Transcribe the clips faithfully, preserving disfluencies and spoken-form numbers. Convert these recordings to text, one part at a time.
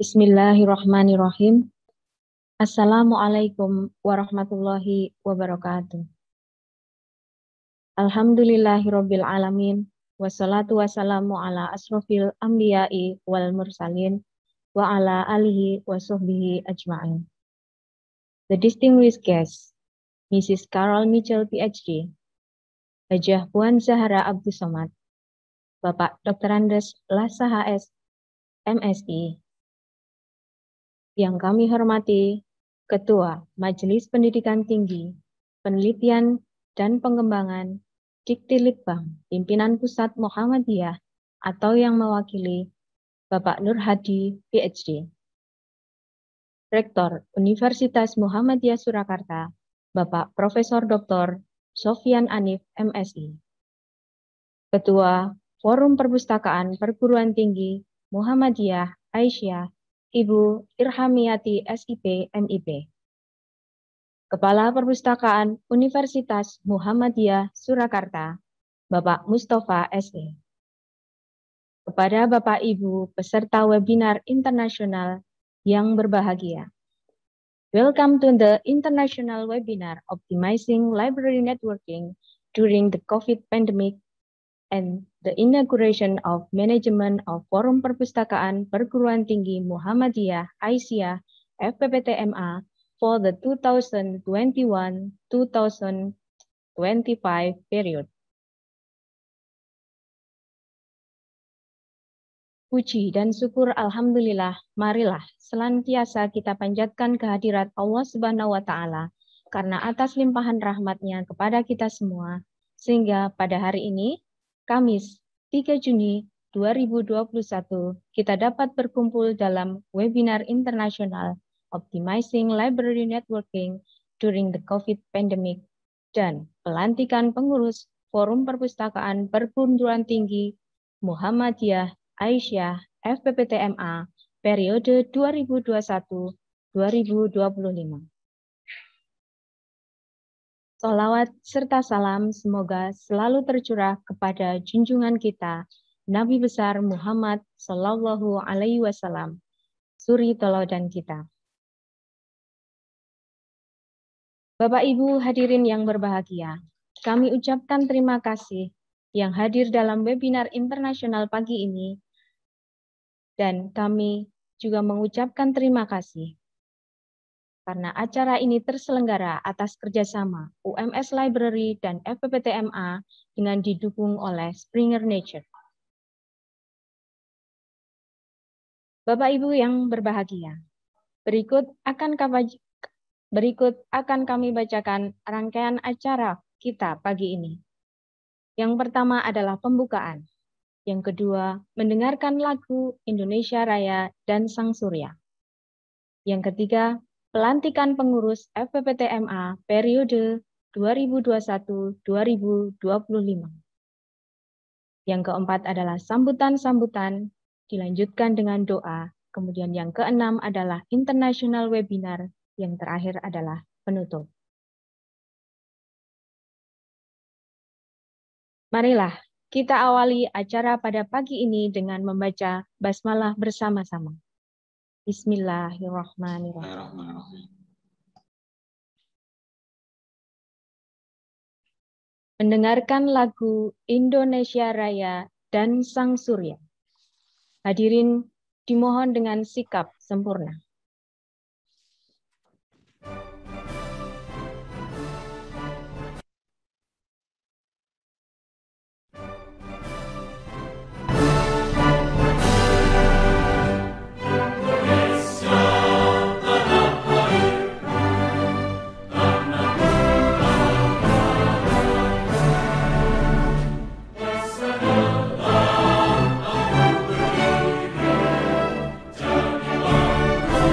Bismillahirrahmanirrahim. Assalamualaikum warahmatullahi wabarakatuh. Alhamdulillahirabbil alamin wassalatu wassalamu ala asrofil anbiya'i wal mursalin wa ala alihi wa sahbihi ajma'in. The distinguished guests, Missus Carol Mitchell P H D, Hajah Puan Zahra Abdul Somad, Bapak Doktor Andes Lasa H S M Si, yang kami hormati Ketua Majelis Pendidikan Tinggi, Penelitian dan Pengembangan Diktilitbang Pimpinan Pusat Muhammadiyah atau yang mewakili Bapak Nur Hadi P H D, Rektor Universitas Muhammadiyah Surakarta, Bapak Profesor Doktor Sofyan Anif M Si, Ketua Forum Perpustakaan Perguruan Tinggi Muhammadiyah Aisyah Ibu Irhamiyati S I P M I P, Kepala Perpustakaan Universitas Muhammadiyah Surakarta, Bapak Mustafa S E. Kepada Bapak Ibu peserta webinar internasional yang berbahagia. Welcome to the international webinar Optimizing Library Networking during the COVID pandemic and the inauguration of Management of Forum Perpustakaan Perguruan Tinggi Muhammadiyah Aisyah F P P T M A for the two thousand twenty-one to two thousand twenty-five period. Puji dan syukur Alhamdulillah, marilah senantiasa kita panjatkan kehadirat Allah Subhanahu wa Ta'ala karena atas limpahan rahmat-Nya kepada kita semua, sehingga pada hari ini Kamis tiga Juni dua ribu dua puluh satu, kita dapat berkumpul dalam webinar internasional Optimizing Library Networking during the COVID Pandemic dan pelantikan pengurus Forum Perpustakaan Perguruan Tinggi Muhammadiyah Aisyah F P P T M A periode dua ribu dua puluh satu sampai dua ribu dua puluh lima. Salawat serta salam semoga selalu tercurah kepada junjungan kita, Nabi besar Muhammad Sallallahu Alaihi Wasallam, suri teladan kita. Bapak Ibu hadirin yang berbahagia, kami ucapkan terima kasih yang hadir dalam webinar internasional pagi ini, dan kami juga mengucapkan terima kasih karena acara ini terselenggara atas kerjasama U M S Library dan F P P T M A dengan didukung oleh Springer Nature. Bapak Ibu yang berbahagia, berikut akan kami, berikut akan kami bacakan rangkaian acara kita pagi ini. Yang pertama adalah pembukaan. Yang kedua, mendengarkan lagu Indonesia Raya dan Sang Surya. Yang ketiga, pelantikan pengurus F P P T M A periode dua ribu dua puluh satu sampai dua ribu dua puluh lima. Yang keempat adalah sambutan-sambutan, dilanjutkan dengan doa. Kemudian yang keenam adalah international webinar, yang terakhir adalah penutup. Marilah kita awali acara pada pagi ini dengan membaca basmalah bersama-sama. Bismillahirrahmanirrahim. Mendengarkan lagu Indonesia Raya dan Sang Surya. Hadirin dimohon dengan sikap sempurna. Thank you.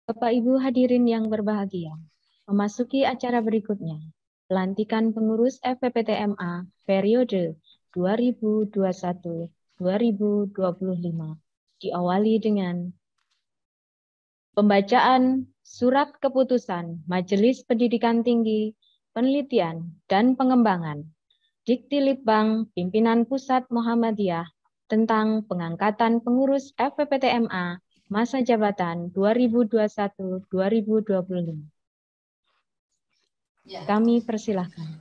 Bapak Ibu hadirin yang berbahagia, memasuki acara berikutnya, pelantikan pengurus F P P T M A periode dua ribu dua puluh satu sampai dua ribu dua puluh lima diawali dengan pembacaan surat keputusan Majelis Pendidikan Tinggi, Penelitian, dan Pengembangan Diktilitbang Pimpinan Pusat Muhammadiyah tentang pengangkatan pengurus F P P T M A masa jabatan dua ribu dua puluh satu sampai dua ribu dua puluh lima. Ya. Kami persilahkan.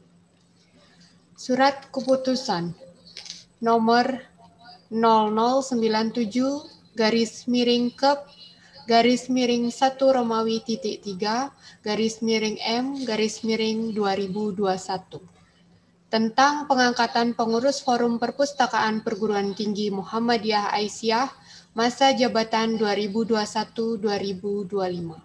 Surat Keputusan nomor nol nol sembilan tujuh garis miring Kep garis miring satu Romawi titik tiga garis miring M garis miring dua ribu dua puluh satu tentang pengangkatan pengurus Forum Perpustakaan Perguruan Tinggi Muhammadiyah Aisyah masa jabatan dua ribu dua puluh satu sampai dua ribu dua puluh lima.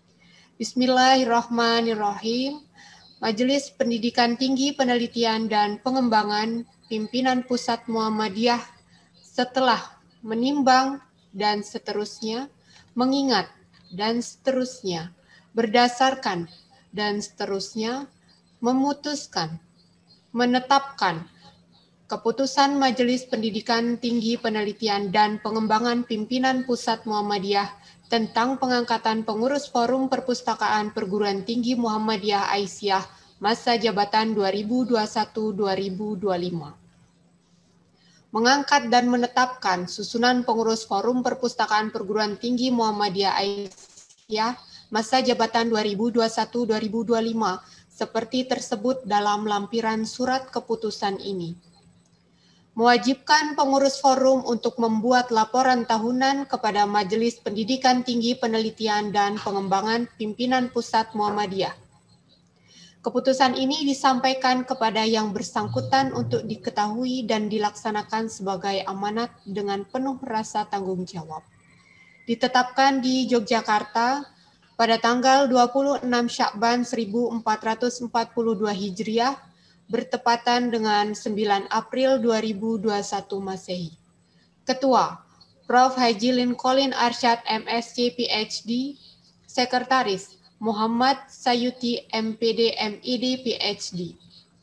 Bismillahirrahmanirrahim. Majelis Pendidikan Tinggi Penelitian dan Pengembangan Pimpinan Pusat Muhammadiyah setelah menimbang dan seterusnya, mengingat dan seterusnya, berdasarkan dan seterusnya, memutuskan, menetapkan Keputusan Majelis Pendidikan Tinggi Penelitian dan Pengembangan Pimpinan Pusat Muhammadiyah tentang pengangkatan pengurus Forum Perpustakaan Perguruan Tinggi Muhammadiyah Aisyah masa jabatan dua ribu dua puluh satu sampai dua ribu dua puluh lima. Mengangkat dan menetapkan susunan pengurus Forum Perpustakaan Perguruan Tinggi Muhammadiyah Aisyah masa jabatan dua ribu dua puluh satu sampai dua ribu dua puluh lima seperti tersebut dalam lampiran surat keputusan ini. Mewajibkan pengurus forum untuk membuat laporan tahunan kepada Majelis Pendidikan Tinggi Penelitian dan Pengembangan Pimpinan Pusat Muhammadiyah. Keputusan ini disampaikan kepada yang bersangkutan untuk diketahui dan dilaksanakan sebagai amanat dengan penuh rasa tanggung jawab. Ditetapkan di Yogyakarta pada tanggal dua puluh enam Syakban seribu empat ratus empat puluh dua Hijriah, bertepatan dengan sembilan April dua ribu dua puluh satu Masehi. Ketua, Profesor Haji Lincoln Arsyad M Si P H D. Sekretaris, Muhammad Sayuti M Pd M Id P H D.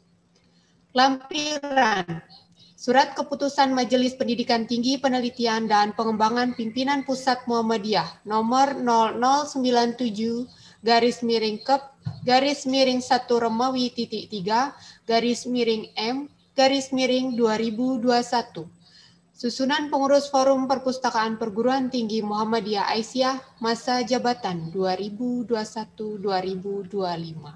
Lampiran Surat Keputusan Majelis Pendidikan Tinggi Penelitian dan Pengembangan Pimpinan Pusat Muhammadiyah nomor nol nol sembilan tujuh garis miring Kep garis miring satu Romawi titik tiga garis miring M garis miring dua ribu dua puluh satu. Susunan pengurus Forum Perpustakaan Perguruan Tinggi Muhammadiyah Aisyah masa jabatan dua ribu dua puluh satu sampai dua ribu dua puluh lima.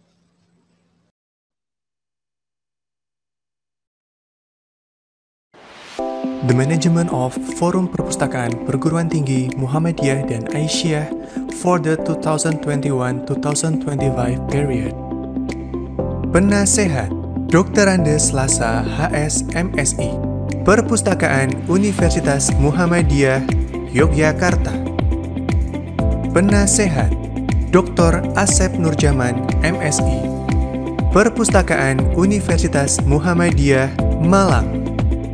The Management of Forum Perpustakaan Perguruan Tinggi Muhammadiyah dan Aisyah for the two thousand twenty-one to two thousand twenty-five period. Penasehat Doktor Andes Lasa H S M Si, Perpustakaan Universitas Muhammadiyah Yogyakarta. Penasehat Doktor Asep Nurjaman M Si, Perpustakaan Universitas Muhammadiyah Malang.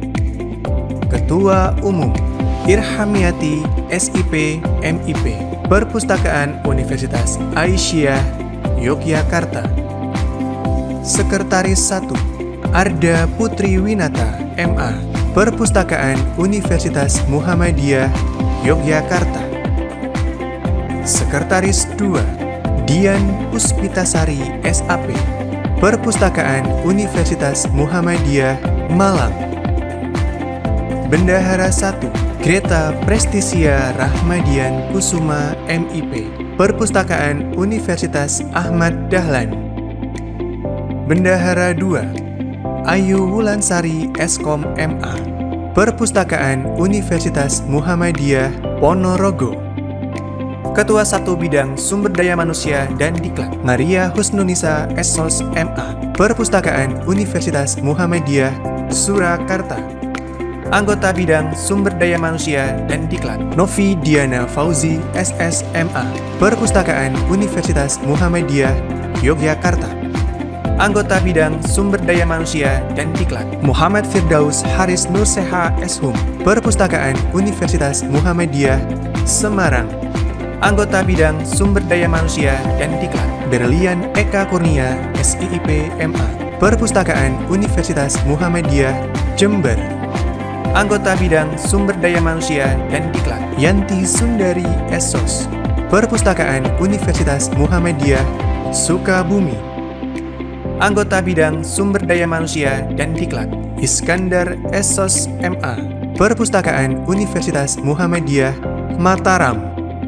Ketua Umum Irhamiati S I P M I P, Perpustakaan Universitas Aisyah Yogyakarta. Sekretaris satu Arda Putri Winata M A, Perpustakaan Universitas Muhammadiyah Yogyakarta. Sekretaris dua Dian Puspitasari S A P, Perpustakaan Universitas Muhammadiyah Malang. Bendahara satu Greta Prestisia Rahmadian Kusuma M I P, Perpustakaan Universitas Ahmad Dahlan. Bendahara dua Ayu Wulansari Eskom M A, Perpustakaan Universitas Muhammadiyah Ponorogo. Ketua satu Bidang Sumber Daya Manusia dan Diklat Maria Husnunisa Esos M A, Perpustakaan Universitas Muhammadiyah Surakarta. Anggota Bidang Sumber Daya Manusia dan Diklat Novi Diana Fauzi S S M A, Perpustakaan Universitas Muhammadiyah Yogyakarta. Anggota Bidang Sumber Daya Manusia dan Diklat Muhammad Firdaus Haris Nurseha S Hum, Perpustakaan Universitas Muhammadiyah Semarang. Anggota Bidang Sumber Daya Manusia dan Diklat, Berlian Eka Kurnia, S I I P M A, Perpustakaan Universitas Muhammadiyah, Jember. Anggota Bidang Sumber Daya Manusia dan Diklat, Yanti Sundari, S O S, Perpustakaan Universitas Muhammadiyah, Sukabumi. Anggota Bidang Sumber Daya Manusia dan Diklat, Iskandar S O S M A, Perpustakaan Universitas Muhammadiyah, Mataram.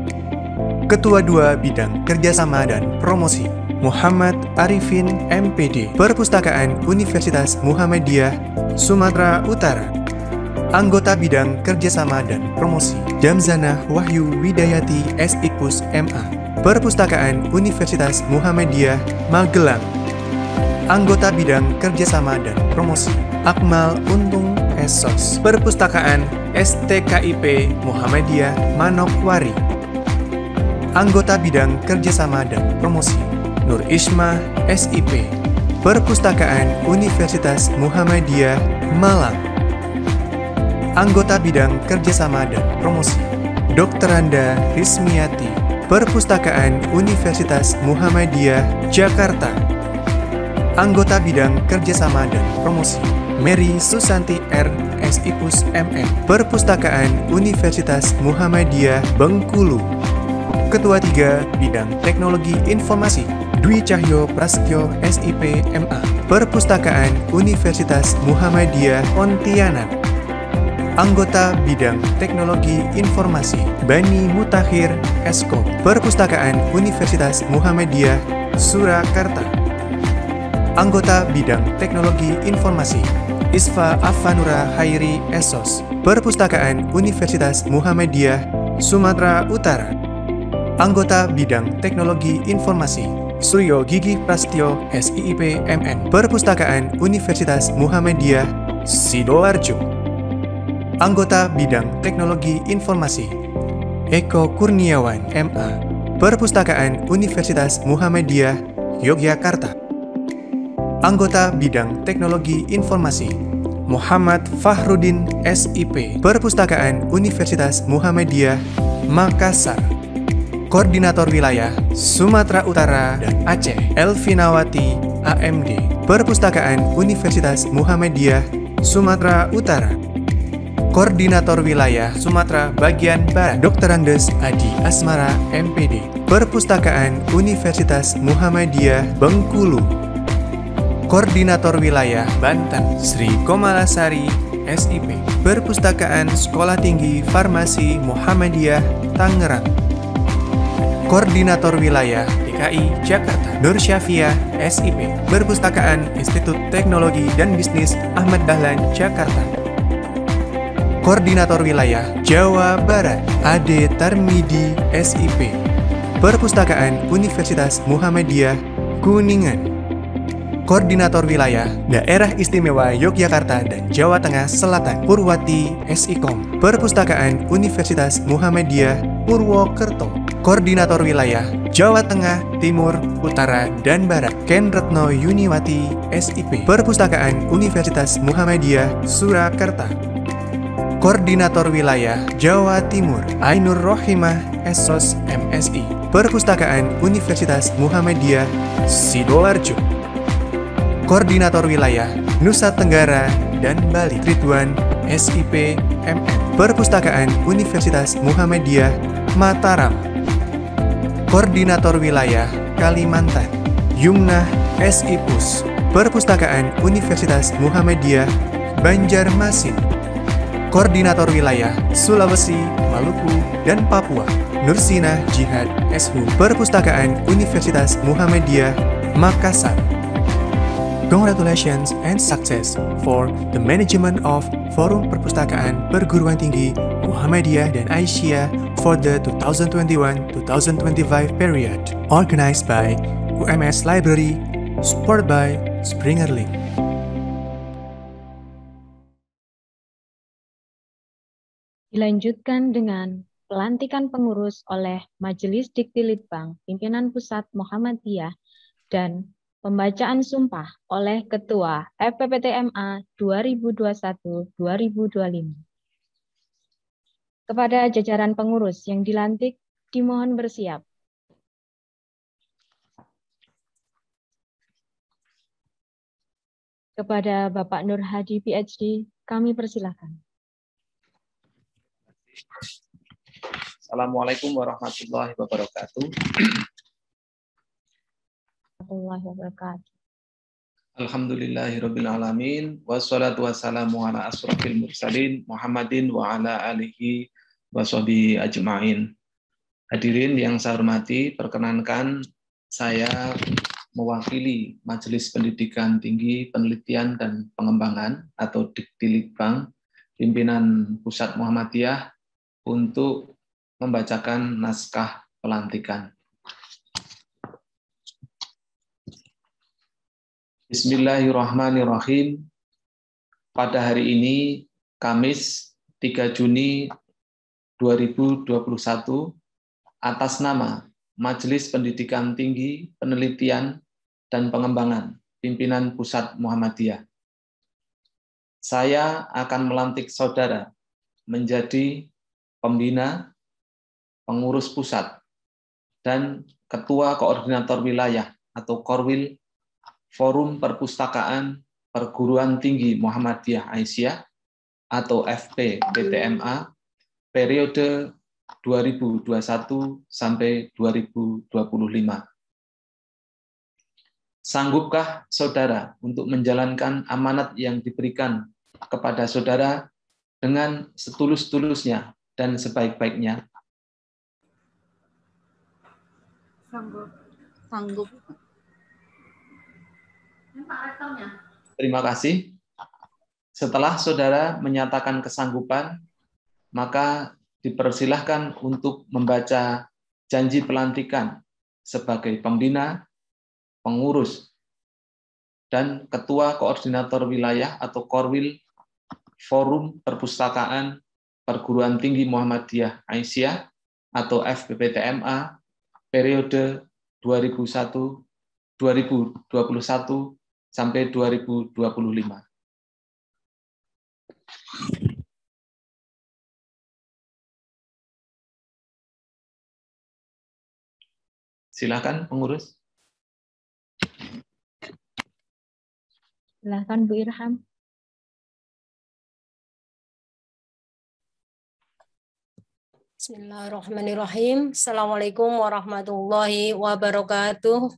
Ketua dua Bidang Kerjasama dan Promosi, Muhammad Arifin M P D, Perpustakaan Universitas Muhammadiyah, Sumatera Utara. Anggota Bidang Kerjasama dan Promosi, Jamzanah Wahyu Widayati S I P U S M A, Perpustakaan Universitas Muhammadiyah, Magelang. Anggota Bidang Kerjasama dan Promosi, Akmal Untung S O S, Perpustakaan S T K I P Muhammadiyah, Manokwari. Anggota Bidang Kerjasama dan Promosi, Nur Ismah S I P, Perpustakaan Universitas Muhammadiyah, Malang. Anggota Bidang Kerjasama dan Promosi, Doktor Anda Rismiati, Perpustakaan Universitas Muhammadiyah, Jakarta. Anggota Bidang Kerjasama dan Promosi, Mary Susanti R S I P U S M M, Perpustakaan Universitas Muhammadiyah, Bengkulu. Ketua tiga Bidang Teknologi Informasi, Dwi Cahyo Prasetyo S I P M A, Perpustakaan Universitas Muhammadiyah, Pontianak. Anggota Bidang Teknologi Informasi, Bani Mutakhir Esko, Perpustakaan Universitas Muhammadiyah, Surakarta. Anggota Bidang Teknologi Informasi, Isfa Afanura Hairi S O S, Perpustakaan Universitas Muhammadiyah, Sumatera Utara. Anggota Bidang Teknologi Informasi, Suryo Gigi Prasetyo S I I P M N, Perpustakaan Universitas Muhammadiyah, Sidoarjo. Anggota Bidang Teknologi Informasi, Eko Kurniawan M A, Perpustakaan Universitas Muhammadiyah, Yogyakarta. Anggota Bidang Teknologi Informasi, Muhammad Fahrudin S I P, Perpustakaan Universitas Muhammadiyah, Makassar. Koordinator Wilayah Sumatera Utara dan Aceh, Elvinawati A M D, Perpustakaan Universitas Muhammadiyah, Sumatera Utara. Koordinator Wilayah Sumatera Bagian Barat, Doktor Andes Adi Asmara M P D, Perpustakaan Universitas Muhammadiyah, Bengkulu. Koordinator Wilayah Banten, Sri Komalasari S I P, Perpustakaan Sekolah Tinggi Farmasi Muhammadiyah, Tangerang. Koordinator Wilayah D K I Jakarta, Nur Syafia S I P, Perpustakaan Institut Teknologi dan Bisnis Ahmad Dahlan, Jakarta. Koordinator Wilayah Jawa Barat, Ade Tarmidi S I P, Perpustakaan Universitas Muhammadiyah, Kuningan. Koordinator Wilayah Daerah Istimewa Yogyakarta dan Jawa Tengah Selatan, Purwati S I K O M, Perpustakaan Universitas Muhammadiyah, Purwokerto. Koordinator Wilayah Jawa Tengah, Timur, Utara, dan Barat, Ken Retno Yuniwati S I P, Perpustakaan Universitas Muhammadiyah, Surakarta. Koordinator Wilayah Jawa Timur, Ainur Rohimah S O S M S I, Perpustakaan Universitas Muhammadiyah, Sidoarjo. Koordinator Wilayah Nusa Tenggara dan Bali, Ridwan S I P M M, Perpustakaan Universitas Muhammadiyah, Mataram. Koordinator Wilayah Kalimantan, Yumnah S I P U S, Perpustakaan Universitas Muhammadiyah, Banjarmasin. Koordinator Wilayah Sulawesi, Maluku, dan Papua, Nursinah Jihad S H U, Perpustakaan Universitas Muhammadiyah, Makassar. Congratulations and success for the management of Forum Perpustakaan Perguruan Tinggi Muhammadiyah dan Aisyah for the two thousand twenty-one to two thousand twenty-five period, organized by U M S Library, supported by Springer Link. Dilanjutkan dengan pelantikan pengurus oleh Majelis Diktilitbang Pimpinan Pusat Muhammadiyah dan pembacaan sumpah oleh Ketua F P P T M A dua ribu dua puluh satu sampai dua ribu dua puluh lima. Kepada jajaran pengurus yang dilantik Dimohon bersiap. Kepada Bapak Nur Hadi, P H D, kami persilahkan. Assalamualaikum warahmatullahi wabarakatuh. Warahmatullahi wabarakatuh. Alhamdulillahirabbil alamin wassalatu wassalamu ala asrofil mursalin Muhammadin wa ala alihi washabihi ajmain. Hadirin yang saya hormati, perkenankan saya mewakili Majelis Pendidikan Tinggi Penelitian dan Pengembangan atau Dikdilitbang pimpinan Pusat Muhammadiyah untuk membacakan naskah pelantikan. Bismillahirrahmanirrahim. Pada hari ini, Kamis tiga Juni dua ribu dua puluh satu, atas nama Majelis Pendidikan Tinggi, Penelitian, dan Pengembangan Pimpinan Pusat Muhammadiyah, saya akan melantik saudara menjadi pembina, pengurus pusat, dan ketua koordinator wilayah atau Korwil Forum Perpustakaan Perguruan Tinggi Muhammadiyah Aisyah atau F P P T M A periode dua ribu dua puluh satu sampai dua ribu dua puluh lima. Sanggupkah saudara untuk menjalankan amanat yang diberikan kepada saudara dengan setulus-tulusnya dan sebaik-baiknya? Sanggup. Sanggup. Terima kasih. Setelah saudara menyatakan kesanggupan, maka dipersilahkan untuk membaca janji pelantikan sebagai pembina, pengurus, dan ketua koordinator wilayah atau Korwil Forum Perpustakaan Perguruan Tinggi Muhammadiyah Aisyah atau F P P T M A periode dua ribu dua puluh satu sampai dua ribu dua puluh lima. Silakan pengurus. Silakan Bu Irham. Bismillahirrahmanirrahim. Assalamualaikum warahmatullahi wabarakatuh.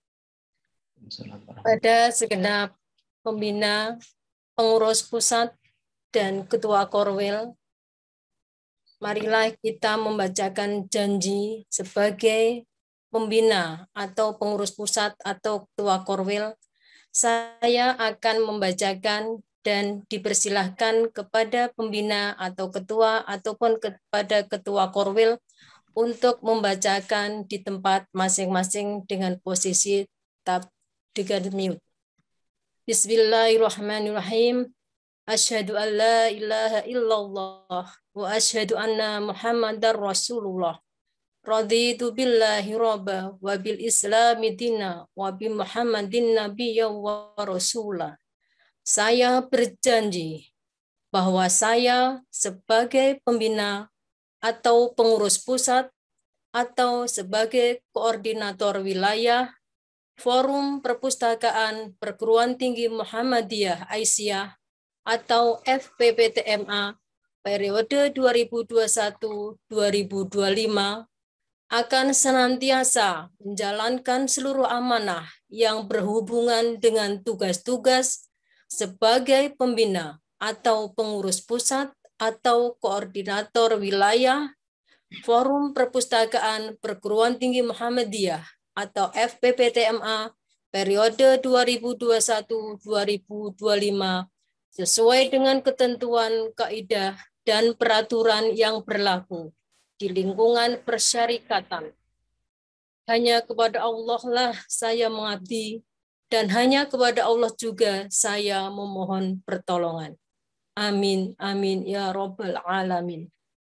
Pada segenap pembina, pengurus pusat, dan ketua Korwil, marilah kita membacakan janji sebagai pembina atau pengurus pusat atau ketua Korwil. Saya akan membacakan dan dipersilahkan kepada pembina atau ketua ataupun kepada ketua Korwil untuk membacakan di tempat masing-masing dengan posisi tab dengan mute. Bismillahirrahmanirrahim. Asyhadu an la ilaha illallah wa asyhadu anna Muhammadar Rasulullah. Raditu billahi robba wa bil islami dina wa bi Muhammadin nabiyya wa rasulah. Saya berjanji bahwa saya sebagai pembina atau pengurus pusat atau sebagai koordinator wilayah Forum Perpustakaan Perguruan Tinggi Muhammadiyah Aisyah atau F P P T M A periode dua ribu dua puluh satu sampai dua ribu dua puluh lima akan senantiasa menjalankan seluruh amanah yang berhubungan dengan tugas-tugas sebagai pembina atau pengurus pusat atau koordinator wilayah Forum Perpustakaan Perguruan Tinggi Muhammadiyah atau F P P T M A periode dua ribu dua puluh satu sampai dua ribu dua puluh lima sesuai dengan ketentuan kaidah dan peraturan yang berlaku di lingkungan persyarikatan. Hanya kepada Allah lah saya mengabdi dan hanya kepada Allah juga saya memohon pertolongan. Amin, amin, ya Rabbal Alamin.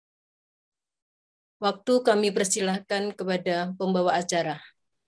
Waktu kami persilahkan kepada pembawa acara.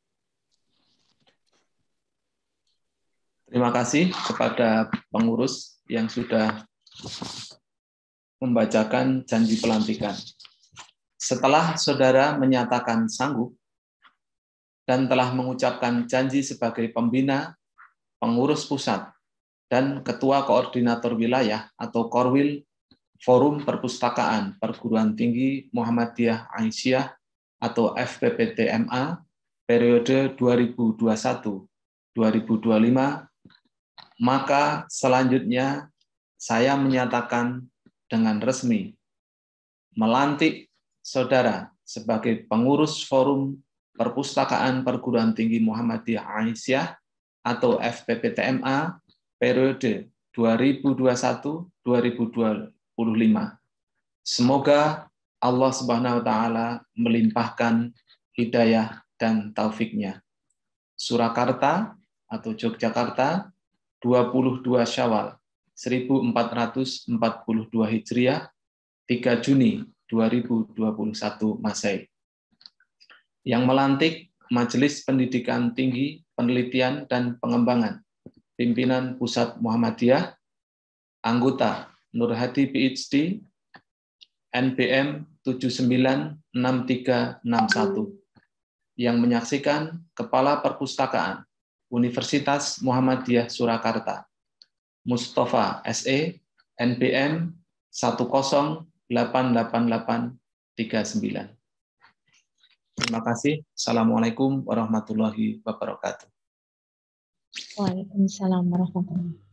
Terima kasih kepada pengurus yang sudah membacakan janji pelantikan. Setelah saudara menyatakan sanggup dan telah mengucapkan janji sebagai pembina, pengurus pusat, dan ketua koordinator wilayah atau Korwil Forum Perpustakaan Perguruan Tinggi Muhammadiyah Aisyah atau F P P T M A periode dua ribu dua puluh satu sampai dua ribu dua puluh lima, maka selanjutnya saya menyatakan dengan resmi melantik saudara sebagai pengurus Forum Perpustakaan Perguruan Tinggi Muhammadiyah Aisyah atau F P P T M A periode dua ribu dua puluh satu sampai dua ribu dua puluh lima. Semoga Allah Subhanahu wa taala melimpahkan hidayah dan taufiknya. Surakarta atau Yogyakarta, dua puluh dua Syawal seribu empat ratus empat puluh dua Hijriah, tiga Juni dua ribu dua puluh satu Masehi. Yang melantik Majelis Pendidikan Tinggi, Penelitian dan Pengembangan Pimpinan Pusat Muhammadiyah, anggota Nur Hadi P H D, N B M tujuh sembilan enam tiga enam satu, yang menyaksikan Kepala Perpustakaan Universitas Muhammadiyah Surakarta, Mustafa S E, N B M satu nol delapan delapan delapan tiga sembilan. Terima kasih. Assalamualaikum warahmatullahi wabarakatuh. Waalaikumsalam warahmatullahi wabarakatuh.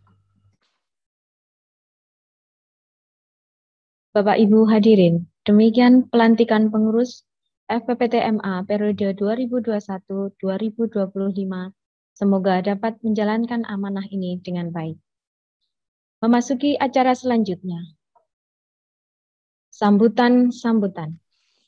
Bapak Ibu hadirin, demikian pelantikan pengurus F P P T M A periode dua ribu dua puluh satu sampai dua ribu dua puluh lima. Semoga dapat menjalankan amanah ini dengan baik. Memasuki acara selanjutnya. Sambutan-sambutan.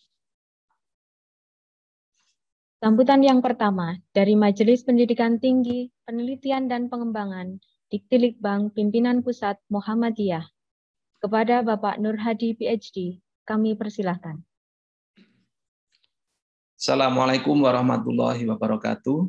Sambutan yang pertama dari Majelis Pendidikan Tinggi, Penelitian dan Pengembangan Diktilikbang Pimpinan Pusat Muhammadiyah kepada Bapak Nur Hadi P H D, kami persilahkan. Assalamualaikum warahmatullahi wabarakatuh.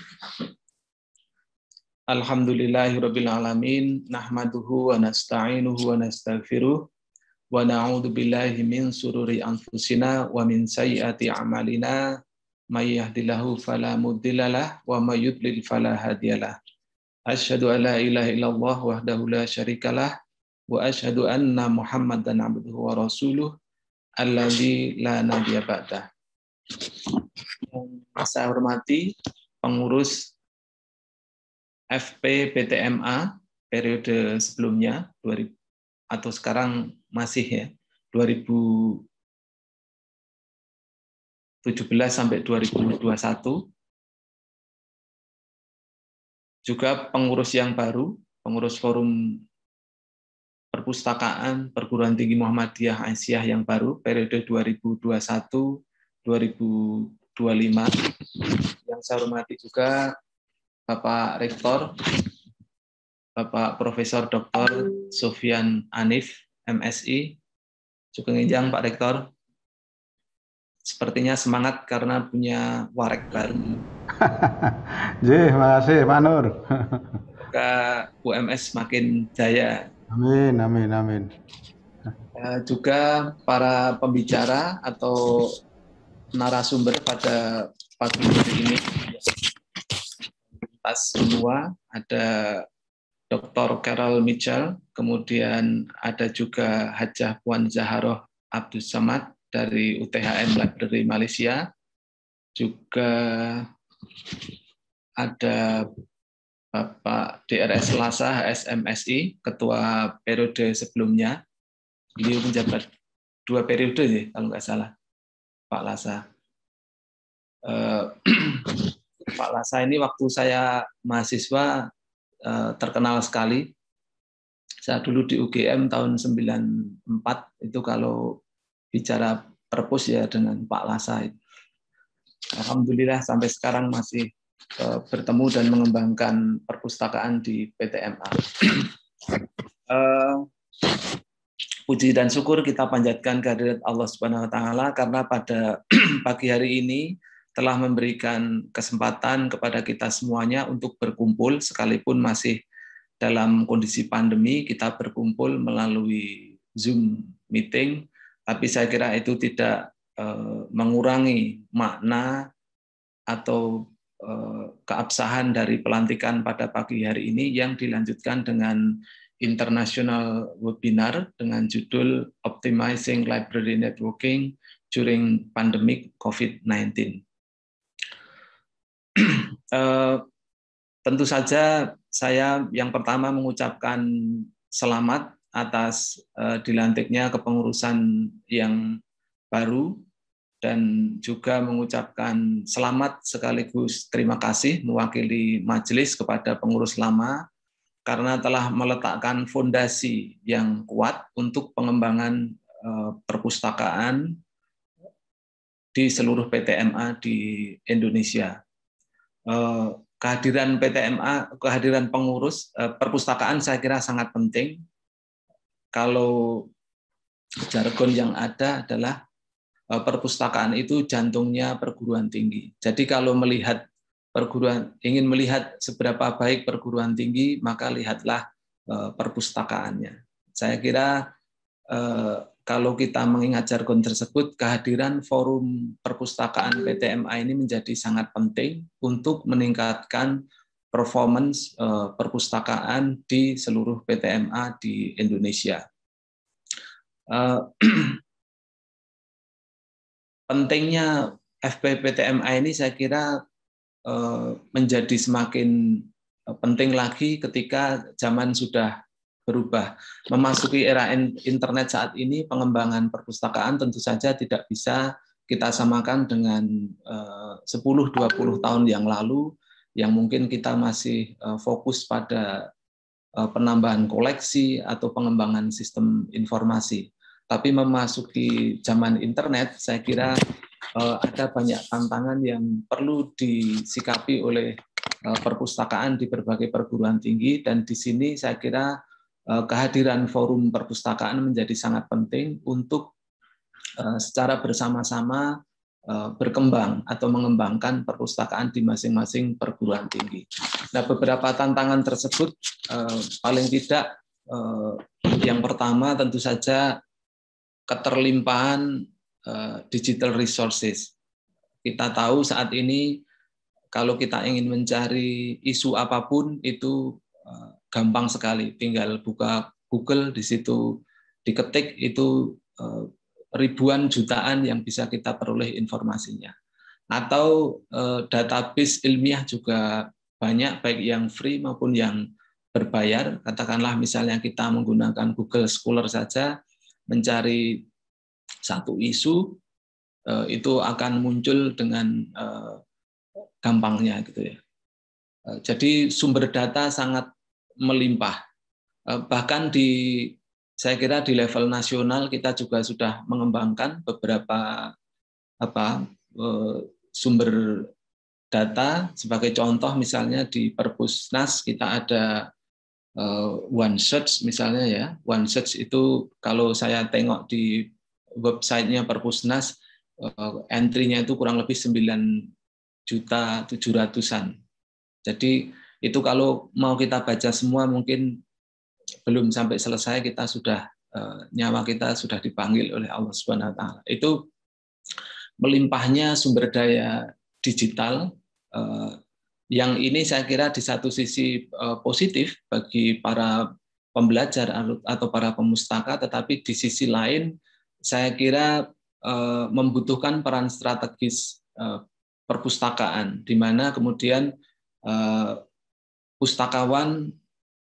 Alhamdulillahirabbil alamin, nahmaduhu wa nasta'inuhu wa nastaghfiruh wa na'udzu billahi min sururi anfusina wa min sayyiati a'malina. May yahdihillahu fala mudhillalah wa may yudlil fala hadiyalah. Asyhadu an la ilaha illallah wahdahu la syarikalah wa asyhadu anna Muhammadan abduhu wa rasuluh alladzi la nabiyya ba'dah. Yang saya hormati pengurus F P P T M A periode sebelumnya dua ribu atau sekarang masih ya dua ribu tujuh belas sampai dua ribu dua puluh satu, juga pengurus yang baru, pengurus Forum Perpustakaan Perguruan Tinggi Muhammadiyah Aisyah yang baru periode dua ribu dua puluh satu sampai dua ribu dua puluh lima. Yang saya hormati juga Bapak Rektor, Bapak Profesor Doktor Sofyan Anif M Si. Juga nginjang Pak Rektor. Sepertinya semangat karena punya warek baru. Jih, makasih Pak Nur. Semoga U M S makin jaya. Amin, amin, amin. Juga para pembicara atau narasumber pada pagi hari ini. Atas semua ada Doktor Carol Mitchell, kemudian ada juga Hajah Puan Zaharoh Abdus Samad dari U T H M Library Malaysia, juga ada Bapak D R S Lasa H S M S I, ketua periode sebelumnya. Beliau menjabat dua periode ya, kalau nggak salah, Pak Lasa. Eh, Pak Lasa ini waktu saya mahasiswa eh, terkenal sekali. Saya dulu di U G M tahun sembilan puluh empat, itu kalau bicara perpus ya dengan Pak Lasa. Alhamdulillah sampai sekarang masih uh, bertemu dan mengembangkan perpustakaan di P T M A. uh, puji dan syukur kita panjatkan kehadirat Allah Subhanahu wa taala karena pada pagi hari ini telah memberikan kesempatan kepada kita semuanya untuk berkumpul sekalipun masih dalam kondisi pandemi, kita berkumpul melalui Zoom meeting. Tapi saya kira itu tidak mengurangi makna atau keabsahan dari pelantikan pada pagi hari ini yang dilanjutkan dengan international webinar dengan judul Optimizing Library Networking During Pandemic COVID nineteen. Tentu saja saya yang pertama mengucapkan selamat atas dilantiknya kepengurusan yang baru, dan juga mengucapkan selamat sekaligus terima kasih mewakili majelis kepada pengurus lama karena telah meletakkan fondasi yang kuat untuk pengembangan perpustakaan di seluruh P T M A di Indonesia. Kehadiran P T M A, kehadiran pengurus perpustakaan saya kira sangat penting. Kalau jargon yang ada adalah perpustakaan itu jantungnya perguruan tinggi. Jadi kalau melihat perguruan, ingin melihat seberapa baik perguruan tinggi, maka lihatlah perpustakaannya. Saya kira kalau kita mengingat jargon tersebut, kehadiran forum perpustakaan P T M A ini menjadi sangat penting untuk meningkatkan performance perpustakaan di seluruh P T M A di Indonesia. Pentingnya F P P T M A ini saya kira menjadi semakin penting lagi ketika zaman sudah berubah. Memasuki era internet saat ini, pengembangan perpustakaan tentu saja tidak bisa kita samakan dengan sepuluh dua puluh tahun yang lalu, yang mungkin kita masih fokus pada penambahan koleksi atau pengembangan sistem informasi. Tapi memasuki zaman internet, saya kira ada banyak tantangan yang perlu disikapi oleh perpustakaan di berbagai perguruan tinggi, dan di sini saya kira kehadiran forum perpustakaan menjadi sangat penting untuk secara bersama-sama berkembang atau mengembangkan perpustakaan di masing-masing perguruan tinggi. Nah, beberapa tantangan tersebut paling tidak yang pertama tentu saja keterlimpahan digital resources. Kita tahu saat ini kalau kita ingin mencari isu apapun itu gampang sekali, tinggal buka Google, di situ diketik itu ribuan jutaan yang bisa kita peroleh informasinya. Atau database ilmiah juga banyak, baik yang free maupun yang berbayar. Katakanlah misalnya kita menggunakan Google Scholar saja, mencari satu isu itu akan muncul dengan gampangnya gitu ya. Jadi sumber data sangat melimpah. Bahkan di saya kira di level nasional kita juga sudah mengembangkan beberapa apa sumber data. Sebagai contoh misalnya di Perpusnas kita ada OneSearch misalnya ya. OneSearch itu kalau saya tengok di websitenya Perpusnas, entry-nya itu kurang lebih sembilan juta tujuh ratusan. Jadi itu kalau mau kita baca semua mungkin belum sampai selesai kita sudah nyawa kita sudah dipanggil oleh Allah Subhanahu wa taala. Itu melimpahnya sumber daya digital yang ini saya kira di satu sisi positif bagi para pembelajar atau para pemustaka, tetapi di sisi lain saya kira membutuhkan peran strategis perpustakaan, di mana kemudian pustakawan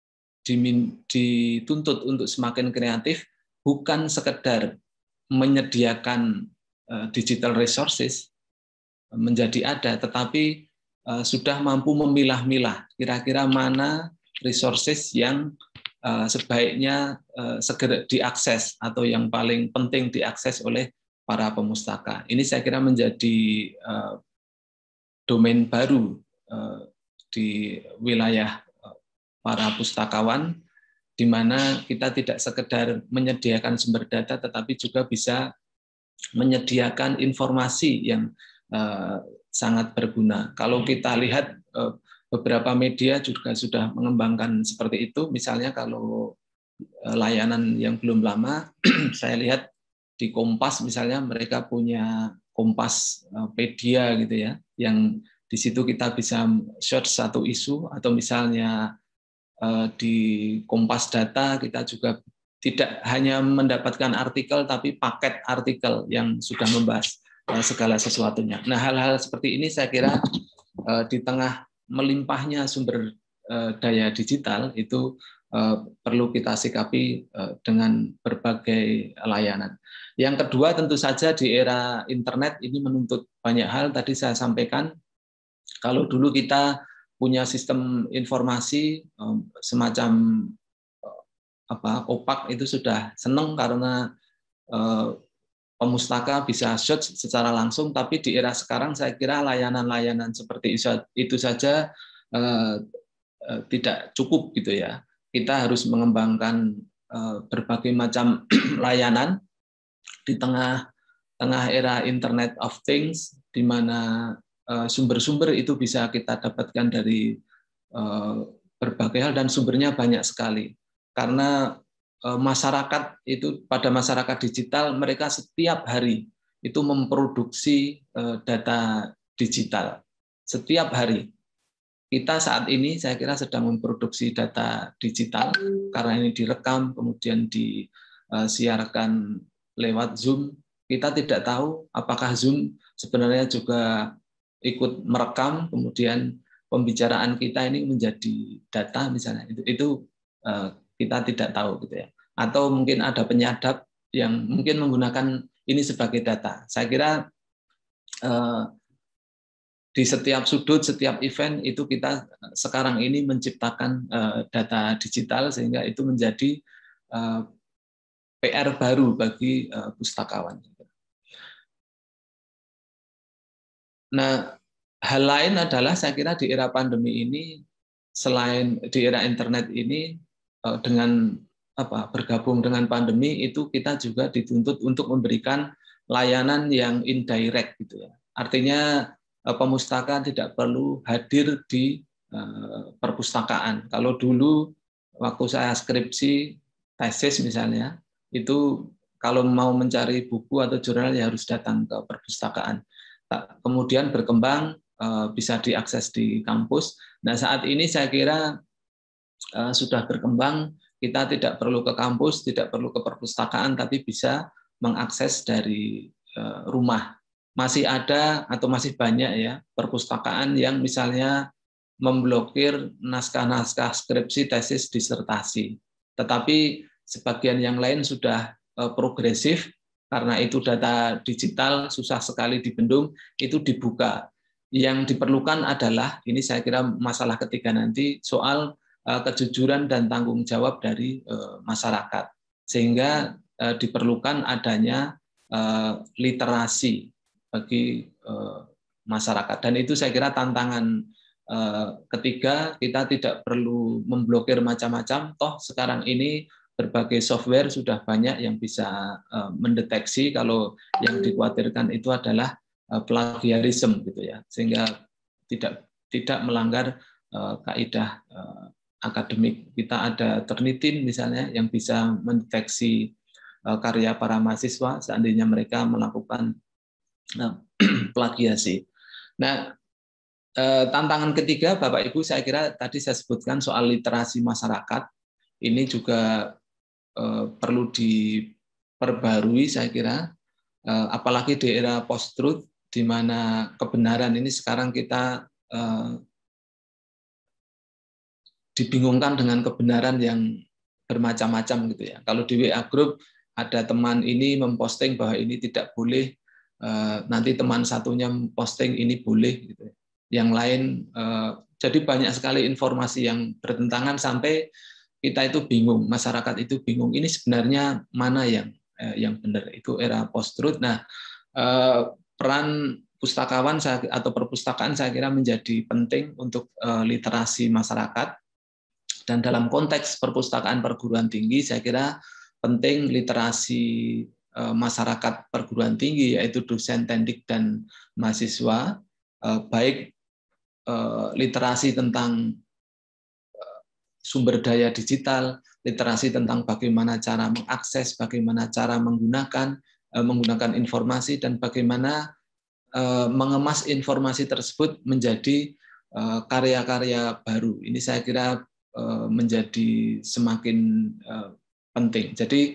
dituntut untuk semakin kreatif, bukan sekedar menyediakan digital resources menjadi ada, tetapi sudah mampu memilah-milah kira-kira mana resources yang sebaiknya segera diakses atau yang paling penting diakses oleh para pemustaka. Ini saya kira menjadi domain baru di wilayah para pustakawan, di mana kita tidak sekedar menyediakan sumber data, tetapi juga bisa menyediakan informasi yang sangat berguna. Kalau kita lihat beberapa media juga sudah mengembangkan seperti itu. Misalnya kalau layanan yang belum lama, saya lihat di Kompas misalnya mereka punya Kompaspedia gitu ya, yang di situ kita bisa search satu isu, atau misalnya di Kompas Data kita juga tidak hanya mendapatkan artikel tapi paket artikel yang sudah membahas segala sesuatunya. Nah, hal-hal seperti ini saya kira di tengah melimpahnya sumber daya digital itu perlu kita sikapi dengan berbagai layanan. Yang kedua tentu saja di era internet ini menuntut banyak hal. Tadi saya sampaikan kalau dulu kita punya sistem informasi semacam apa opak itu sudah senang karena pemustaka bisa search secara langsung, tapi di era sekarang saya kira layanan-layanan seperti itu saja eh, eh, tidak cukup gitu ya. Kita harus mengembangkan eh, berbagai macam layanan di tengah tengah era Internet of Things, di mana eh, sumber-sumber itu bisa kita dapatkan dari eh, berbagai hal dan sumbernya banyak sekali. Karena masyarakat itu pada masyarakat digital mereka setiap hari itu memproduksi data digital setiap hari. Kita saat ini saya kira sedang memproduksi data digital karena ini direkam kemudian disiarkan lewat Zoom. Kita tidak tahu apakah Zoom sebenarnya juga ikut merekam kemudian pembicaraan kita ini menjadi data misalnya. Itu itu kita tidak tahu gitu ya. Atau mungkin ada penyadap yang mungkin menggunakan ini sebagai data. Saya kira eh, di setiap sudut, setiap event itu kita sekarang ini menciptakan eh, data digital sehingga itu menjadi eh, P R baru bagi eh, pustakawan. Nah, hal lain adalah saya kira di era pandemi ini selain di era internet ini dengan apa bergabung dengan pandemi itu kita juga dituntut untuk memberikan layanan yang indirect gitu ya. Artinya pemustaka tidak perlu hadir di perpustakaan. Kalau dulu waktu saya skripsi tesis misalnya itu kalau mau mencari buku atau jurnal ya harus datang ke perpustakaan. Kemudian berkembang bisa diakses di kampus. Nah, saat ini saya kira Uh, sudah berkembang, kita tidak perlu ke kampus, tidak perlu ke perpustakaan, tapi bisa mengakses dari uh, rumah. Masih ada atau masih banyak ya perpustakaan yang misalnya memblokir naskah-naskah skripsi, tesis, disertasi. Tetapi sebagian yang lain sudah uh, progresif, karena itu data digital susah sekali dibendung, itu dibuka. Yang diperlukan adalah, ini saya kira masalah ketiga nanti, soal kejujuran dan tanggung jawab dari masyarakat, sehingga diperlukan adanya literasi bagi masyarakat. Dan itu saya kira tantangan ketiga, kita tidak perlu memblokir macam-macam, toh sekarang ini berbagai software sudah banyak yang bisa mendeteksi kalau yang dikhawatirkan itu adalah plagiarisme gitu ya, sehingga tidak tidak melanggar kaidah akademik. Kita ada Turnitin misalnya yang bisa mendeteksi karya para mahasiswa seandainya mereka melakukan plagiasi. Nah, tantangan ketiga Bapak Ibu saya kira tadi saya sebutkan soal literasi masyarakat. Ini juga perlu diperbarui saya kira, apalagi di era post-truth di mana kebenaran ini sekarang kita dibingungkan dengan kebenaran yang bermacam-macam gitu ya. Kalau di W A Group ada teman ini memposting bahwa ini tidak boleh, nanti teman satunya posting ini boleh gitu. Yang lain jadi banyak sekali informasi yang bertentangan sampai kita itu bingung, masyarakat itu bingung. Ini sebenarnya mana yang yang benar? Itu era post-truth. Nah, peran pustakawan atau perpustakaan saya kira menjadi penting untuk literasi masyarakat. Dan dalam konteks perpustakaan perguruan tinggi, saya kira penting literasi masyarakat perguruan tinggi, yaitu dosen, tendik, dan mahasiswa, baik literasi tentang sumber daya digital, literasi tentang bagaimana cara mengakses, bagaimana cara menggunakan, menggunakan informasi dan bagaimana mengemas informasi tersebut menjadi karya-karya baru. Ini saya kira menjadi semakin penting. Jadi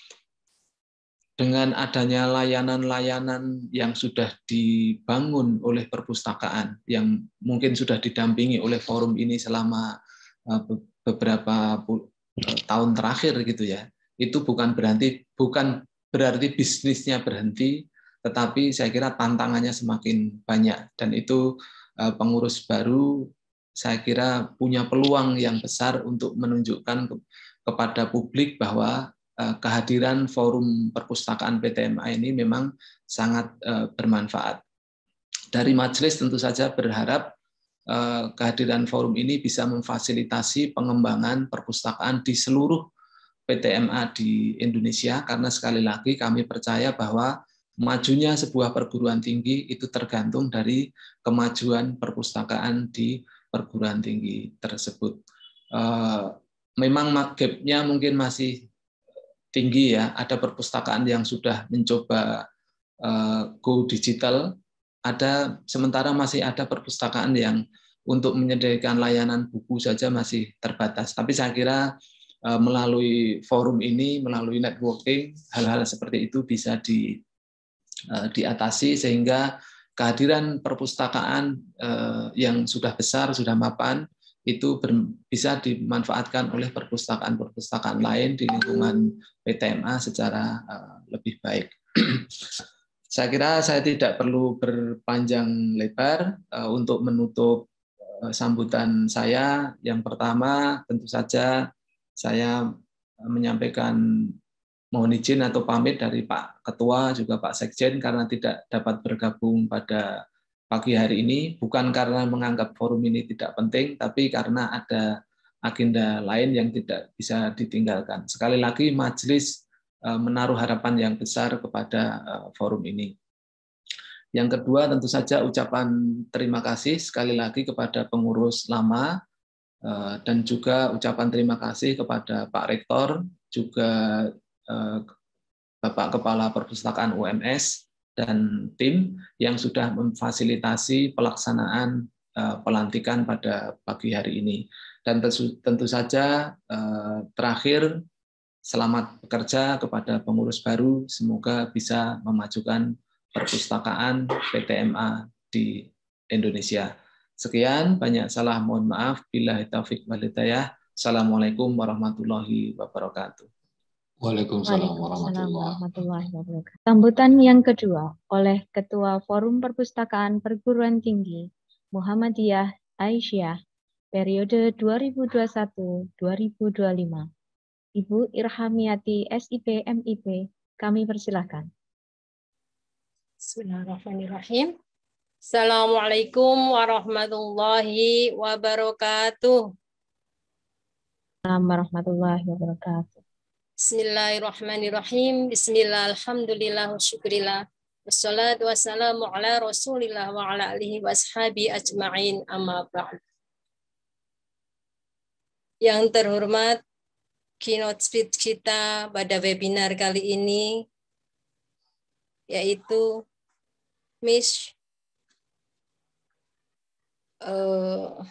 dengan adanya layanan-layanan yang sudah dibangun oleh perpustakaan, yang mungkin sudah didampingi oleh forum ini selama beberapa tahun terakhir gitu ya, itu bukan berarti bukan berarti bisnisnya berhenti, tetapi saya kira tantangannya semakin banyak, dan itu pengurus baru saya kira punya peluang yang besar untuk menunjukkan kepada publik bahwa kehadiran forum perpustakaan P T M A ini memang sangat bermanfaat. Dari majelis tentu saja berharap kehadiran forum ini bisa memfasilitasi pengembangan perpustakaan di seluruh P T M A di Indonesia, karena sekali lagi kami percaya bahwa majunya sebuah perguruan tinggi itu tergantung dari kemajuan perpustakaan di perguruan tinggi tersebut. Memang gap-nya mungkin masih tinggi ya, ada perpustakaan yang sudah mencoba go digital, ada sementara masih ada perpustakaan yang untuk menyediakan layanan buku saja masih terbatas. Tapi saya kira melalui forum ini, melalui networking, hal-hal seperti itu bisa di, diatasi sehingga kehadiran perpustakaan yang sudah besar, sudah mapan, itu bisa dimanfaatkan oleh perpustakaan-perpustakaan lain di lingkungan P T M A secara lebih baik. Saya kira saya tidak perlu berpanjang lebar untuk menutup sambutan saya. Yang pertama, tentu saja saya menyampaikan mohon izin atau pamit dari Pak Ketua juga Pak Sekjen karena tidak dapat bergabung pada pagi hari ini, bukan karena menganggap forum ini tidak penting, tapi karena ada agenda lain yang tidak bisa ditinggalkan. Sekali lagi, majelis menaruh harapan yang besar kepada forum ini. Yang kedua, tentu saja ucapan terima kasih sekali lagi kepada pengurus lama, dan juga ucapan terima kasih kepada Pak Rektor, juga Bapak Kepala Perpustakaan U M S, dan tim yang sudah memfasilitasi pelaksanaan pelantikan pada pagi hari ini. Dan tentu saja terakhir, selamat bekerja kepada pengurus baru, semoga bisa memajukan perpustakaan P T M A di Indonesia. Sekian, banyak salah mohon maaf. Billahi taufiq wal hidayah. Assalamualaikum warahmatullahi wabarakatuh. Waalaikumsalam warahmatullahi wabarakatuh. Sambutan yang kedua oleh Ketua Forum Perpustakaan Perguruan Tinggi Muhammadiyah Aisyah periode dua ribu dua puluh satu sampai dua ribu dua puluh lima. Ibu Irhamiati S I P M I P, kami persilahkan. Bismillahirrahmanirrahim. Assalamualaikum warahmatullahi wabarakatuh. Assalamualaikum warahmatullahi wabarakatuh. Bismillahirrahmanirrahim. Bismillah, alhamdulillah, wa syukurillah. Wassalatu wassalamu ala rasulillah wa ala alihi wa ashabi ajma'in, amma ba'd. Yang terhormat, keynote speech kita pada webinar kali ini, yaitu Miss uh,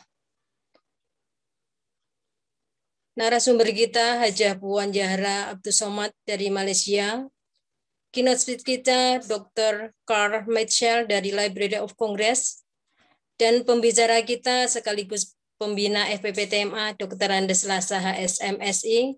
narasumber kita Hajah Puan Zahra Abdul Somad dari Malaysia. Keynote speaker kita Doktor Carl Mitchell dari Library of Congress. Dan pembicara kita sekaligus pembina F P P T M A Doktor Andes Lasa H S M S I.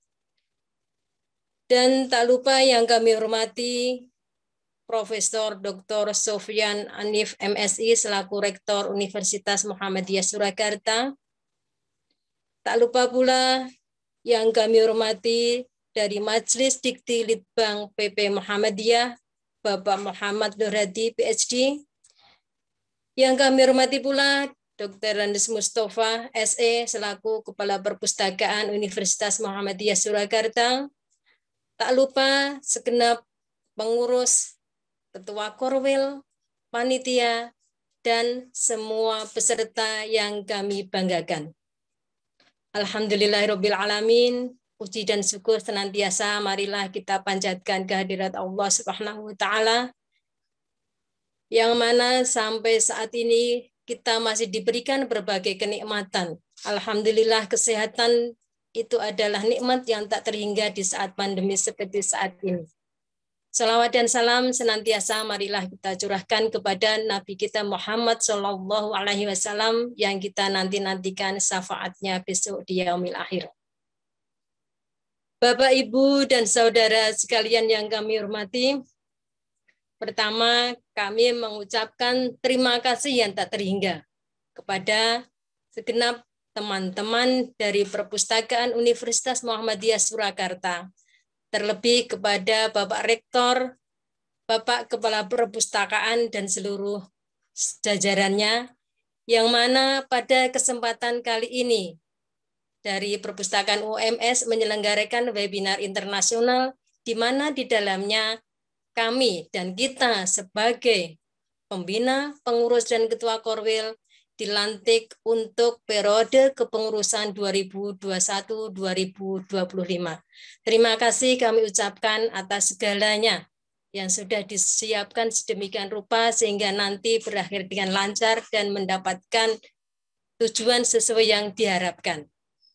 Dan tak lupa yang kami hormati Profesor Doktor Sofyan Anif M S I selaku Rektor Universitas Muhammadiyah Surakarta. Tak lupa pula yang kami hormati dari Majelis Dikti Litbang P P Muhammadiyah, Bapak Muhammad Nur Hadi, P H D. Yang kami hormati pula Doktor Andes Mustafa, S E, selaku Kepala Perpustakaan Universitas Muhammadiyah Surakarta. Tak lupa segenap pengurus, Ketua Korwil, panitia, dan semua peserta yang kami banggakan. Alhamdulillahirabbil alamin, puji dan syukur senantiasa marilah kita panjatkan kehadirat Allah Subhanahu wa taala, yang mana sampai saat ini kita masih diberikan berbagai kenikmatan. Alhamdulillah, kesehatan itu adalah nikmat yang tak terhingga di saat pandemi seperti saat ini. Salawat dan salam senantiasa marilah kita curahkan kepada Nabi kita Muhammad Shallallahu Alaihi Wasallam yang kita nanti-nantikan syafaatnya besok di yaumil akhir. Bapak, Ibu, dan saudara sekalian yang kami hormati, pertama kami mengucapkan terima kasih yang tak terhingga kepada segenap teman-teman dari Perpustakaan Universitas Muhammadiyah Surakarta, terlebih kepada Bapak Rektor, Bapak Kepala Perpustakaan, dan seluruh jajarannya, yang mana pada kesempatan kali ini dari Perpustakaan U M S menyelenggarakan webinar internasional, di mana di dalamnya kami dan kita sebagai pembina, pengurus, dan ketua Korwil dilantik untuk periode kepengurusan dua ribu dua puluh satu sampai dua ribu dua puluh lima. Terima kasih kami ucapkan atas segalanya yang sudah disiapkan sedemikian rupa sehingga nanti berakhir dengan lancar dan mendapatkan tujuan sesuai yang diharapkan.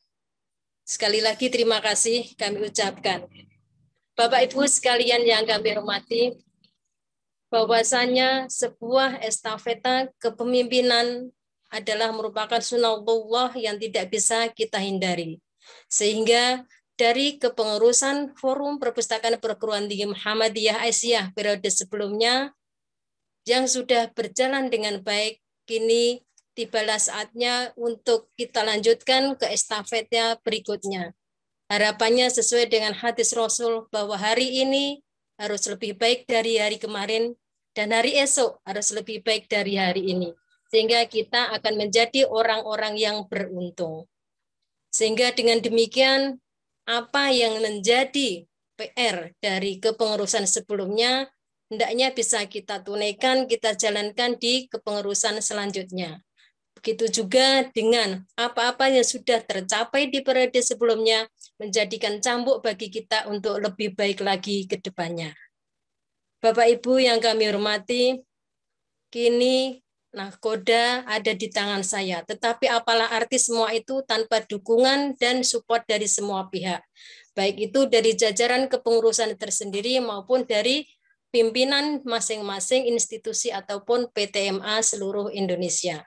Sekali lagi terima kasih kami ucapkan. Bapak Ibu sekalian yang kami hormati, bahwasanya sebuah estafeta kepemimpinan adalah merupakan sunatullah yang tidak bisa kita hindari. Sehingga dari kepengurusan Forum Perpustakaan Perguruan Tinggi Muhammadiyah Aisyah periode sebelumnya yang sudah berjalan dengan baik, kini tibalah saatnya untuk kita lanjutkan ke estafetnya berikutnya. Harapannya sesuai dengan hadis Rasul bahwa hari ini harus lebih baik dari hari kemarin dan hari esok harus lebih baik dari hari ini. Sehingga kita akan menjadi orang-orang yang beruntung. Sehingga dengan demikian, apa yang menjadi P R dari kepengurusan sebelumnya, hendaknya bisa kita tunaikan, kita jalankan di kepengurusan selanjutnya. Begitu juga dengan apa-apa yang sudah tercapai di periode sebelumnya, menjadikan cambuk bagi kita untuk lebih baik lagi ke depannya. Bapak Ibu yang kami hormati, kini nahkoda ada di tangan saya, tetapi apalah arti semua itu tanpa dukungan dan support dari semua pihak, baik itu dari jajaran kepengurusan tersendiri maupun dari pimpinan masing-masing institusi ataupun P T M A seluruh Indonesia.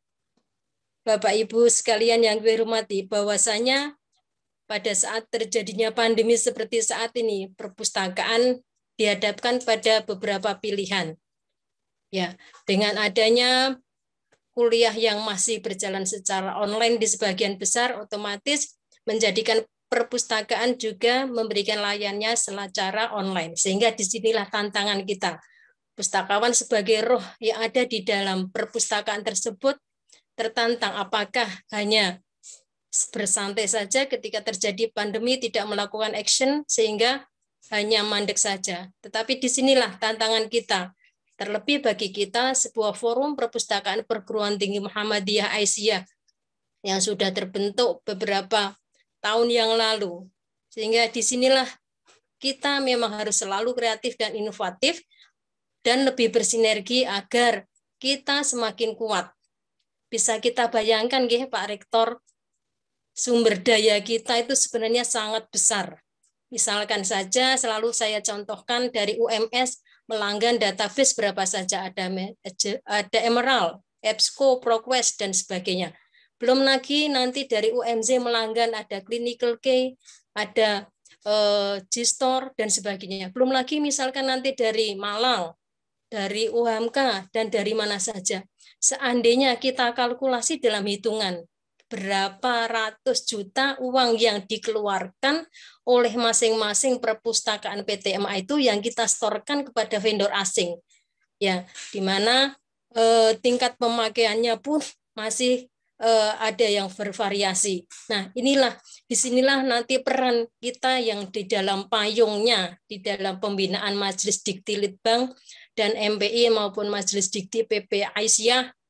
Bapak Ibu sekalian yang kami hormati, bahwasanya pada saat terjadinya pandemi seperti saat ini, perpustakaan dihadapkan pada beberapa pilihan. Ya, dengan adanya kuliah yang masih berjalan secara online di sebagian besar, otomatis menjadikan perpustakaan juga memberikan layanannya secara online. Sehingga disinilah tantangan kita. Pustakawan sebagai roh yang ada di dalam perpustakaan tersebut tertantang apakah hanya bersantai saja ketika terjadi pandemi, tidak melakukan action sehingga hanya mandek saja. Tetapi disinilah tantangan kita. Terlebih bagi kita sebuah forum perpustakaan perguruan tinggi Muhammadiyah Aisyah yang sudah terbentuk beberapa tahun yang lalu. Sehingga disinilah kita memang harus selalu kreatif dan inovatif dan lebih bersinergi agar kita semakin kuat. Bisa kita bayangkan nggih Pak Rektor, sumber daya kita itu sebenarnya sangat besar. Misalkan saja selalu saya contohkan dari U M S melanggan database berapa saja, ada ada Emerald, EBSCO, ProQuest, dan sebagainya. Belum lagi nanti dari U M Z melanggan ada Clinical Key, ada eh, G-Store, dan sebagainya. Belum lagi misalkan nanti dari Malang, dari U H M K, dan dari mana saja. Seandainya kita kalkulasi dalam hitungan, berapa ratus juta uang yang dikeluarkan oleh masing-masing perpustakaan P T M A itu yang kita setorkan kepada vendor asing, ya, di mana eh, tingkat pemakaiannya pun masih eh, ada yang bervariasi. Nah, inilah disinilah nanti peran kita yang di dalam payungnya, di dalam pembinaan Majelis Dikti Litbang dan M P I maupun Majelis Dikti P P Aisyah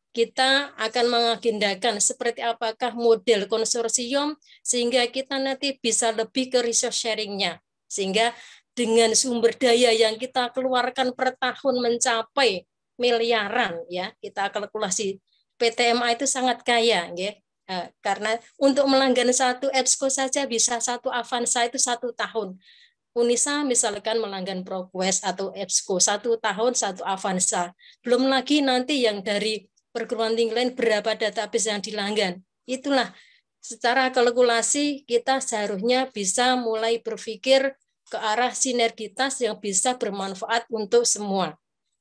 kita akan mengagendakan seperti apakah model konsorsium sehingga kita nanti bisa lebih ke resource sharing-nya. Sehingga dengan sumber daya yang kita keluarkan per tahun mencapai miliaran, ya, kita kalkulasi P T M A itu sangat kaya, ya. Karena untuk melanggan satu EBSCO saja bisa satu Avanza itu satu tahun. UNISA misalkan melanggan ProQuest atau EBSCO satu tahun satu Avanza. Belum lagi nanti yang dari perguruan tinggi lain berapa database yang dilanggan. Itulah secara kalkulasi kita seharusnya bisa mulai berpikir ke arah sinergitas yang bisa bermanfaat untuk semua.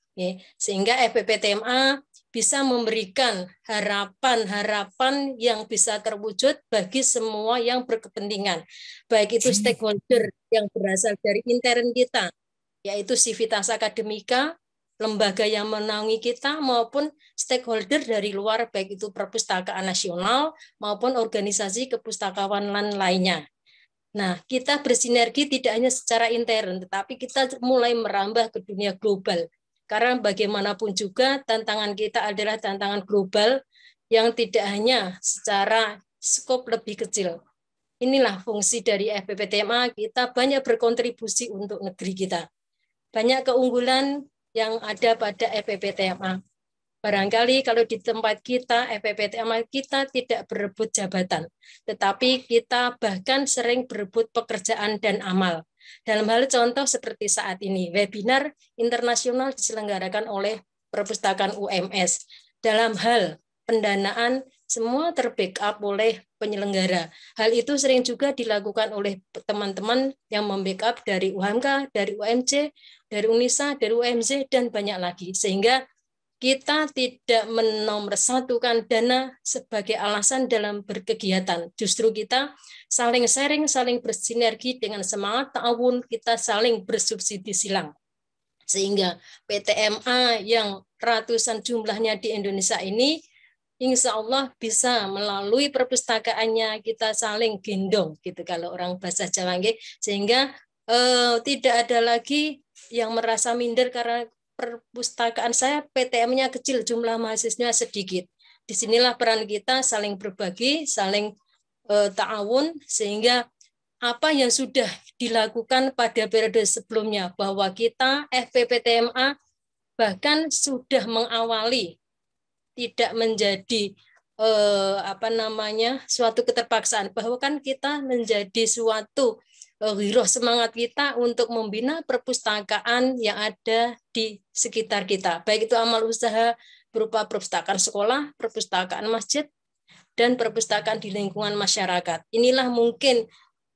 Sehingga F P P T M A bisa memberikan harapan-harapan yang bisa terwujud bagi semua yang berkepentingan. Baik itu stakeholder yang berasal dari intern kita, yaitu Civitas Akademika, lembaga yang menaungi kita, maupun stakeholder dari luar, baik itu perpustakaan nasional maupun organisasi kepustakawanan lainnya. Nah, kita bersinergi tidak hanya secara intern, tetapi kita mulai merambah ke dunia global. Karena bagaimanapun juga tantangan kita adalah tantangan global yang tidak hanya secara skop lebih kecil. Inilah fungsi dari F P P T M A, kita banyak berkontribusi untuk negeri kita. Banyak keunggulan yang ada pada F P P T M A. Barangkali kalau di tempat kita, F P P T M A kita tidak berebut jabatan, tetapi kita bahkan sering berebut pekerjaan dan amal. Dalam hal contoh seperti saat ini, webinar internasional diselenggarakan oleh Perpustakaan U M S. Dalam hal pendanaan, semua terbackup oleh penyelenggara. Hal itu sering juga dilakukan oleh teman-teman yang membackup dari U H M K, dari U M C, dari UNISA, dari U M Z, dan banyak lagi. Sehingga kita tidak menomorsatukan dana sebagai alasan dalam berkegiatan. Justru kita saling sharing, saling bersinergi dengan semangat ta'awun, kita saling bersubsidi silang. Sehingga P T M A yang ratusan jumlahnya di Indonesia ini, insya Allah bisa melalui perpustakaannya kita saling gendong, gitu kalau orang bahasa Jawa, sehingga eh, tidak ada lagi yang merasa minder karena perpustakaan saya P T M-nya kecil, jumlah mahasiswanya sedikit. Disinilah peran kita saling berbagi, saling eh, ta'awun, sehingga apa yang sudah dilakukan pada periode sebelumnya, bahwa kita F P P T M A bahkan sudah mengawali, tidak menjadi eh, apa namanya suatu keterpaksaan, bahwa kan kita menjadi suatu wiroh semangat kita untuk membina perpustakaan yang ada di sekitar kita, baik itu amal usaha berupa perpustakaan sekolah, perpustakaan masjid, dan perpustakaan di lingkungan masyarakat. Inilah mungkin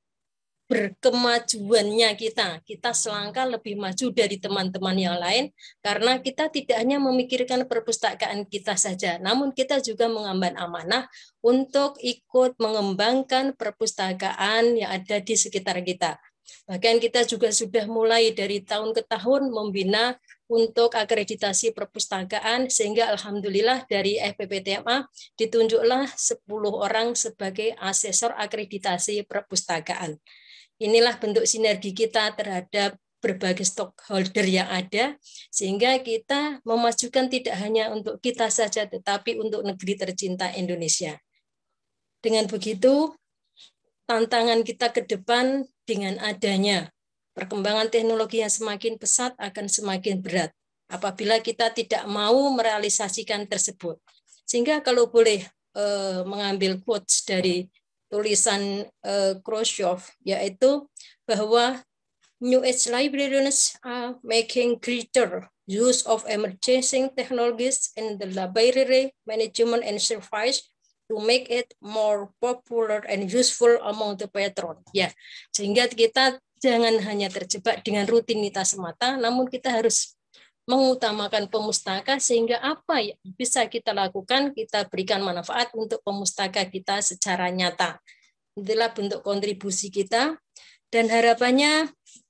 berkemajuannya kita. Kita selangkah lebih maju dari teman-teman yang lain, karena kita tidak hanya memikirkan perpustakaan kita saja, namun kita juga mengemban amanah untuk ikut mengembangkan perpustakaan yang ada di sekitar kita. Bahkan kita juga sudah mulai dari tahun ke tahun membina untuk akreditasi perpustakaan, sehingga alhamdulillah dari F P P T M A ditunjuklah sepuluh orang sebagai asesor akreditasi perpustakaan. Inilah bentuk sinergi kita terhadap berbagai stakeholder yang ada, sehingga kita memajukan tidak hanya untuk kita saja, tetapi untuk negeri tercinta Indonesia. Dengan begitu, tantangan kita ke depan dengan adanya perkembangan teknologi yang semakin pesat akan semakin berat apabila kita tidak mau merealisasikan tersebut. Sehingga kalau boleh eh, mengambil quotes dari tulisan uh, Khrushchev, yaitu bahwa New Age librarians are making greater use of emerging technologies in the library management and service to make it more popular and useful among the patron. Ya, sehingga kita jangan hanya terjebak dengan rutinitas semata, namun kita harus mengutamakan pemustaka, sehingga apa yang bisa kita lakukan, kita berikan manfaat untuk pemustaka kita secara nyata. Itulah bentuk kontribusi kita, dan harapannya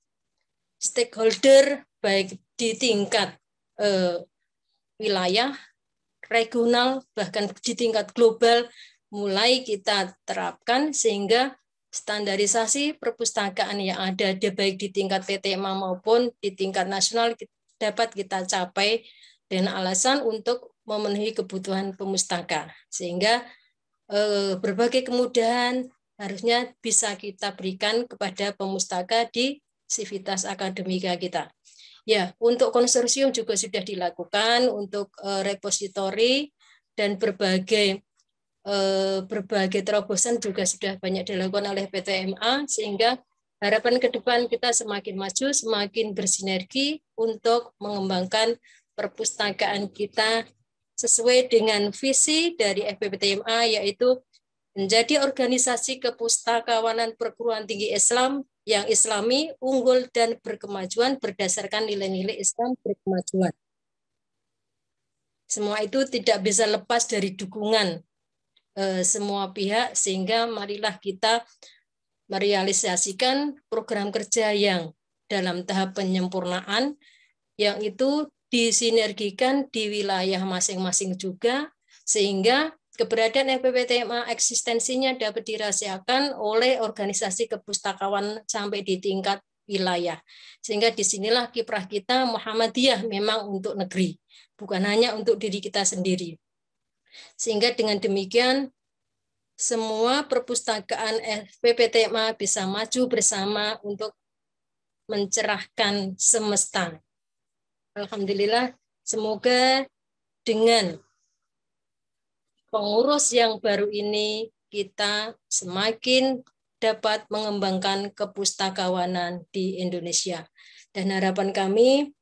stakeholder baik di tingkat eh, wilayah, regional, bahkan di tingkat global mulai kita terapkan, sehingga standarisasi perpustakaan yang ada baik di tingkat P T M A maupun di tingkat nasional dapat kita capai, dan alasan untuk memenuhi kebutuhan pemustaka. Sehingga eh, berbagai kemudahan harusnya bisa kita berikan kepada pemustaka di sivitas akademika kita. Ya, untuk konsorsium juga sudah dilakukan, untuk eh, repositori dan berbagai eh, berbagai terobosan juga sudah banyak dilakukan oleh P T M A, sehingga harapan ke depan kita semakin maju, semakin bersinergi untuk mengembangkan perpustakaan kita sesuai dengan visi dari F P P T M A, yaitu menjadi organisasi kepustakawanan perguruan tinggi Islam yang islami, unggul, dan berkemajuan berdasarkan nilai-nilai Islam berkemajuan. Semua itu tidak bisa lepas dari dukungan eh, semua pihak, sehingga marilah kita merealisasikan program kerja yang dalam tahap penyempurnaan, yang itu disinergikan di wilayah masing-masing juga, sehingga keberadaan F P P T M A eksistensinya dapat dirahasiakan oleh organisasi kepustakawan sampai di tingkat wilayah. Sehingga disinilah kiprah kita Muhammadiyah memang untuk negeri, bukan hanya untuk diri kita sendiri. Sehingga dengan demikian semua perpustakaan F P P T M A bisa maju bersama untuk mencerahkan semesta. Alhamdulillah, semoga dengan pengurus yang baru ini kita semakin dapat mengembangkan kepustakawanan di Indonesia. Dan harapan kami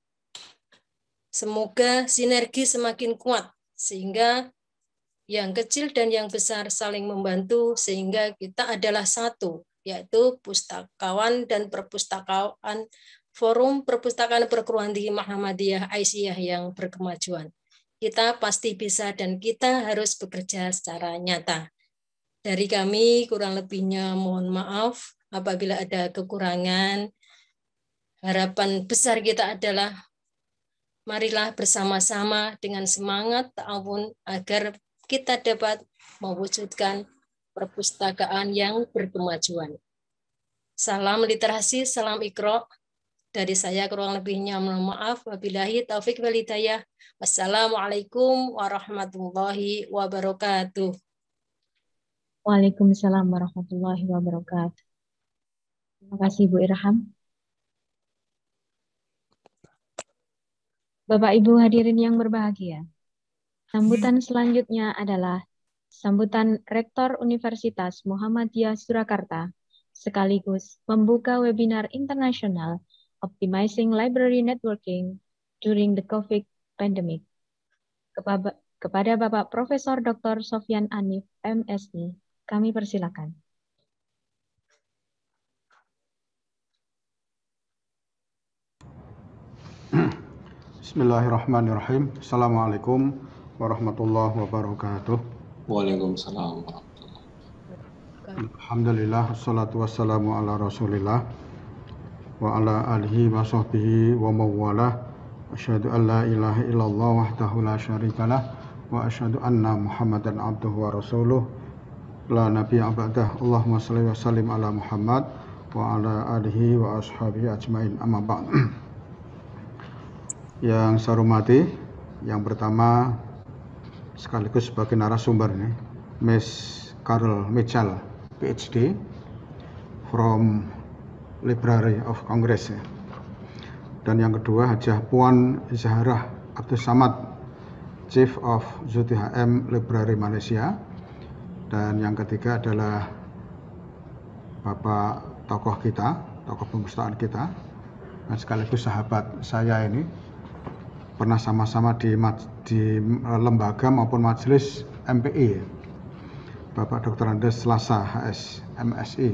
semoga sinergi semakin kuat sehingga yang kecil dan yang besar saling membantu sehingga kita adalah satu, yaitu pustakawan dan perpustakaan Forum Perpustakaan Perguruan Tinggi Muhammadiyah Aisyah yang berkemajuan. Kita pasti bisa dan kita harus bekerja secara nyata. Dari kami kurang lebihnya mohon maaf apabila ada kekurangan. Harapan besar kita adalah marilah bersama-sama dengan semangat ta'awun agar kita dapat mewujudkan perpustakaan yang berkemajuan. Salam literasi, salam Iqra. Dari saya kurang lebihnya mohon maaf. Wabillahi taufik wal hidayah. Wassalamualaikum warahmatullahi wabarakatuh. Waalaikumsalam warahmatullahi wabarakatuh. Terima kasih Bu Irham. Bapak Ibu hadirin yang berbahagia, sambutan selanjutnya adalah sambutan Rektor Universitas Muhammadiyah Surakarta sekaligus membuka webinar internasional Optimizing Library Networking during the COVID Pandemic. Kepada, kepada Bapak Profesor Doktor Sofyan Anif, M Si, kami persilakan. Bismillahirrahmanirrahim. Assalamualaikum warahmatullahi wabarakatuh. Waalaikumsalam warahmatullahi wabarakatuh. Alhamdulillah, wassalatu wassalamu ala rasulillah wa ala alihi wa sahbihi wa mawalah. Asyhadu an la ilaha illallah wahdahu la syarikalah wa asyhadu anna Muhammadan abduhu wa rasuluh la nabiyya ba'dah. Allahumma shalli wa sallim ala Muhammad wa ala alihi wa ashabihi ajmain. Amma ba'd. Yang saya hormati, yang pertama sekaligus sebagai narasumber nih, Miss Carol Mitchell, P H D from Library of Congress. Dan yang kedua Hajah Puan Zahrah Abdul Samad, Chief of Z T H M Library Malaysia. Dan yang ketiga adalah Bapak tokoh kita, tokoh perpustakaan kita, dan sekaligus sahabat saya ini, pernah sama-sama di, di lembaga maupun majelis M P I, Bapak Doktor Andes Selasa H S M Si.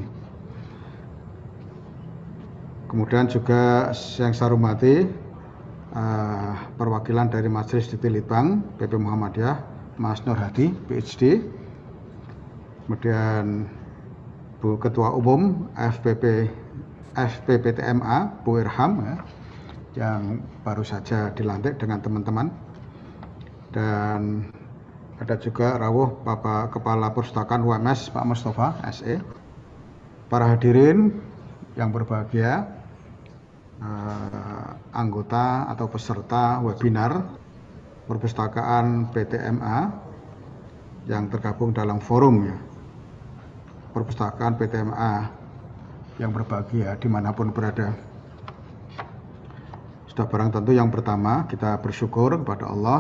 Kemudian juga yang saya hormati uh, perwakilan dari Majelis Dikti Litbang P P Muhammadiyah, Mas Nur Hadi, P H D. Kemudian Bu Ketua Umum F P P F P P T M A, Bu Irham, ya, yang baru saja dilantik dengan teman-teman. Dan ada juga rawuh Bapak Kepala Perpustakaan U M S Pak Mustafa S E. Para hadirin yang berbahagia, eh, anggota atau peserta webinar perpustakaan P T M A yang tergabung dalam forum ya, perpustakaan P T M A yang berbahagia dimanapun berada. Sudah barang tentu yang pertama kita bersyukur kepada Allah.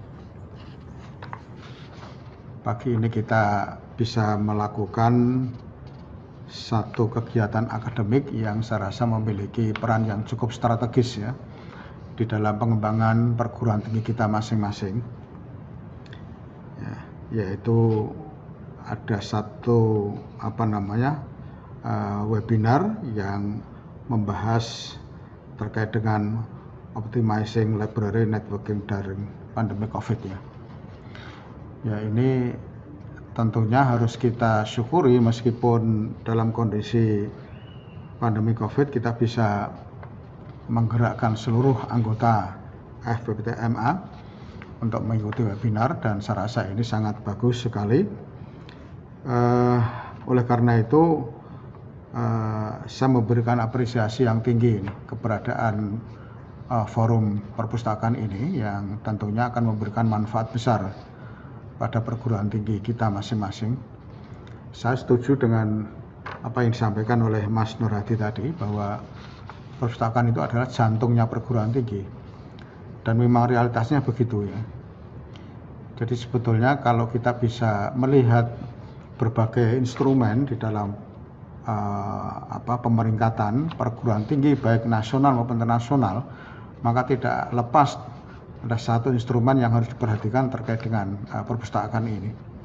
Pagi ini kita bisa melakukan satu kegiatan akademik yang saya rasa memiliki peran yang cukup strategis ya di dalam pengembangan perguruan tinggi kita masing-masing. Ya, yaitu ada satu apa namanya uh, webinar yang membahas terkait dengan optimizing library networking during pandemi COVID ya. Ya ini tentunya harus kita syukuri meskipun dalam kondisi pandemi COVID kita bisa menggerakkan seluruh anggota F P P T M A untuk mengikuti webinar dan saya rasa ini sangat bagus sekali. Uh, oleh karena itu uh, saya memberikan apresiasi yang tinggi ini, keberadaan uh, forum perpustakaan ini yang tentunya akan memberikan manfaat besar pada perguruan tinggi kita masing-masing. Saya setuju dengan apa yang disampaikan oleh Mas Nur Hadi tadi bahwa perpustakaan itu adalah jantungnya perguruan tinggi dan memang realitasnya begitu ya. Jadi sebetulnya kalau kita bisa melihat berbagai instrumen di dalam uh, apa pemeringkatan perguruan tinggi baik nasional maupun internasional, maka tidak lepas ada satu instrumen yang harus diperhatikan terkait dengan uh, perpustakaan ini.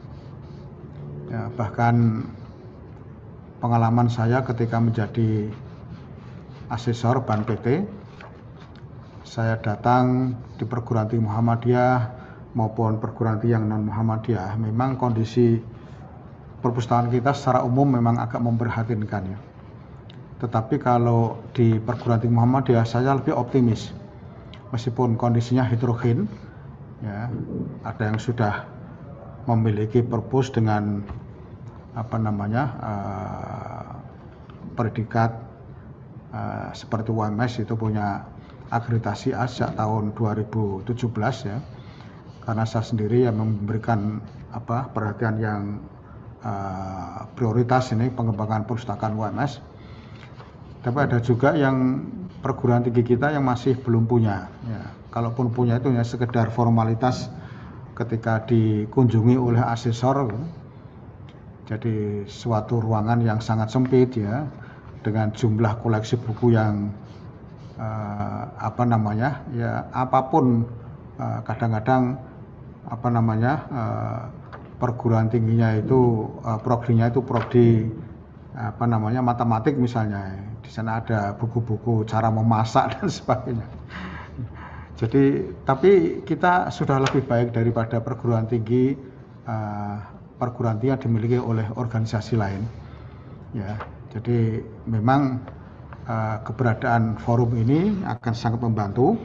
Ya, bahkan pengalaman saya ketika menjadi asesor B A N P T, saya datang di perguruan tinggi Muhammadiyah maupun perguruan tinggi yang non Muhammadiyah, memang kondisi perpustakaan kita secara umum memang agak memprihatinkan ya. Tetapi kalau di perguruan tinggi Muhammadiyah saya lebih optimis. Meskipun kondisinya heterogen, ya, ada yang sudah memiliki perpus dengan apa namanya uh, predikat uh, seperti U M S itu punya akreditasi A sejak tahun dua ribu tujuh belas ya. Karena saya sendiri yang memberikan apa perhatian yang uh, prioritas ini pengembangan perpustakaan U M S. Tapi ada juga yang perguruan tinggi kita yang masih belum punya. Ya, kalaupun punya itu hanya sekedar formalitas ketika dikunjungi oleh asesor. Jadi suatu ruangan yang sangat sempit ya, dengan jumlah koleksi buku yang uh, apa namanya ya apapun uh, kadang-kadang apa namanya uh, perguruan tingginya itu uh, prodinya itu prodi apa namanya matematik misalnya. Di sana ada buku-buku cara memasak dan sebagainya. Jadi, tapi kita sudah lebih baik daripada perguruan tinggi uh, perguruan tinggi yang dimiliki oleh organisasi lain. Ya, jadi memang uh, keberadaan forum ini akan sangat membantu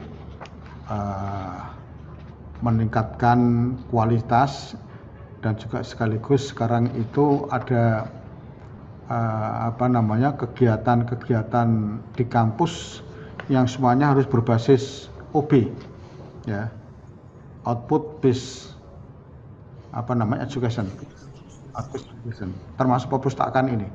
uh, meningkatkan kualitas dan juga sekaligus sekarang itu ada Uh, apa namanya kegiatan-kegiatan di kampus yang semuanya harus berbasis O B ya, output based apa namanya education, output education, termasuk perpustakaan ini.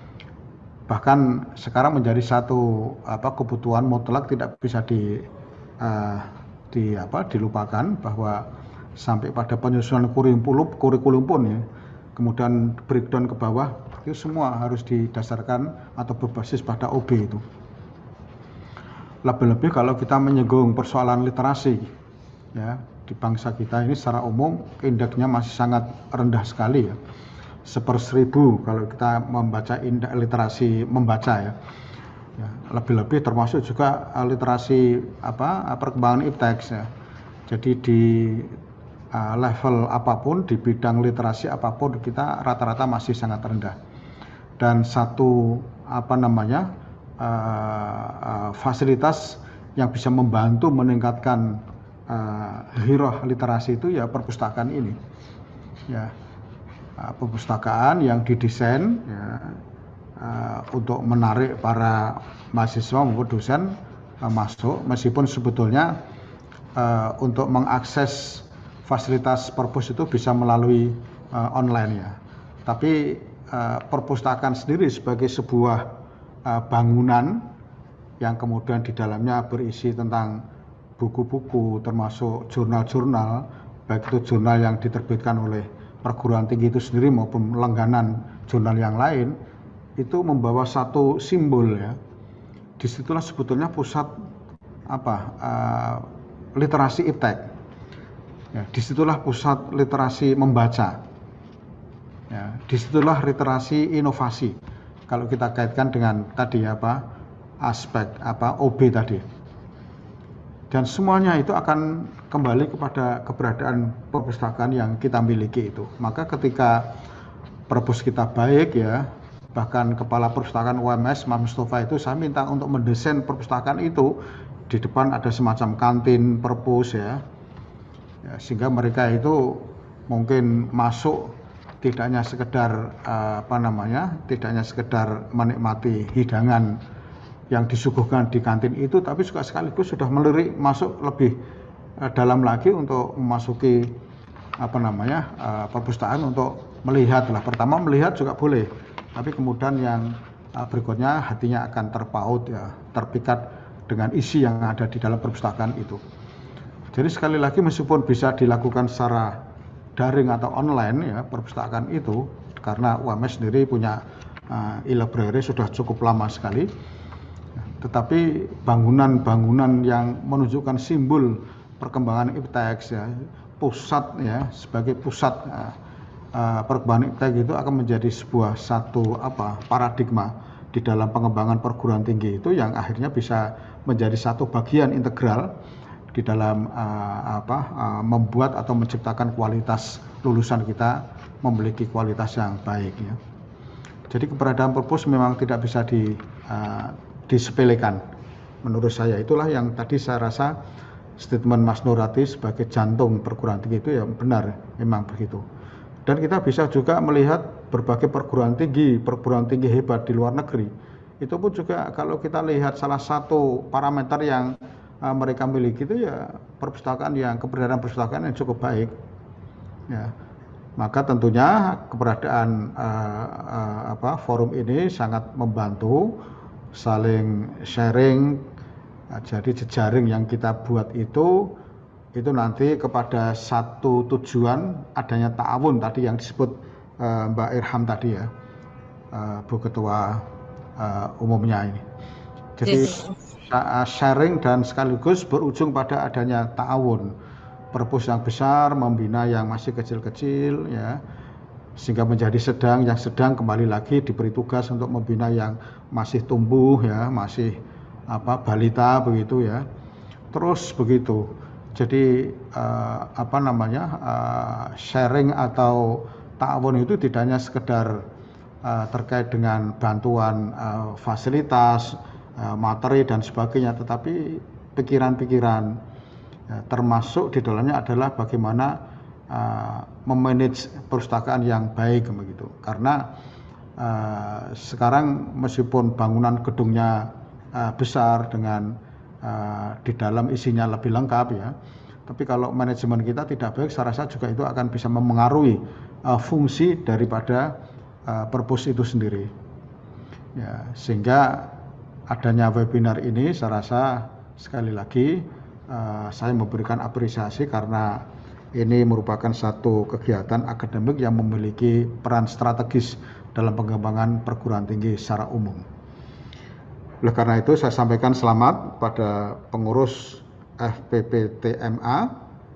Bahkan sekarang menjadi satu apa kebutuhan mutlak tidak bisa di uh, di apa dilupakan bahwa sampai pada penyusunan kurikulum kurikulum pun ya, kemudian breakdown ke bawah itu semua harus didasarkan atau berbasis pada O B itu. Lebih-lebih kalau kita menyinggung persoalan literasi ya, di bangsa kita ini secara umum indeksnya masih sangat rendah sekali ya, seper seribu kalau kita membaca indeks literasi membaca ya. Ya, lebih-lebih termasuk juga literasi apa perkembangan ipteks ya. Jadi di uh, level apapun di bidang literasi apapun kita rata-rata masih sangat rendah. Dan satu apa namanya uh, uh, fasilitas yang bisa membantu meningkatkan uh, hirah literasi itu ya perpustakaan ini ya, uh, perpustakaan yang didesain ya, uh, untuk menarik para mahasiswa maupun dosen uh, masuk, meskipun sebetulnya uh, untuk mengakses fasilitas perpus itu bisa melalui uh, online ya. Tapi uh, perpustakaan sendiri sebagai sebuah uh, bangunan yang kemudian di dalamnya berisi tentang buku-buku termasuk jurnal-jurnal, baik itu jurnal yang diterbitkan oleh perguruan tinggi itu sendiri maupun langganan jurnal yang lain, itu membawa satu simbol ya. Disitulah sebetulnya pusat apa uh, literasi iptek. Ya, disitulah pusat literasi membaca. Ya, disitulah literasi inovasi. Kalau kita kaitkan dengan tadi apa aspek apa O B tadi. Dan semuanya itu akan kembali kepada keberadaan perpustakaan yang kita miliki itu. Maka ketika perpus kita baik ya, bahkan Kepala Perpustakaan U M S, Mas Mustafa itu saya minta untuk mendesain perpustakaan itu, di depan ada semacam kantin perpus ya, ya sehingga mereka itu mungkin masuk tidak hanya sekedar uh, apa namanya, tidak hanya sekedar menikmati hidangan yang disuguhkan di kantin itu, tapi juga sekaligus sudah melirik masuk lebih uh, dalam lagi untuk memasuki apa namanya uh, perpustakaan untuk melihat lah. Pertama melihat juga boleh, tapi kemudian yang uh, berikutnya hatinya akan terpaut ya, terpikat dengan isi yang ada di dalam perpustakaan itu. Jadi sekali lagi meskipun bisa dilakukan secara daring atau online ya perpustakaan itu, karena U M S sendiri punya uh, e-library sudah cukup lama sekali, tetapi bangunan-bangunan yang menunjukkan simbol perkembangan iptek ya, pusat ya, sebagai pusat uh, uh, perkembangan iptek itu akan menjadi sebuah satu apa paradigma di dalam pengembangan perguruan tinggi itu yang akhirnya bisa menjadi satu bagian integral di dalam uh, apa uh, membuat atau menciptakan kualitas lulusan kita memiliki kualitas yang baik ya. Jadi keberadaan perpus memang tidak bisa di uh, disepelekan menurut saya. Itulah yang tadi saya rasa statement Mas Nurati sebagai jantung perguruan tinggi itu ya benar, memang begitu. Dan kita bisa juga melihat berbagai perguruan tinggi, perguruan tinggi hebat di luar negeri. Itu pun juga kalau kita lihat salah satu parameter yang uh, mereka miliki itu ya perpustakaan yang keberadaan perpustakaan yang cukup baik. Ya. Maka tentunya keberadaan uh, uh, apa forum ini sangat membantu saling sharing. Nah, jadi jejaring yang kita buat itu itu nanti kepada satu tujuan adanya ta'awun tadi yang disebut uh, Mbak Irham tadi ya, uh, Bu Ketua uh, umumnya ini. Jadi uh, sharing dan sekaligus berujung pada adanya ta'awun, perpus yang besar membina yang masih kecil-kecil ya, sehingga menjadi sedang, yang sedang kembali lagi diberi tugas untuk membina yang masih tumbuh ya, masih apa balita begitu ya, terus begitu. Jadi uh, apa namanya uh, sharing atau ta'awun itu tidak hanya sekedar uh, terkait dengan bantuan uh, fasilitas, uh, materi dan sebagainya, tetapi pikiran-pikiran ya, termasuk di dalamnya adalah bagaimana uh, memanage perpustakaan yang baik begitu. Karena uh, sekarang meskipun bangunan gedungnya uh, besar dengan uh, di dalam isinya lebih lengkap ya, tapi kalau manajemen kita tidak baik, saya rasa juga itu akan bisa memengaruhi uh, fungsi daripada uh, perpus itu sendiri. Ya, sehingga adanya webinar ini saya rasa sekali lagi uh, saya memberikan apresiasi karena ini merupakan satu kegiatan akademik yang memiliki peran strategis dalam pengembangan perguruan tinggi secara umum. Oleh karena itu saya sampaikan selamat pada pengurus F P P T M A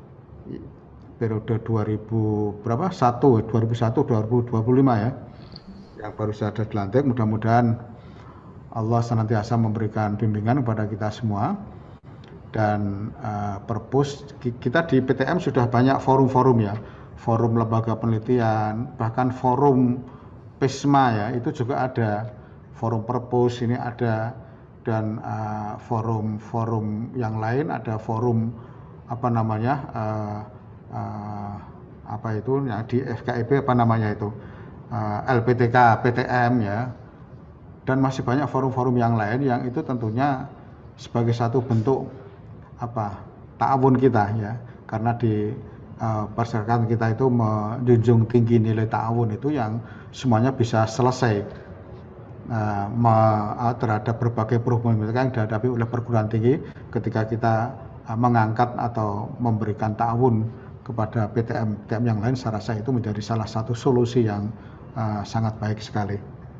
periode dua ribu berapa? satu dua ribu satu dua ribu dua puluh lima ya. Yang baru saja dilantik, mudah-mudahan Allah senantiasa memberikan bimbingan kepada kita semua. Dan uh, perpus kita di P T M sudah banyak forum-forum ya, forum lembaga penelitian, bahkan forum PISMA ya, itu juga ada, forum perpus ini ada, dan uh, forum-forum yang lain ada, forum apa namanya uh, uh, apa itu ya di F K I P apa namanya itu uh, L P T K, P T M ya, dan masih banyak forum-forum yang lain yang itu tentunya sebagai satu bentuk apa ta'awun kita ya, karena di uh, persyaratan kita itu menjunjung tinggi nilai ta'awun itu yang semuanya bisa selesai uh, me, uh, terhadap berbagai problematika yang dihadapi oleh perguruan tinggi ketika kita uh, mengangkat atau memberikan ta'awun kepada P T M P T M yang lain. Saya rasa itu menjadi salah satu solusi yang uh, sangat baik sekali.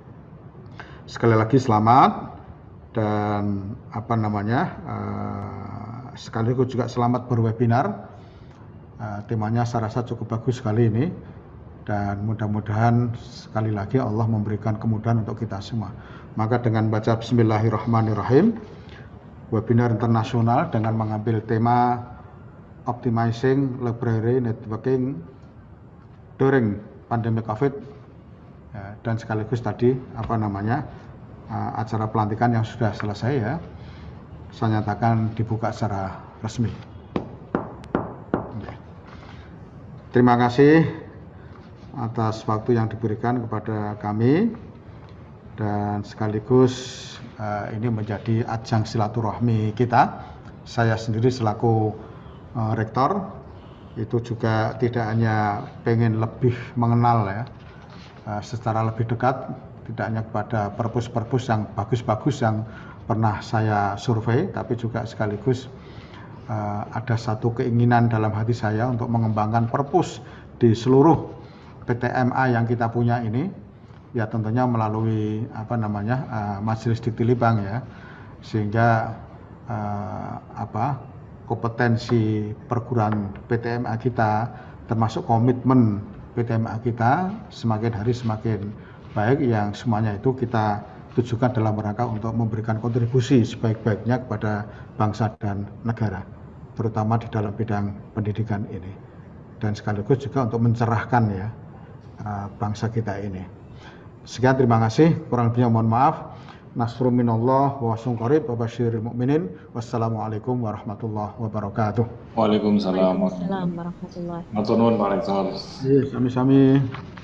Sekali lagi selamat dan apa namanya uh, sekaligus juga selamat berwebinar. Uh, temanya saya rasa cukup bagus sekali ini dan mudah-mudahan sekali lagi Allah memberikan kemudahan untuk kita semua. Maka dengan baca Bismillahirrahmanirrahim, webinar internasional dengan mengambil tema Optimizing Library Networking During Pandemic COVID. Ya, dan sekaligus tadi apa namanya uh, acara pelantikan yang sudah selesai ya, saya nyatakan dibuka secara resmi. Okay. Terima kasih atas waktu yang diberikan kepada kami dan sekaligus uh, ini menjadi ajang silaturahmi kita. Saya sendiri selaku uh, rektor itu juga tidak hanya pengen lebih mengenal ya, secara lebih dekat, tidak hanya kepada perpus-perpus yang bagus-bagus yang pernah saya survei, tapi juga sekaligus uh, ada satu keinginan dalam hati saya untuk mengembangkan perpus di seluruh P T M A yang kita punya ini, ya tentunya melalui apa namanya uh, Majelis Diktilibang ya, sehingga uh, apa kompetensi perguruan P T M A kita termasuk komitmen P T M A kita semakin hari semakin baik, yang semuanya itu kita tujukan dalam rangka untuk memberikan kontribusi sebaik-baiknya kepada bangsa dan negara, terutama di dalam bidang pendidikan ini, dan sekaligus juga untuk mencerahkan ya bangsa kita ini. Sekian, terima kasih, kurang lebihnya mohon maaf. Nasrun minallah wa wasun qarib wa basyiril mu'minin. Wassalamualaikum warahmatullahi wabarakatuh. Waalaikumsalam warahmatullahi wabarakatuh. Sami-sami.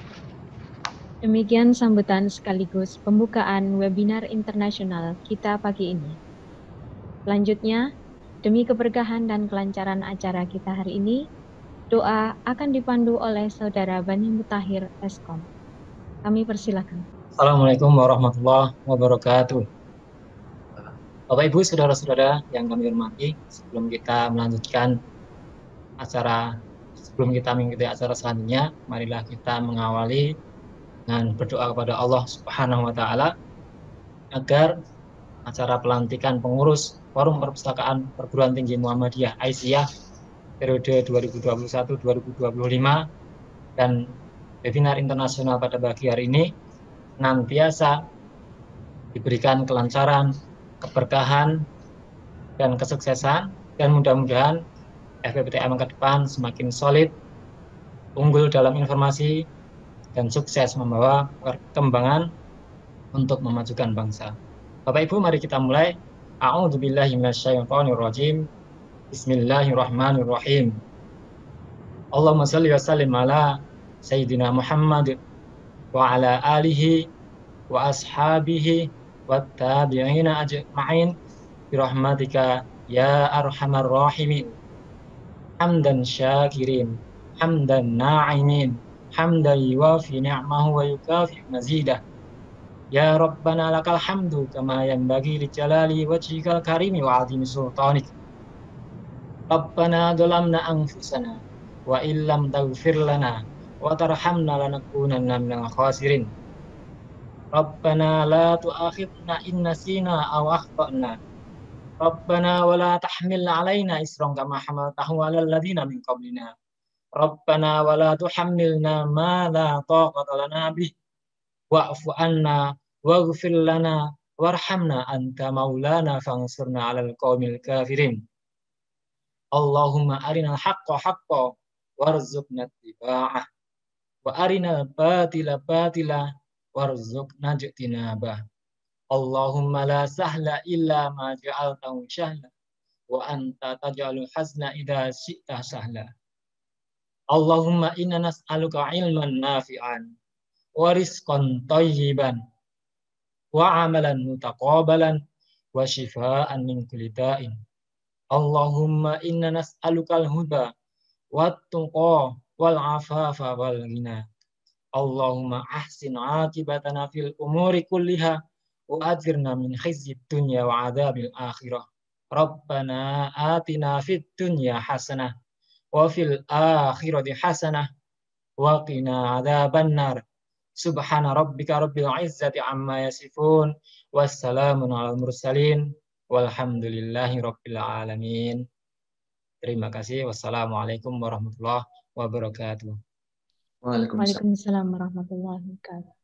Demikian sambutan sekaligus pembukaan webinar internasional kita pagi ini. Selanjutnya, demi keberkahan dan kelancaran acara kita hari ini, doa akan dipandu oleh Saudara Bani Mutahir Eskom. Kami persilakan. Assalamualaikum warahmatullahi wabarakatuh. Bapak Ibu, saudara-saudara yang kami hormati, sebelum kita melanjutkan acara, sebelum kita mengikuti acara selanjutnya, marilah kita mengawali dengan berdoa kepada Allah Subhanahu wa Ta'ala agar acara pelantikan pengurus Forum Perpustakaan Perguruan Tinggi Muhammadiyah Aisyah periode dua ribu dua puluh satu dua ribu dua puluh lima dan webinar internasional pada pagi hari ini senantiasa diberikan kelancaran, keberkahan, dan kesuksesan, dan mudah-mudahan F P P T M ke depan semakin solid, unggul dalam informasi, dan sukses membawa perkembangan untuk memajukan bangsa. Bapak Ibu, mari kita mulai. A'udzubillahi minasyaitonirrajim. Bismillahirrahmanirrahim. Allahumma shalli wa sallim ala Sayyidina Muhammad wa ala alihi wa ashabihi wa tabi'ina ajma'in birahmatika ya arhamar rahimin. Hamdan syakirin, hamdan na'imin, hamdan yuwafi ni'mahu wa yukafi mazidah. Ya Rabbana lakal hamdu kama yanbaghi li jalali wajhikal karimi wa 'azimi sultanik. Rabbana dhalamna anfusana wa illam taghfir lana wa tarhamna lanakunanna minal khasirin. Rabbana la tu'akhidna in nasina aw akhtana. Rabbana wa la tahmil 'alaina isran kama hamaltahu 'alal ladzina min qablina. Rabbana wa la tuhammilna ma la taqata lana bih. Wa'fu 'anna waghfir lana warhamna anta maulana fansurna 'alal qaumil kafirin. Allahumma arinal haqqa haqqan warzuqna ittiba'ah. Wa arinal batila batila warzuqna ijtinabah. Allahumma la sahla illa ma ja'altahu sahla wa anta taj'alul hazna idza syi'ta sahla. Allahumma inna nas'aluka ilman nafi'an wa rizqan thayyiban wa amalan mutaqabbalan wa shifaa'an min kulli da'in. Allahumma inna nas'alukal huda wat tuqa wal afafa wal ghina. Allahumma ahsin aqibatana fil umuri kulliha wa ajirna min khizyid dunya wa adzabil akhirah. Rabbana atina fid dunya hasanah wa fil akhirati hasanah wa qina adzabannar. Subhana rabbika rabbil izzati amma yasifun wassalamun alal mursalin walhamdulillahi rabbil alamin. Terima kasih. Wassalamualaikum warahmatullahi wabarakatuh. Waalaikumsalam. Waalaikumsalam warahmatullahi wabarakatuh.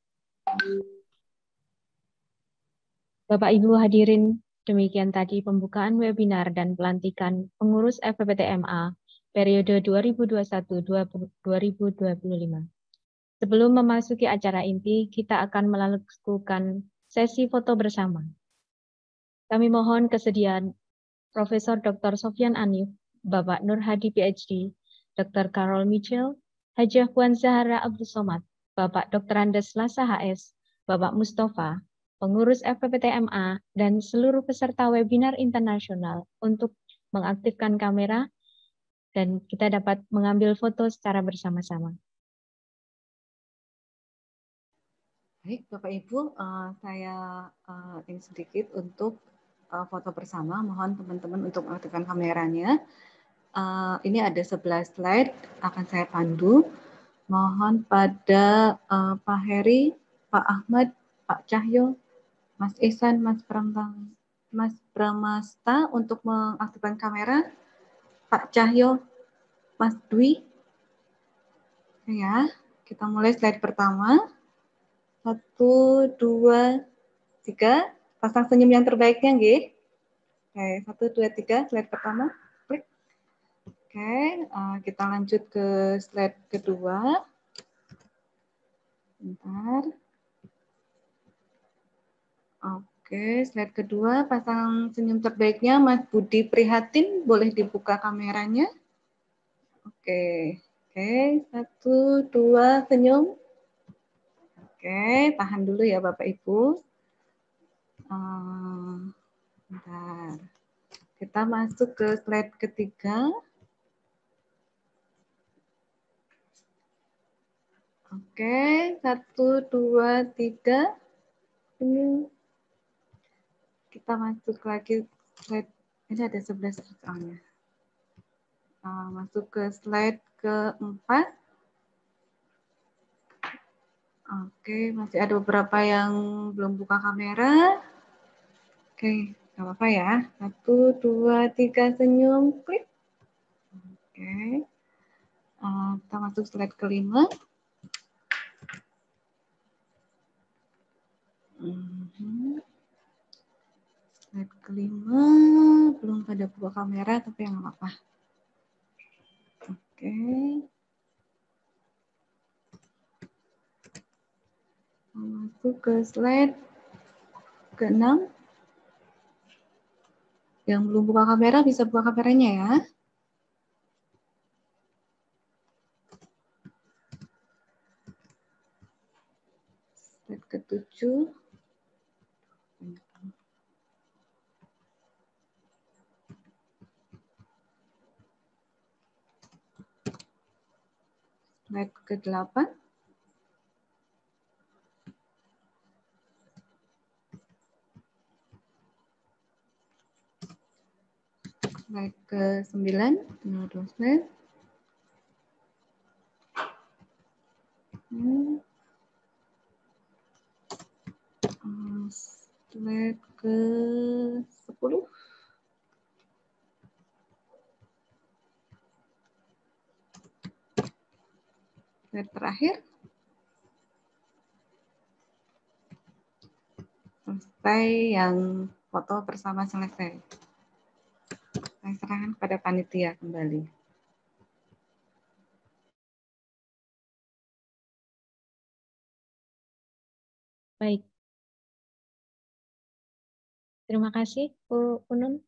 Bapak Ibu hadirin, demikian tadi pembukaan webinar dan pelantikan pengurus F P P T M A periode dua ribu dua puluh satu sampai dua ribu dua puluh lima. Sebelum memasuki acara inti, kita akan melakukan sesi foto bersama. Kami mohon kesediaan Profesor Doktor Sofyan Anif, Bapak Nur Hadi P H D, Doktor Carol Mitchell, Hajah Puan Zahra Abdul Somad, Bapak Doktor Andes Lasa H S, Bapak Mustafa, pengurus F P P T M A, dan seluruh peserta webinar internasional untuk mengaktifkan kamera dan kita dapat mengambil foto secara bersama-sama. Baik, Bapak Ibu, uh, saya uh, ingin sedikit untuk uh, foto bersama. Mohon teman-teman untuk mengaktifkan kameranya. Uh, ini ada sebelas slide, akan saya pandu. Mohon pada uh, Pak Heri, Pak Ahmad, Pak Cahyo, Mas Ihsan, Mas Pramang, Mas Pramasta untuk mengaktifkan kamera. Pak Cahyo, Mas Dwi. Ya, kita mulai slide pertama. Satu, dua, tiga. Pasang senyum yang terbaiknya, nggih. Oke, satu, dua, tiga. Slide pertama. Klik. Oke, uh, kita lanjut ke slide kedua. Bentar. Oke, slide kedua. Pasang senyum terbaiknya, Mas Budi Prihatin. Boleh dibuka kameranya. Oke, oke. Satu, dua, senyum. Oke, tahan dulu ya Bapak Ibu. Uh, bentar. Kita masuk ke slide ketiga. Oke, satu, dua, tiga. Ini kita masuk lagi slide. Ini ada sebelas soalnya. Uh, masuk ke slide keempat. Oke, masih ada beberapa yang belum buka kamera. Oke, nggak apa-apa ya. Satu, dua, tiga, senyum, klik. Oke, uh, kita masuk slide kelima. Mm-hmm. Slide kelima, belum pada buka kamera, tapi nggak apa-apa. Oke. Masuk ke slide keenam. Yang belum buka kamera bisa buka kameranya ya. Slide ketujuh. Slide kedelapan. Slide ke sembilan, tinggal dua slide. Hmm. Slide ke sepuluh. Slide terakhir. Selesai yang foto bersama selesai. Saya serahkan kepada panitia kembali. Baik. Terima kasih, Bu Unun.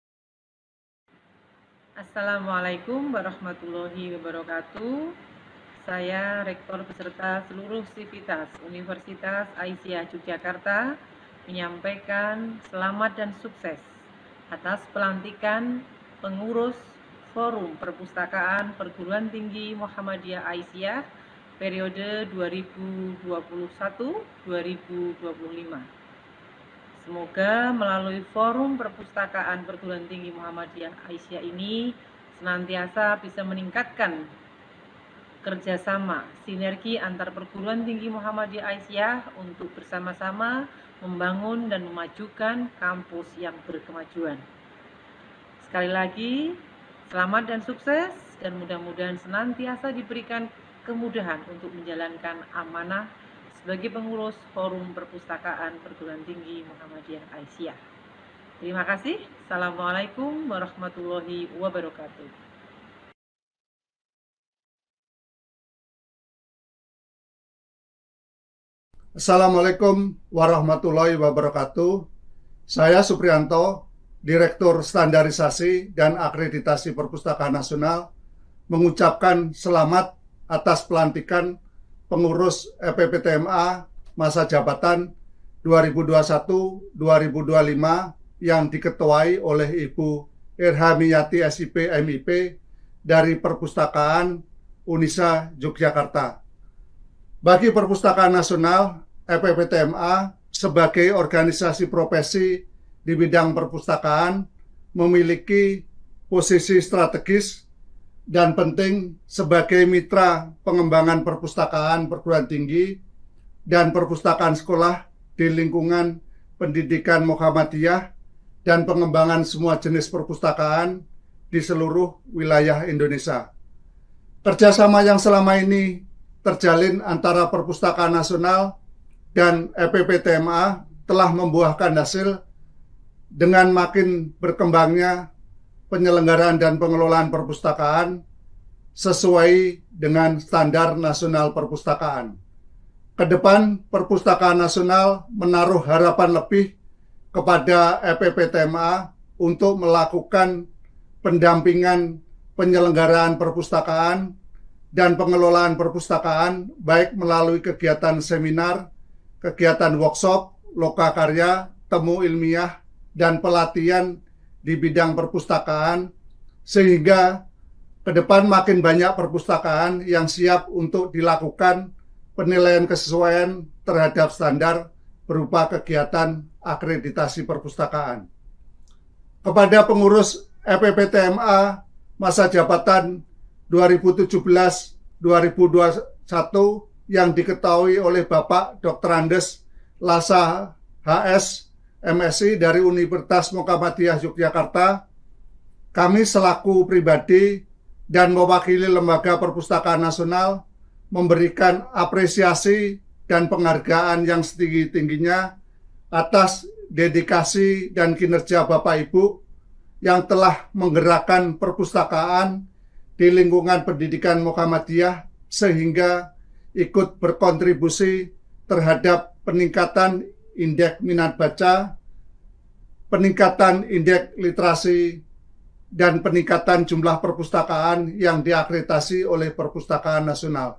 Assalamualaikum warahmatullahi wabarakatuh. Saya, Rektor beserta seluruh sivitas Universitas Aisyah Yogyakarta, menyampaikan selamat dan sukses atas pelantikan pengurus Forum Perpustakaan Perguruan Tinggi Muhammadiyah Aisyah periode dua ribu dua puluh satu sampai dua ribu dua puluh lima. Semoga melalui Forum Perpustakaan Perguruan Tinggi Muhammadiyah Aisyah ini senantiasa bisa meningkatkan kerjasama, sinergi antar perguruan tinggi Muhammadiyah Aisyah untuk bersama-sama membangun dan memajukan kampus yang berkemajuan. Sekali lagi, selamat dan sukses, dan mudah-mudahan senantiasa diberikan kemudahan untuk menjalankan amanah sebagai pengurus Forum Perpustakaan Perguruan Tinggi Muhammadiyah Aisyah. Terima kasih. Assalamualaikum warahmatullahi wabarakatuh. Assalamualaikum warahmatullahi wabarakatuh. Saya Supriyanto, Direktur Standarisasi dan Akreditasi Perpustakaan Nasional, mengucapkan selamat atas pelantikan pengurus E P P T M A masa jabatan dua ribu dua puluh satu sampai dua ribu dua puluh lima yang diketuai oleh Ibu Irhamiyati S I P M I P dari Perpustakaan Unisa Yogyakarta. Bagi Perpustakaan Nasional, E P P T M A sebagai organisasi profesi di bidang perpustakaan memiliki posisi strategis dan penting sebagai mitra pengembangan perpustakaan perguruan tinggi dan perpustakaan sekolah di lingkungan pendidikan Muhammadiyah dan pengembangan semua jenis perpustakaan di seluruh wilayah Indonesia. Kerjasama yang selama ini terjalin antara Perpustakaan Nasional dan E P P T M A telah membuahkan hasil dengan makin berkembangnya penyelenggaraan dan pengelolaan perpustakaan sesuai dengan standar nasional perpustakaan. Kedepan, Perpustakaan Nasional menaruh harapan lebih kepada E P P T M A untuk melakukan pendampingan penyelenggaraan perpustakaan dan pengelolaan perpustakaan baik melalui kegiatan seminar, kegiatan workshop, lokakarya, temu ilmiah, dan pelatihan di bidang perpustakaan, sehingga ke depan makin banyak perpustakaan yang siap untuk dilakukan penilaian kesesuaian terhadap standar berupa kegiatan akreditasi perpustakaan. Kepada pengurus E P P T M A masa jabatan dua ribu tujuh belas sampai dua ribu dua puluh satu yang diketahui oleh Bapak Doktor Andes Lasa H S M Si dari Universitas Muhammadiyah Yogyakarta, kami selaku pribadi dan mewakili Lembaga Perpustakaan Nasional memberikan apresiasi dan penghargaan yang setinggi-tingginya atas dedikasi dan kinerja Bapak Ibu yang telah menggerakkan perpustakaan di lingkungan pendidikan Muhammadiyah sehingga ikut berkontribusi terhadap peningkatan indeks minat baca, peningkatan indeks literasi, dan peningkatan jumlah perpustakaan yang diakreditasi oleh Perpustakaan Nasional.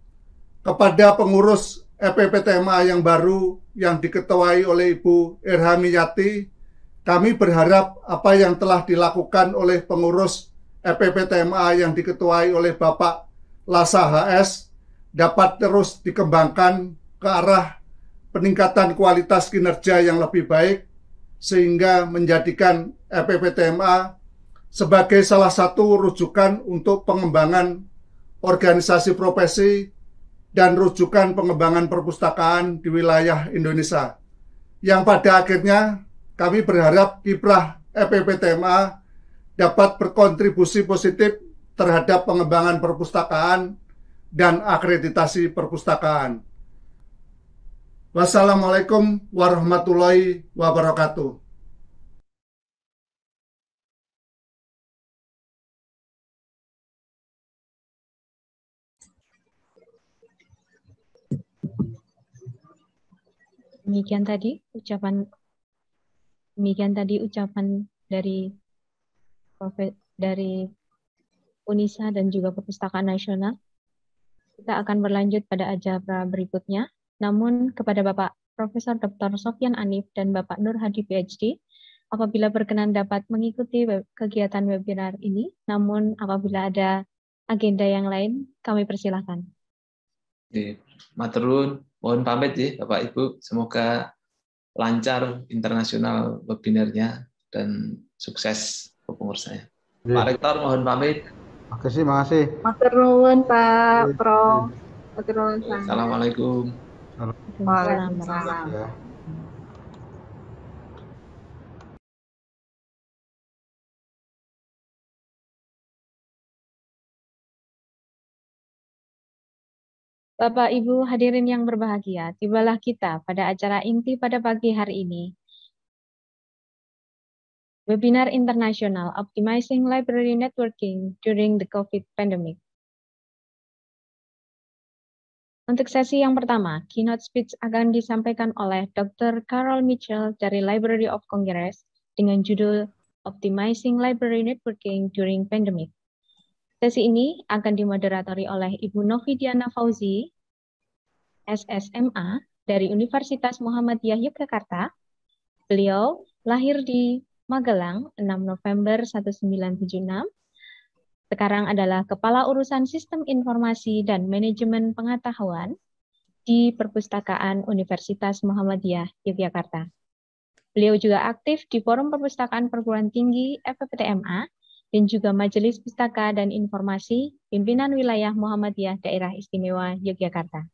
Kepada pengurus E P P T M A yang baru yang diketuai oleh Ibu Irhamiyati, kami berharap apa yang telah dilakukan oleh pengurus E P P T M A yang diketuai oleh Bapak Lasa H S dapat terus dikembangkan ke arah peningkatan kualitas kinerja yang lebih baik, sehingga menjadikan E P P T M A sebagai salah satu rujukan untuk pengembangan organisasi profesi dan rujukan pengembangan perpustakaan di wilayah Indonesia. Yang pada akhirnya kami berharap kiprah E P P T M A dapat berkontribusi positif terhadap pengembangan perpustakaan dan akreditasi perpustakaan. Wassalamualaikum warahmatullahi wabarakatuh. Demikian tadi ucapan demikian tadi ucapan dari dari Unisa dan juga Perpustakaan Nasional. Kita akan berlanjut pada acara berikutnya. Namun kepada Bapak Profesor Doktor Sofyan Anif dan Bapak Nur Hadi P H D, apabila berkenan dapat mengikuti web, kegiatan webinar ini, namun apabila ada agenda yang lain, kami persilahkan. Maturun, mohon pamit ya Bapak Ibu, semoga lancar internasional webinarnya dan sukses kepengurusannya. Ya. Pak Rektor mohon pamit. Makasih, makasih. Matur nuwun Pak Prof. Matur nuwun sangat. Assalamualaikum. Waalaikumsalam. Ya. Bapak Ibu hadirin yang berbahagia, tibalah kita pada acara inti pada pagi hari ini. Webinar Internasional Optimizing Library Networking During the COVID Pandemic. Untuk sesi yang pertama, keynote speech akan disampaikan oleh Doktor Carol Mitchell dari Library of Congress dengan judul Optimizing Library Networking During Pandemic. Sesi ini akan dimoderatori oleh Ibu Novidiana Fauzi, S S M A dari Universitas Muhammadiyah Yogyakarta. Beliau lahir di Magelang enam November seribu sembilan ratus tujuh puluh enam. Sekarang adalah Kepala Urusan Sistem Informasi dan Manajemen Pengetahuan di Perpustakaan Universitas Muhammadiyah Yogyakarta. Beliau juga aktif di Forum Perpustakaan Perguruan Tinggi F P T M A dan juga Majelis Pustaka dan Informasi Pimpinan Wilayah Muhammadiyah Daerah Istimewa Yogyakarta.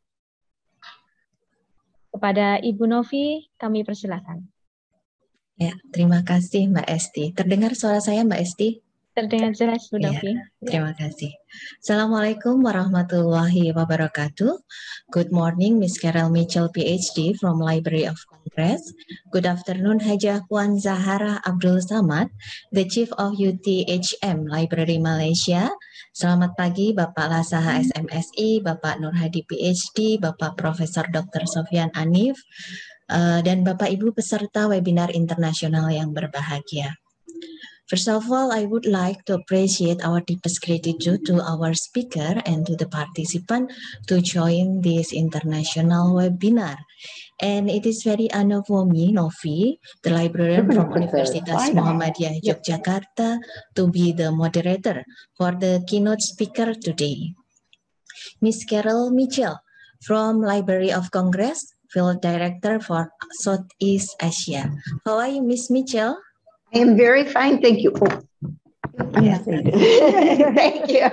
Kepada Ibu Novi, kami persilakan. Ya, terima kasih Mbak Esti. Terdengar suara saya Mbak Esti? Terdengar jelas, Bu Novi. Ya, terima kasih. Assalamualaikum warahmatullahi wabarakatuh. Good morning, Miss Carol Mitchell, P H D from Library of Congress. Good afternoon, Hajah Puan Zahara Abdul Samad, the Chief of U T H M Library Malaysia. Selamat pagi, Bapak Lasaha S M S I, Bapak Nur Hadi P H D, Bapak Profesor Doktor Sofyan Anif, uh, dan Bapak Ibu peserta webinar internasional yang berbahagia. First of all, I would like to appreciate our deepest gratitude to our speaker and to the participant to join this international webinar. And it is very honor for me, Novi, the librarian from Universitas Muhammadiyah Yogyakarta, to be the moderator for the keynote speaker today. Miss Carol Mitchell from Library of Congress, Field Director for Southeast Asia. How are you, Miss Mitchell? I am very fine, thank you. Oh. Yeah. Thank you.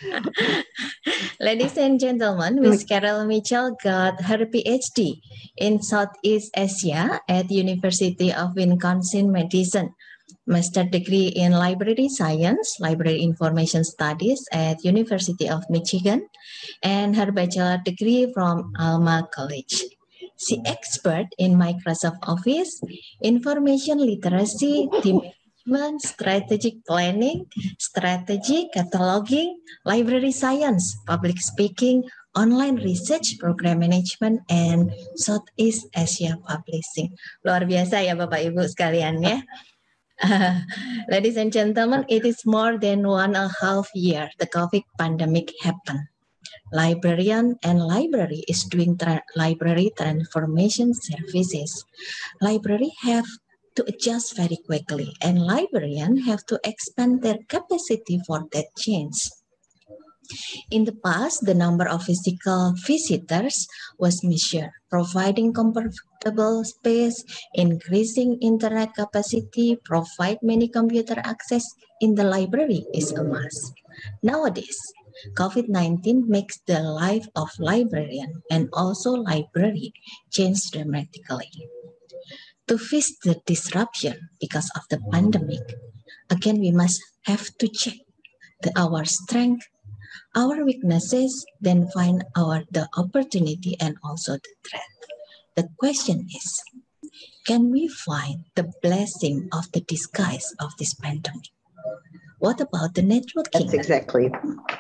Ladies and gentlemen, Miss Carol Mitchell got her P H D in Southeast Asia at University of Wisconsin-Madison, master degree in Library Science, Library Information Studies at University of Michigan, and her bachelor degree from Alma College. She expert in Microsoft Office, information literacy, team management, strategic planning, strategy, cataloging, library science, public speaking, online research, program management, and Southeast Asia publishing. Luar biasa ya Bapak Ibu sekalian ya. Uh, ladies and gentlemen, it is more than one and a half year the COVID pandemic happened. Librarian and library is doing tra library transformation services. Library have to adjust very quickly, and librarian have to expand their capacity for that change. In the past, the number of physical visitors was measured, providing comfortable space, increasing internet capacity, provide many computer access in the library is a must. Nowadays, COVID nineteen makes the life of librarian and also library change dramatically. To face the disruption because of the pandemic, again we must have to check the, our strength, our weaknesses, then find our the opportunity and also the threat. The question is, can we find the blessing of the disguise of this pandemic? What about the networking? That's exactly.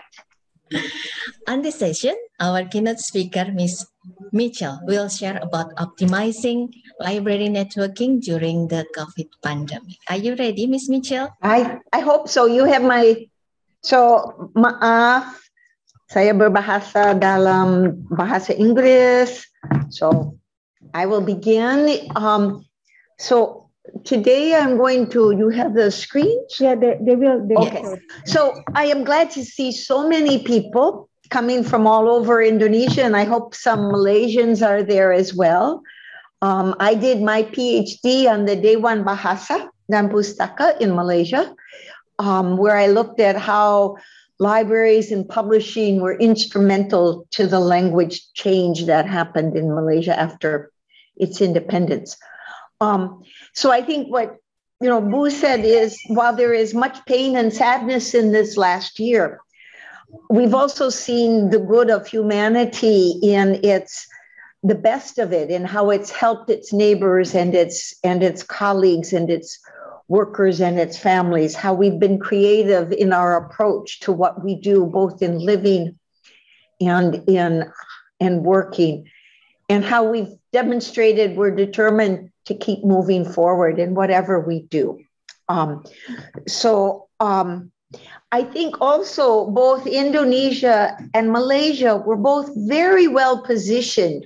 On this session, our keynote speaker, Miz Mitchell, will share about optimizing library networking during the COVID pandemic. Are you ready, Miz Mitchell? I, I hope so. You have my, so maaf, Saya berbahasa dalam bahasa Inggris. So I will begin. Um, so today I'm going to, you have the screens? Yeah, they, they will. They okay. will. So I am glad to see so many people coming from all over Indonesia, and I hope some Malaysians are there as well. Um, I did my PhD on the Dewan Bahasa dan Pustaka in Malaysia, um, where I looked at how libraries and publishing were instrumental to the language change that happened in Malaysia after its independence. Um, so I think what, you know, Bu said is, while there is much pain and sadness in this last year, we've also seen the good of humanity in its, the best of it, and how it's helped its neighbors and its, and its colleagues and its workers and its families, how we've been creative in our approach to what we do, both in living and in and working, and how we've demonstrated we're determined to keep moving forward in whatever we do. Um, so um, I think also both Indonesia and Malaysia were both very well positioned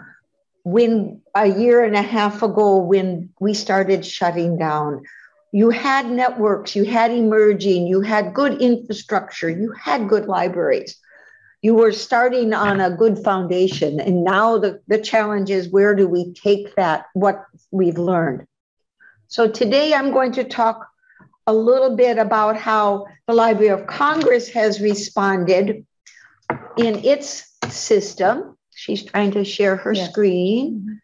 when a year and a half ago when we started shutting down. You had networks, you had emerging, you had good infrastructure, you had good libraries. You were starting on a good foundation. And now the, the challenge is, where do we take that, what we've learned? So today I'm going to talk a little bit about how the Library of Congress has responded in its system. She's trying to share her yes. screen.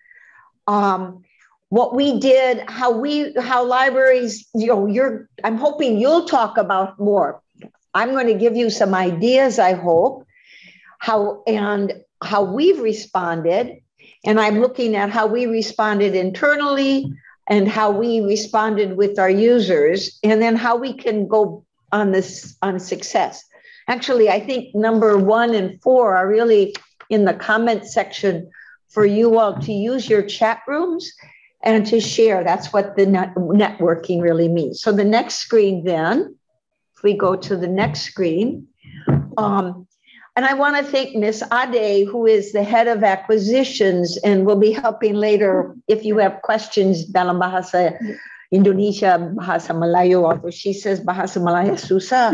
Um, what we did, how we, how libraries, you know, you're, I'm hoping you'll talk about more. I'm going to give you some ideas, I hope, how, and how we've responded. And I'm looking at how we responded internally and how we responded with our users, and then how we can go on this, on success. Actually, I think number one and four are really in the comment section for you all to use your chat rooms and to share. That's what the net networking really means. So the next screen then, if we go to the next screen, um, and I want to thank Miss Ade, who is the head of acquisitions and will be helping later if you have questions dalam bahasa Indonesia, bahasa Melayu, although she says bahasa Melayu susah.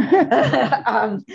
um,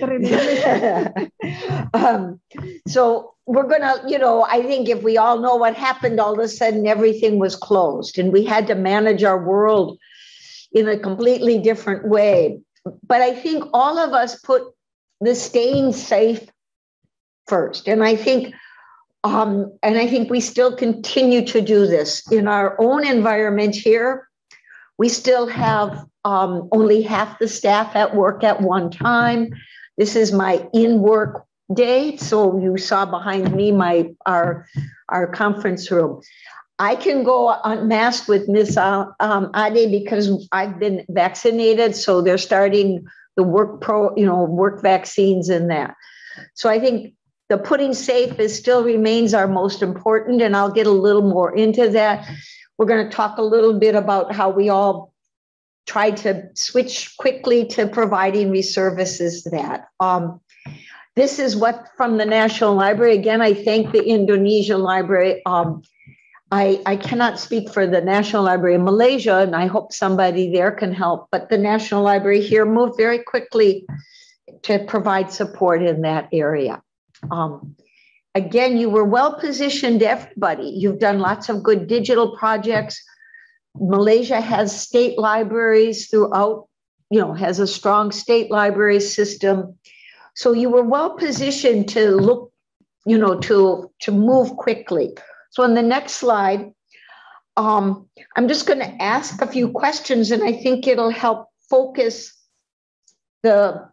um, so we're gonna, you know, I think if we all know what happened, all of a sudden everything was closed and we had to manage our world in a completely different way. But I think all of us put the staying safe first. And I think, um, and I think we still continue to do this in our own environment here. We still have um, only half the staff at work at one time. This is my in-work day. So you saw behind me my our, our conference room. I can go unmasked with Miss Um, Ade because I've been vaccinated. So they're starting the work pro, you know, work vaccines and that. So I think the putting safe is still remains our most important, and I'll get a little more into that. We're going to talk a little bit about how we all try to switch quickly to providing services to that. Um, this is what from the National Library. Again, I thank the Indonesian Library. Um, I, I cannot speak for the National Library of Malaysia, and I hope somebody there can help, but the National Library here moved very quickly to provide support in that area. Um, again, you were well positioned, everybody. You've done lots of good digital projects. Malaysia has state libraries throughout, you know, has a strong state library system. So you were well positioned to look, you know, to, to move quickly. So on the next slide, um, I'm just going to ask a few questions, and I think it'll help focus the,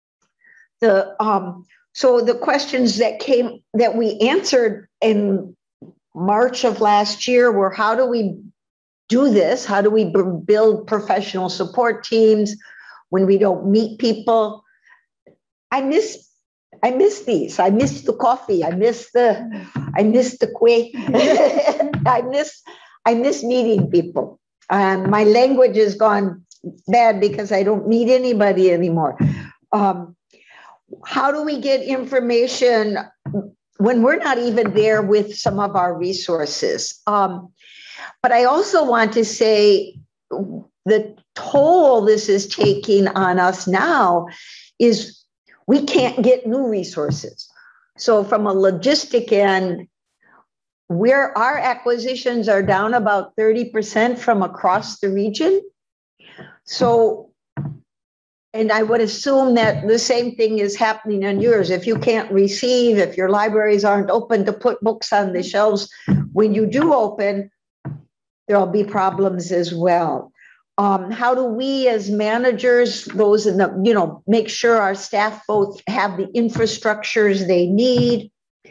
the um, so the questions that came, that we answered in March of last year were, how do we do this? How do we build professional support teams when we don't meet people? I miss I miss these. I miss the coffee. I miss the, I miss the kue. I miss, I miss meeting people. And my language has gone bad because I don't meet anybody anymore. Um, how do we get information when we're not even there with some of our resources? Um, but I also want to say the toll this is taking on us now is we can't get new resources. So from a logistic end, where our acquisitions are down about thirty percent from across the region. So, and I would assume that the same thing is happening in yours. If you can't receive, if your libraries aren't open to put books on the shelves, when you do open, there'll be problems as well. Um, how do we as managers, those in the, you know, make sure our staff both have the infrastructures they need?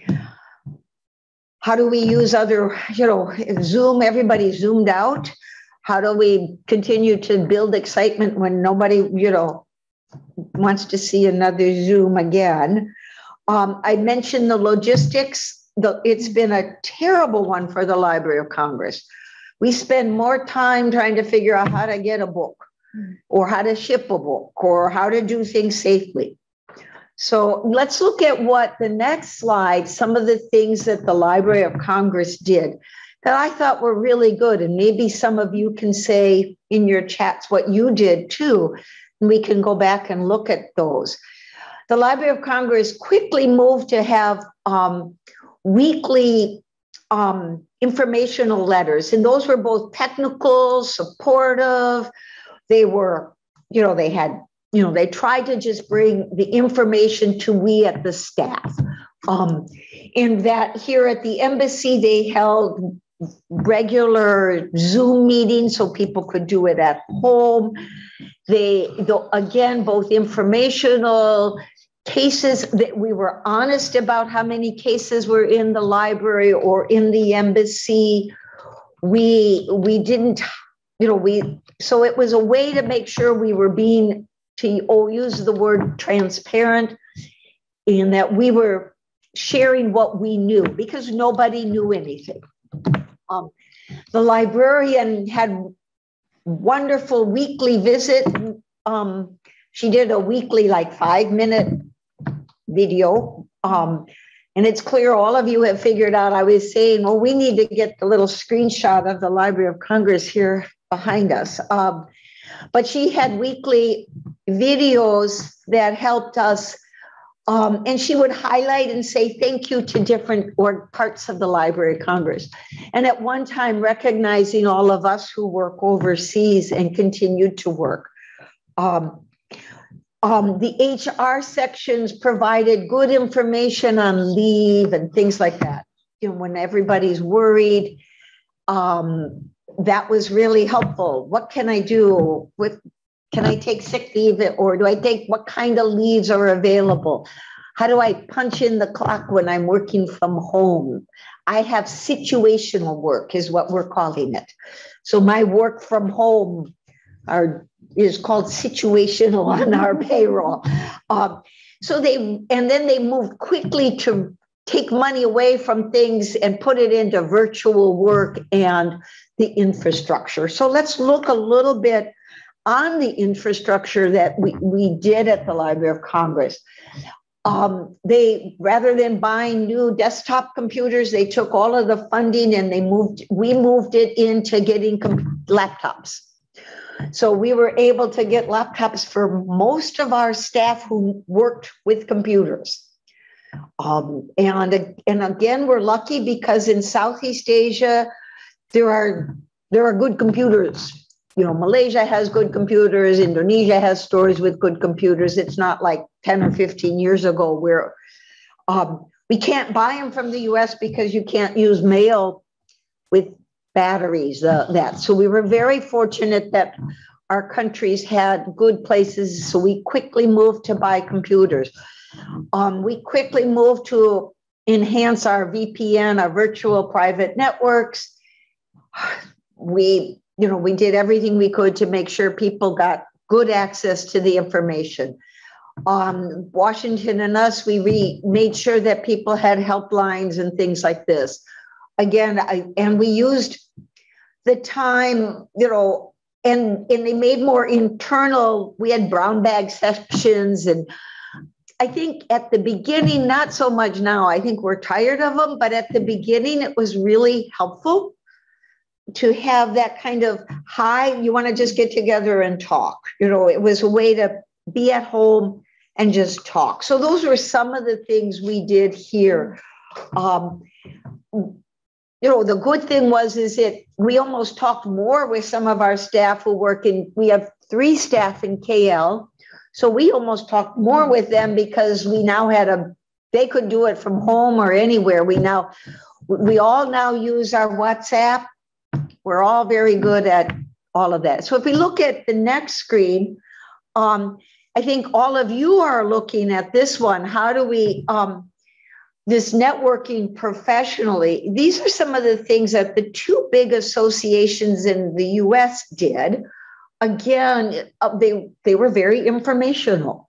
How do we use other, you know, Zoom, everybody's zoomed out. How do we continue to build excitement when nobody, you know, wants to see another Zoom again? Um, I mentioned the logistics. The, it's been a terrible one for the Library of Congress. We spend more time trying to figure out how to get a book or how to ship a book or how to do things safely. So let's look at what the next slide, some of the things that the Library of Congress did that I thought were really good. And maybe some of you can say in your chats what you did too. And we can go back and look at those. The Library of Congress quickly moved to have um, weekly um, informational letters. And those were both technical, supportive. They were, you know, they had You know, they tried to just bring the information to we at the staff. Um, in that here at the embassy, they held regular Zoom meetings so people could do it at home. They, again, both informational cases, that we were honest about how many cases were in the library or in the embassy. We, we didn't, you know, we, so it was a way to make sure we were being, to use the word transparent, in that we were sharing what we knew because nobody knew anything. Um, the librarian had wonderful weekly visit. Um, she did a weekly like five minute video. Um, and it's clear all of you have figured out, I was saying, well, we need to get the little screenshot of the Library of Congress here behind us. Um, but she had weekly videos that helped us, um, and she would highlight and say thank you to different or parts of the Library of Congress. And at one time, recognizing all of us who work overseas and continued to work. Um, um, the H R sections provided good information on leave and things like that. You know, when everybody's worried, um, that was really helpful. What can I do with? Can I take sick leave, or do I take, what kind of leaves are available? How do I punch in the clock when I'm working from home? I have situational work is what we're calling it. So my work from home are, is called situational on our payroll. Um, so they, and then they moved quickly to take money away from things and put it into virtual work and the infrastructure. So let's look a little bit on the infrastructure that we, we did at the Library of Congress. Um, they, rather than buying new desktop computers, they took all of the funding and they moved, we moved it into getting laptops. So we were able to get laptops for most of our staff who worked with computers. Um, and, and again, we're lucky because in Southeast Asia, there are, there are good computers. You know, Malaysia has good computers, Indonesia has stores with good computers. It's not like ten or fifteen years ago where um, we can't buy them from the U S because you can't use mail with batteries, uh, that. So we were very fortunate that our countries had good places. So we quickly moved to buy computers. Um, we quickly moved to enhance our V P N, our virtual private networks. We You know, we did everything we could to make sure people got good access to the information. Um, Washington and us, we re made sure that people had helplines and things like this. Again, I, and we used the time, you know, and, and they made more internal, we had brown bag sections and I think at the beginning, not so much now, I think we're tired of them, but at the beginning, it was really helpful to have that kind of, hi, you want to just get together and talk. You know, it was a way to be at home and just talk. So those were some of the things we did here. Um, you know, the good thing was, is that we almost talked more with some of our staff who work in, we have three staff in K L. So we almost talked more with them because we now had a, they could do it from home or anywhere. We now, we all now use our WhatsApp. We're all very good at all of that. So if we look at the next screen, um, I think all of you are looking at this one. How do we, um, this networking professionally? These are some of the things that the two big associations in the U S did. Again, they, they were very informational.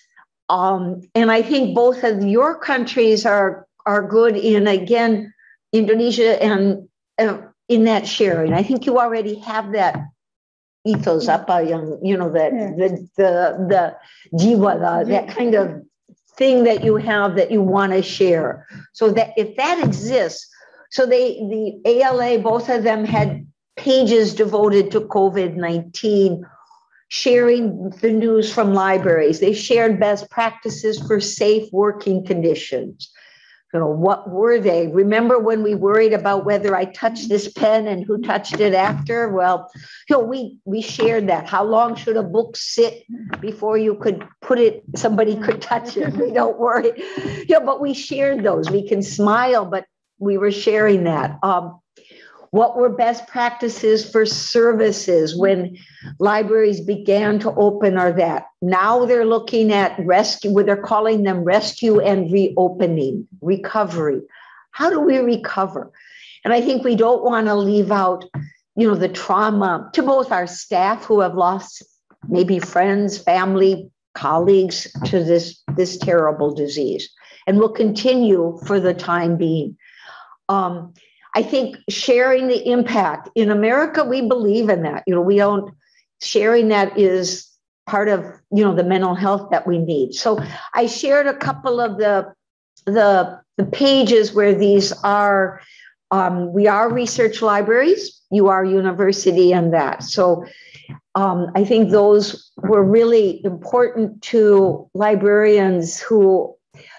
Um, and I think both of your countries are, are good in, again, Indonesia and uh, in that sharing. I think you already have that ethos, apa yang, you know, that the the the jiwa, the, that kind of thing that you have that you want to share. So that if that exists, so they the A L A, both of them had pages devoted to COVID nineteen, sharing the news from libraries. They shared best practices for safe working conditions. You know, what were they? Remember when we worried about whether I touched this pen and who touched it after? Well, you know, we we shared that. How long should a book sit before you could put it, somebody could touch it? We don't worry. Yeah, but we shared those. We can smile, but we were sharing that. Um, What were best practices for services when libraries began to open, or that? Now they're looking at rescue, where they're calling them rescue and reopening, recovery. How do we recover? And I think we don't want to leave out, you know, the trauma to both our staff who have lost maybe friends, family, colleagues to this, this terrible disease, and will continue for the time being. Um, I think sharing the impact in America, we believe in that. You know, we don't, sharing that is part of, you know, the mental health that we need. So I shared a couple of the, the, the pages where these are, um, we are research libraries, you are university and that. So um, I think those were really important to librarians who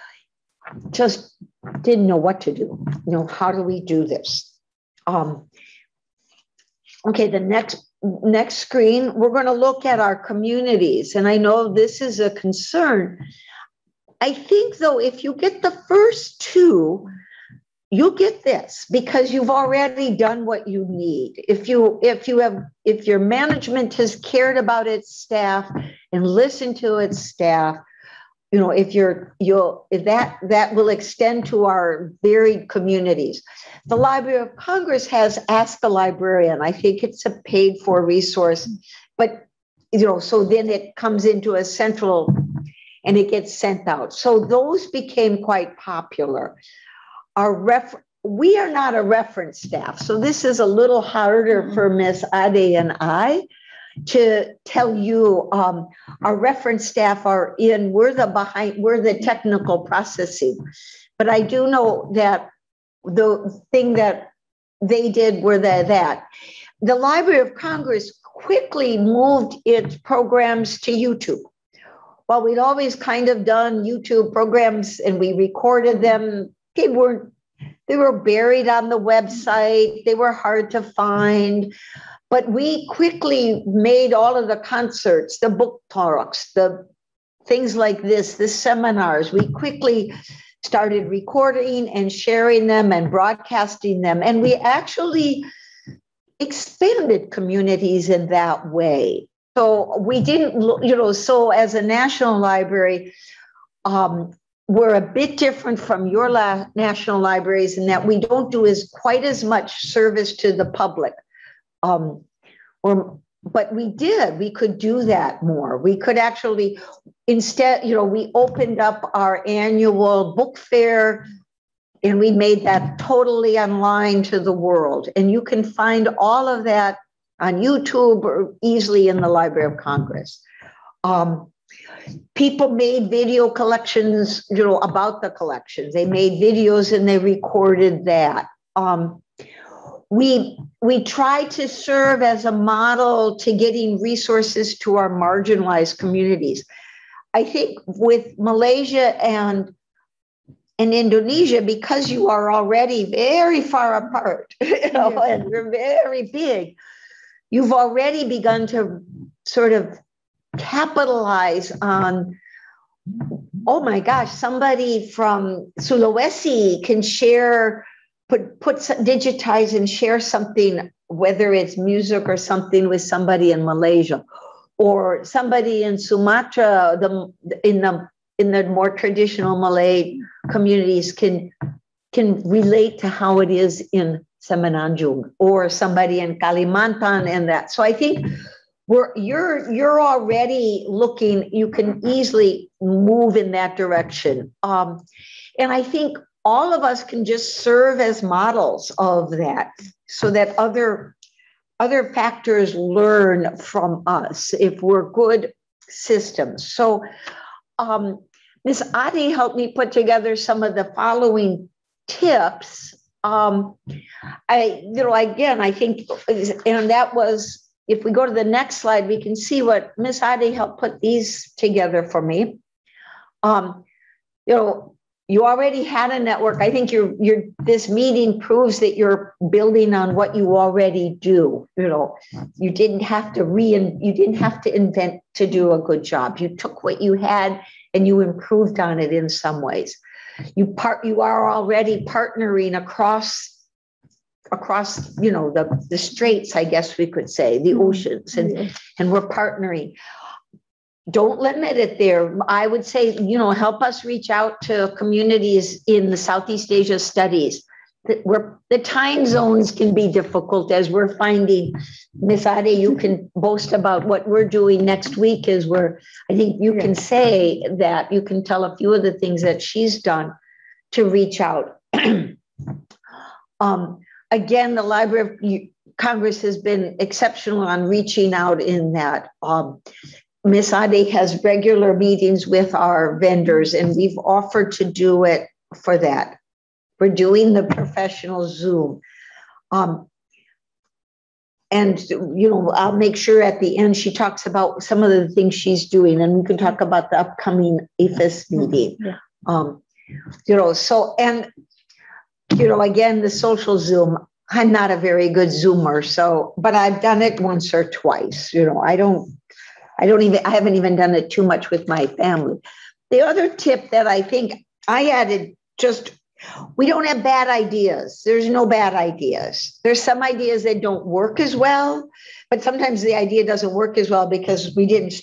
just didn't know what to do. You know, how do we do this? Um, okay, the next next screen, we're going to look at our communities. And I know this is a concern. I think, though, if you get the first two, you'll get this because you've already done what you need. If you if you have if your management has cared about its staff and listened to its staff, you know, if you're, you'll, if that, that will extend to our varied communities. The Library of Congress has Ask a Librarian. I think it's a paid for resource, but, you know, so then it comes into a central and it gets sent out. So those became quite popular. Our ref, we are not a reference staff. So this is a little harder for Miz Ade and I to tell you. Um, our reference staff are in, we're the behind, we're the technical processing. But I do know that the thing that they did were the, that. The Library of Congress quickly moved its programs to YouTube. Well, we'd always kind of done YouTube programs and we recorded them. They weren't, they were buried on the website. They were hard to find. But we quickly made all of the concerts, the book talks, the things like this, the seminars. We quickly started recording and sharing them and broadcasting them. And we actually expanded communities in that way. So we didn't, you know, so as a national library, um, we're a bit different from your la- national libraries in that we don't do as quite as much service to the public. Um, or, but we did, we could do that more. We could actually, instead, you know, we opened up our annual book fair and we made that totally online to the world. And you can find all of that on YouTube or easily in the Library of Congress. Um, people made video collections, you know, about the collections. They made videos and they recorded that. Um, we we try to serve as a model to getting resources to our marginalized communities. I think with Malaysia and in Indonesia, because you are already very far apart, you know, yes. and we're very big, you've already begun to sort of capitalize on, oh my gosh, somebody from Sulawesi can share, put, put digitize and share something, whether it's music or something with somebody in Malaysia, or somebody in Sumatra, the in the in the more traditional Malay communities can can relate to how it is in Semenanjung, or somebody in Kalimantan and that. So I think we're you're you're already looking, you can easily move in that direction. Um, and I think all of us can just serve as models of that, so that other other factors learn from us if we're good systems. So um, Miz Adi helped me put together some of the following tips. Um, I, you know, again, I think, and that was, if we go to the next slide, we can see what Miz Adi helped put these together for me. Um, you know, you already had a network. I think you're, you're, this meeting proves that you're building on what you already do. You know, you didn't have to re, you didn't have to invent to do a good job. You took what you had and you improved on it in some ways. You part, you are already partnering across, across, you know, the, the straits, I guess we could say, the oceans, and, and we're partnering. Don't limit it there. I would say, you know, help us reach out to communities in the Southeast Asia studies. Where the time zones can be difficult, as we're finding. Miz Adi, you can boast about what we're doing next week, is where I think you can say that you can tell a few of the things that she's done to reach out. um, again, the Library of Congress has been exceptional on reaching out in that. Um, Miz Adi has regular meetings with our vendors, and we've offered to do it for that. We're doing the professional Zoom. Um, and, you know, I'll make sure at the end she talks about some of the things she's doing, and we can talk about the upcoming A F I S meeting. Yeah. Um, you know, so, and, you know, again, the social Zoom, I'm not a very good Zoomer, so, but I've done it once or twice. You know, I don't, I don't even, I haven't even done it too much with my family. The other tip that I think I added, just, we don't have bad ideas. There's no bad ideas. There's some ideas that don't work as well, but sometimes the idea doesn't work as well because we didn't,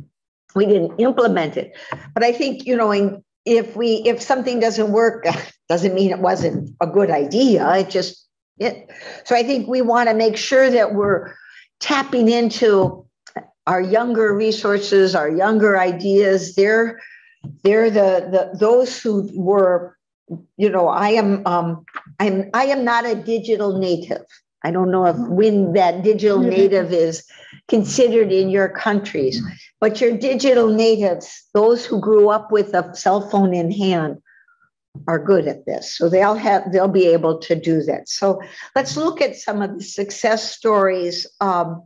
we didn't implement it. But I think, you know, in, if we, if something doesn't work, doesn't mean it wasn't a good idea. It just, it. So I think we want to make sure that we're tapping into our younger resources, our younger ideas. They're, they're the, the those who were, you know, I am, um, I'm, I am not a digital native. I don't know if when that digital native is considered in your countries, but your digital natives, those who grew up with a cell phone in hand, are good at this. So they'll have, they'll be able to do that. So let's look at some of the success stories, um,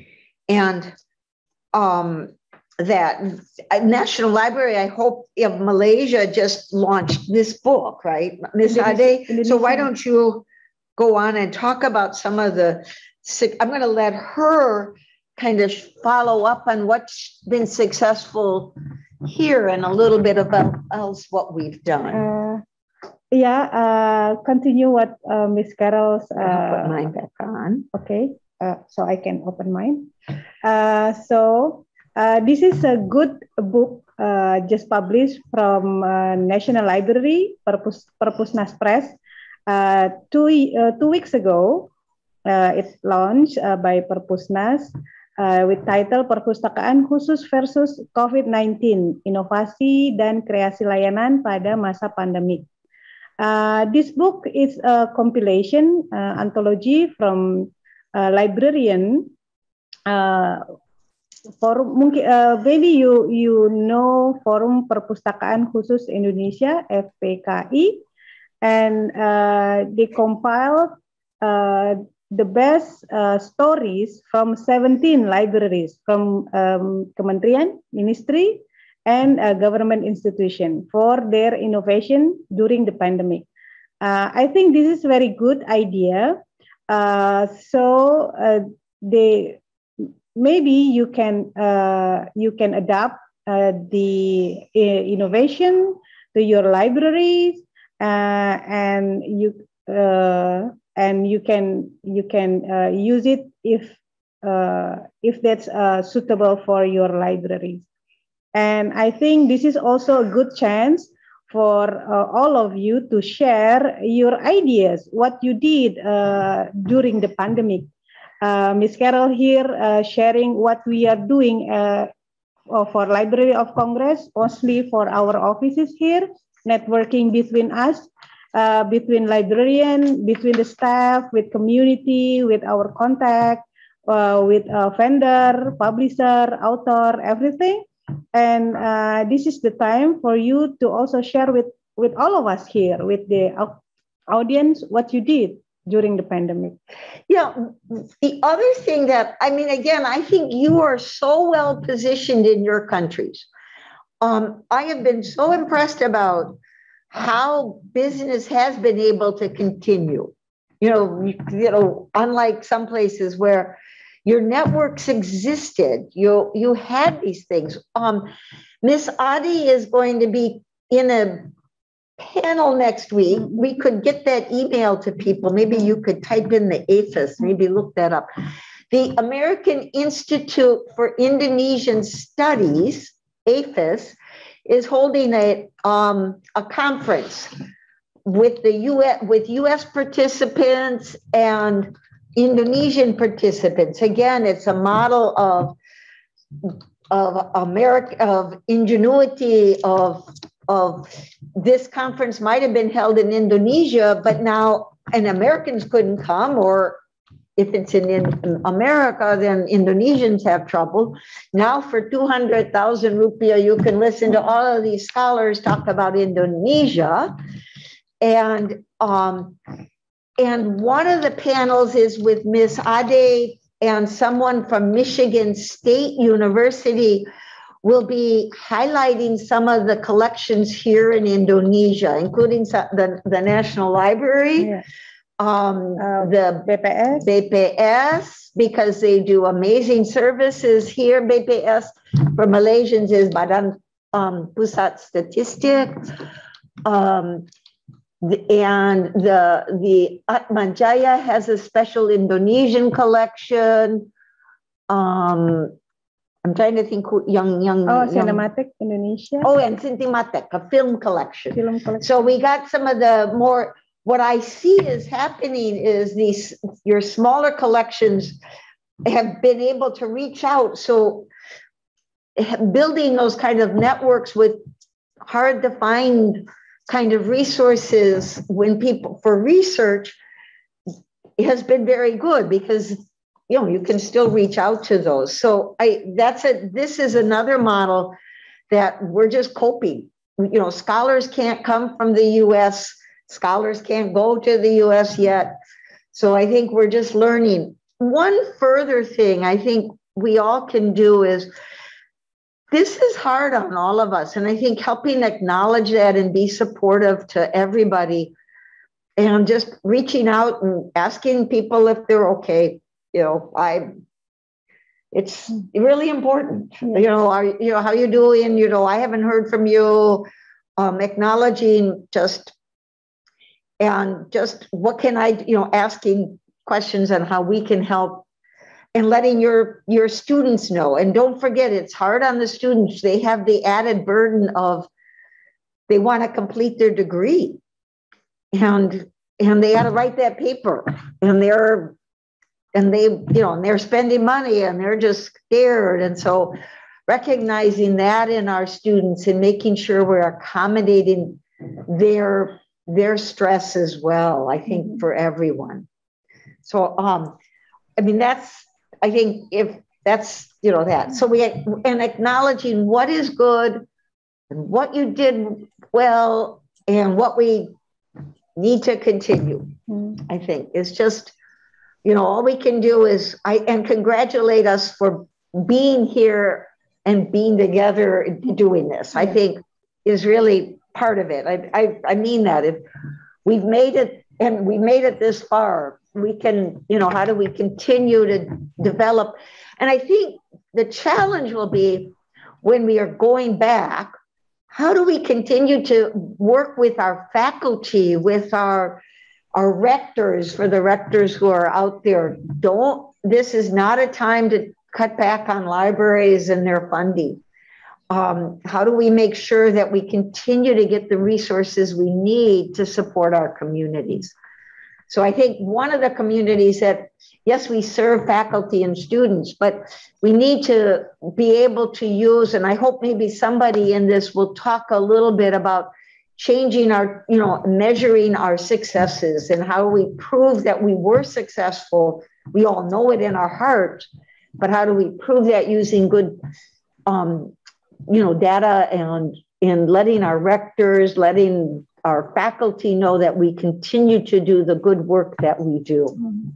and um, that National Library, I hope, of Malaysia just launched this book, right, Miz Ade? So why don't you go on and talk about some of the, I'm going to let her kind of follow up on what's been successful here and a little bit about else what we've done. Uh, yeah, uh, continue what uh, Miz Carol's. Uh, I'll put mine back on. Okay, uh, so I can open mine. Uh, so uh, this is a good book uh, just published from uh, National Library, Perpus, Perpusnas Press. Uh, two, uh, two weeks ago, uh, it launched uh, by Perpusnas uh, with title Perpustakaan Khusus versus COVID nineteen, Inovasi dan Kreasi Layanan pada Masa Pandemik. Uh, this book is a compilation uh, anthology from uh, librarian uh, forum mungkin uh, maybe you you know Forum Perpustakaan Khusus Indonesia F P K I, and uh, they compiled uh, the best uh, stories from seventeen libraries from um, Kementerian, Ministry, and uh, government institution for their innovation during the pandemic. Uh, I think this is very good idea. Uh, so uh, they maybe you can uh, you can adapt uh, the uh, innovation to your libraries, uh, and you uh, and you can you can uh, use it if uh, if that's uh, suitable for your libraries. And I think this is also a good chance for uh, all of you to share your ideas, what you did uh, during the pandemic. Uh, Miz Carol here uh, sharing what we are doing uh, for Library of Congress, mostly for our offices here, networking between us, uh, between librarian, between the staff, with community, with our contact, uh, with a vendor, publisher, author, everything. And uh, this is the time for you to also share with, with all of us here, with the audience, what you did during the pandemic. Yeah, the other thing that, I mean, again, I think you are so well positioned in your countries. Um, I have been so impressed about how business has been able to continue. You know, you, you know, unlike some places where your networks existed, you you had these things. Um, Miss Adi is going to be in a panel next week. We could get that email to people. Maybe you could type in the A F I S, maybe look that up. The American Institute for Indonesian Studies, A F I S, is holding a um, a conference with the U S with U S participants and Indonesian participants. Again, it's a model of of America, of ingenuity, of of this conference might have been held in Indonesia, but now, and Americans couldn't come, or if it's in, in America, then Indonesians have trouble. Now for two hundred thousand rupiah, you can listen to all of these scholars talk about Indonesia. And, um, and one of the panels is with Miss Ade and someone from Michigan State University will be highlighting some of the collections here in Indonesia, including the, the National Library, yeah. um, uh, the B P S. B P S, because they do amazing services here. B P S for Malaysians is Badan um, Pusat Statistik. Um, and the, the Atmajaya has a special Indonesian collection. Um, I'm trying to think who young, young. Oh, young, Cinematic Indonesia. Oh, and Cinematic, a film collection. Film collection. So we got some of the more, what I see is happening is these, your smaller collections have been able to reach out. So building those kind of networks with hard to find kind of resources when people, for research, has been very good because you know, you can still reach out to those. So I, that's a, this is another model that we're just coping. You know, scholars can't come from the U S, scholars can't go to the U S yet. So I think we're just learning. One further thing I think we all can do is, this is hard on all of us. And I think helping acknowledge that and be supportive to everybody and just reaching out and asking people if they're okay. You know, I, it's really important, you know, are, you know, how you doing? You know, I haven't heard from you, um, acknowledging just, and just what can I, you know, asking questions on how we can help and letting your, your students know. And don't forget, it's hard on the students. They have the added burden of, they want to complete their degree and, and they got to write that paper and they're, and they, you know, and they're spending money and they're just scared. And so recognizing that in our students and making sure we're accommodating their, their stress as well, I think for everyone. So, um, I mean, that's, I think if, That's, you know, that. So we, and acknowledging what is good and what you did well and what we need to continue, mm. I think. It's just, you know, all we can do is, I and congratulate us for being here and being together doing this, yeah. I think is really part of it. I, I, I mean that. If we've made it and we made it this far, we can, you know, how do we continue to develop? And I think the challenge will be when we are going back, how do we continue to work with our faculty, with our, our rectors, for the rectors who are out there? Don't, this is not a time to cut back on libraries and their funding. Um, how do we make sure that we continue to get the resources we need to support our communities? So I think one of the communities that, yes, we serve faculty and students, but we need to be able to use, and I hope maybe somebody in this will talk a little bit about changing our, you know, measuring our successes and how we prove that we were successful. We all know it in our heart, but how do we prove that using good, um, you know, data and, and letting our rectors, letting our faculty know that we continue to do the good work that we do,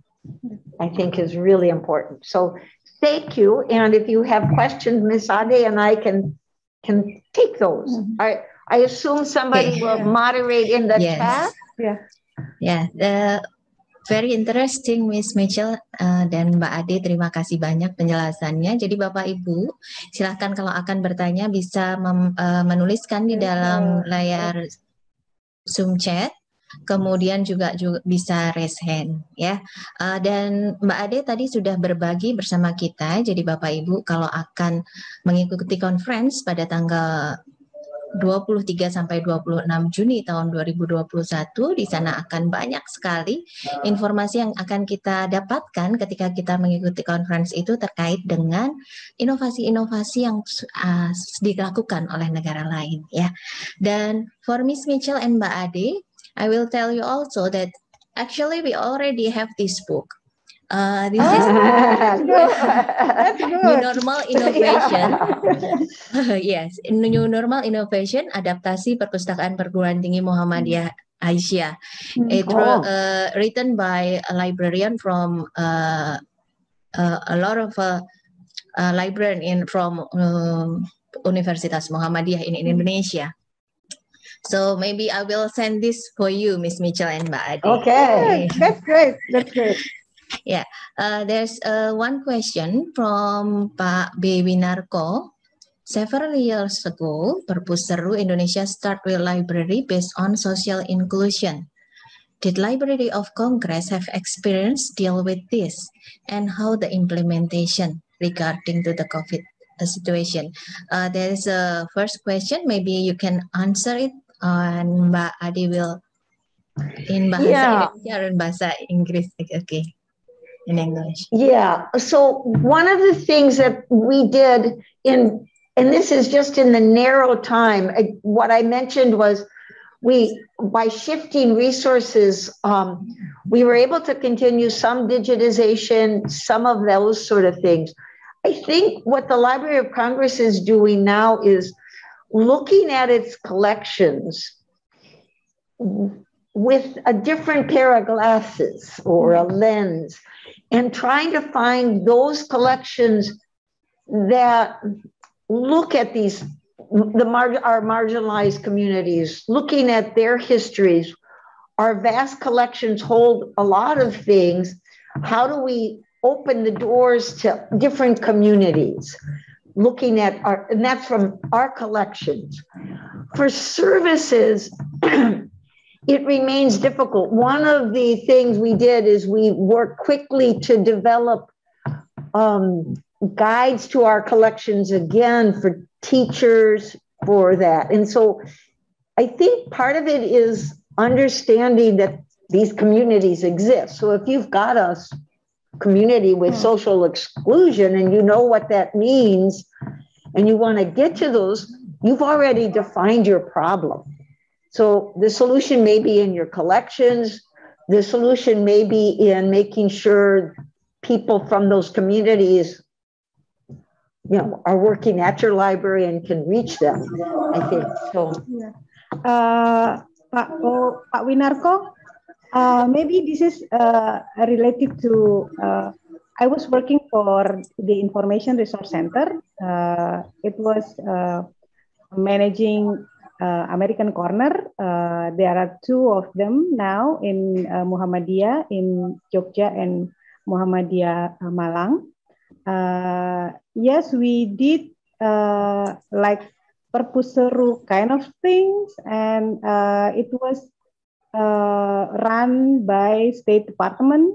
I think is really important. So thank you. And if you have questions, Miz Ade and I can can take those. Mm-hmm. I, I assume somebody okay. will moderate in the yes. chat. Yeah. Yeah. The very interesting, Miss Mitchell uh, dan Mbak Ade. Terima kasih banyak penjelasannya. Jadi Bapak Ibu, silahkan kalau akan bertanya bisa mem, uh, menuliskan di dalam layar Zoom chat, kemudian juga, juga bisa raise hand ya. Uh, dan Mbak Ade tadi sudah berbagi bersama kita. Jadi Bapak Ibu kalau akan mengikuti conference pada tanggal dua puluh tiga sampai dua puluh enam Juni tahun dua ribu dua puluh satu, di sana akan banyak sekali informasi yang akan kita dapatkan ketika kita mengikuti conference itu terkait dengan inovasi-inovasi yang uh, dilakukan oleh negara lain ya. Dan for Miss Mitchell and Mbak Ade, I will tell you also that actually we already have this book. Uh, this is New Normal Innovation. Yes, New Normal Innovation, adaptasi perpustakaan perguruan tinggi Muhammadiyah Aisyah. It oh. uh, written by a librarian from uh, uh, a lot of uh, uh, librarian in from uh, Universitas Muhammadiyah in, in Indonesia. So maybe I will send this for you, Miss Mitchell and Mbak Ade. Okay, that's great. That's great. Yeah, uh, there's uh, one question from Pak B. Winarko. Several years ago, Perpus Seru Indonesia start with library based on social inclusion. Did Library of Congress have experience deal with this, and how the implementation regarding to the COVID situation? Uh, there is a first question. Maybe you can answer it, and Mbak Ade will in bahasa yeah. Indonesia dan bahasa Inggris. Okay. In English. Yeah. So one of the things that we did in, and this is just in the narrow time, what I mentioned was we, by shifting resources, um, we were able to continue some digitization, some of those sort of things. I think what the Library of Congress is doing now is looking at its collections with a different pair of glasses or a lens, and trying to find those collections that look at these, the mar- our marginalized communities, looking at their histories. Our vast collections hold a lot of things. How do we open the doors to different communities? Looking at our, and that's from our collections. For services, it remains difficult. One of the things we did is we worked quickly to develop um, guides to our collections again for teachers for that. And so I think part of it is understanding that these communities exist. So if you've got a community with social exclusion and you know what that means and you want to get to those, you've already defined your problem. So the solution may be in your collections. The solution may be in making sure people from those communities you know, are working at your library and can reach them, I think. So, yeah. uh, Pak, oh, Pak Winarko, uh, maybe this is uh, related to, uh, I was working for the Information Resource Center. Uh, it was uh, managing uh, American Corner. Uh, there are two of them now in uh, Muhammadiyah in Jogja and Muhammadiyah uh, Malang. Uh, yes, we did uh, like perpuseru kind of things, and uh, it was uh, run by State Department,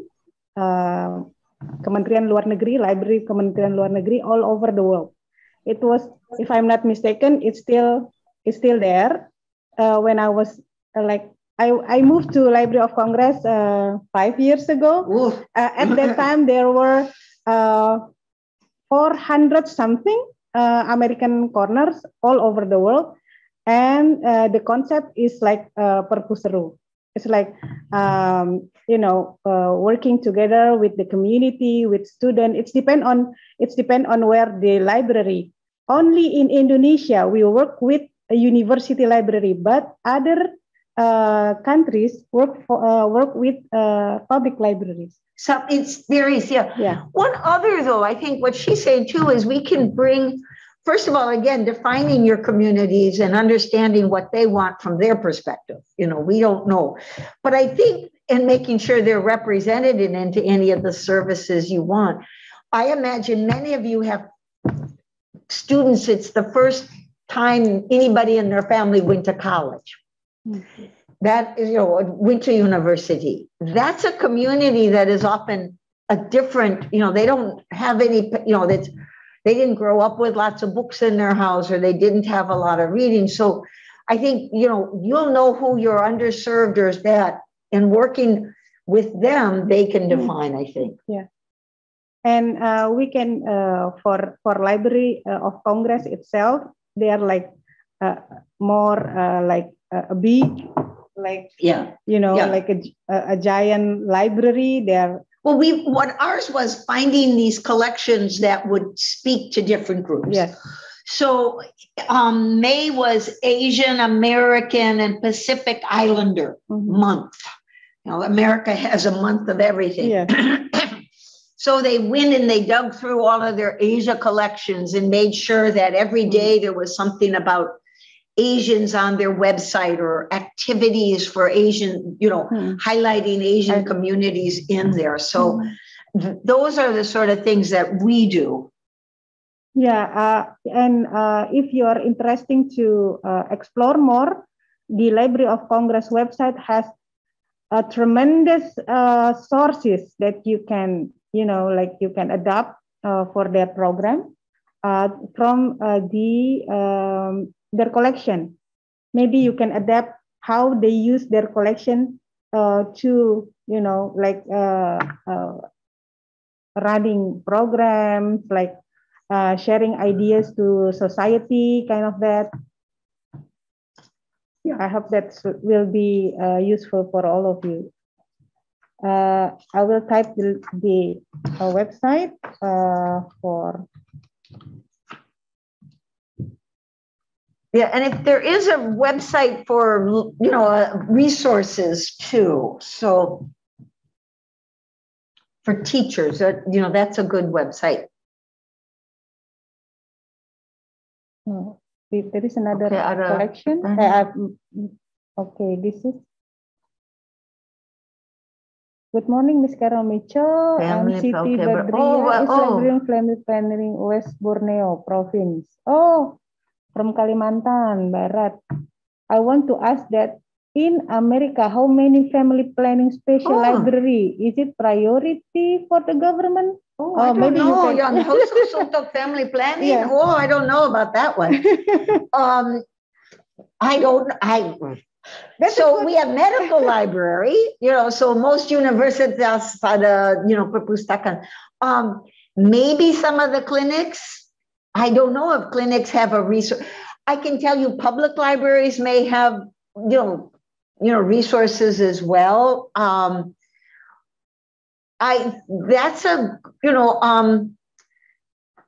uh, Kementerian Luar Negeri, Library Kementerian Luar Negeri all over the world. It was, if I'm not mistaken, it's still it's still there. Uh, when I was uh, like I I moved to Library of Congress uh, five years ago. Uh, at that time, there were uh, four hundred something uh, American corners all over the world, and uh, the concept is like uh, perpuseru. It's like um, you know uh, working together with the community, with students. It's depend on it's depend on where the library. Only in Indonesia we work with a university library, but other uh, countries work for uh, work with uh, public libraries. So it's varies, yeah. Yeah. One other though, I think what she's saying too is we can bring, first of all, again, defining your communities and understanding what they want from their perspective. You know, we don't know. But I think in making sure they're represented in into any of the services you want. I imagine many of you have students, it's the first time anybody in their family went to college. Mm-hmm. That is, you know, went to university. That's a community that is often a different, you know, they don't have any, you know, that's, they didn't grow up with lots of books in their house, or they didn't have a lot of reading. So I think, you know, you'll know who your underserved or is that, and working with them, they can define, I think. Yeah. And uh, we can, uh, for, for Library uh, of Congress itself, they are like uh, more uh, like uh, a big, like, yeah, you know, yeah. like a, a, a giant library. They're Well, we what ours was finding these collections that would speak to different groups. Yes. So um, May was Asian American and Pacific Islander mm-hmm. month. You know, America has a month of everything. Yeah. So they went and they dug through all of their Asia collections and made sure that every day there was something about Asians on their website or activities for Asian, you know, hmm. highlighting Asian communities in there. So hmm. th- those are the sort of things that we do. Yeah, uh, and uh, if you are interested to uh, explore more, the Library of Congress website has a tremendous uh, sources that you can, you know, like you can adopt uh, for their program uh, from uh, the um, their collection. Maybe you can adapt how they use their collection uh, to, you know, like uh, uh, running programs, like uh, sharing ideas to society, kind of that. Yeah, I hope that will be uh, useful for all of you. Uh, I will type the, the uh, website uh, for. Yeah, and if there is a website for, you know, uh, resources too. So for teachers, uh, you know, that's a good website. Oh, there is another okay, uh, collection. Uh, okay, this is. Good morning, Miss Carol Mitchell. Family, I'm Siti okay, Badria, oh, well, oh. Librarian Family Planning West Borneo Province. Oh, from Kalimantan Barat. I want to ask that in America, how many family planning special oh. library? Is it priority for the government? Oh, I don't maybe know. You can... Young family planning? Yeah. Oh, I don't know about that one. um, I don't, I... That's so we have medical library, you know, so most universities ada, you know, perpustakaan. Um, maybe some of the clinics, I don't know if clinics have a resource. I can tell you public libraries may have, you know, you know, resources as well. Um, I, that's a, you know, um,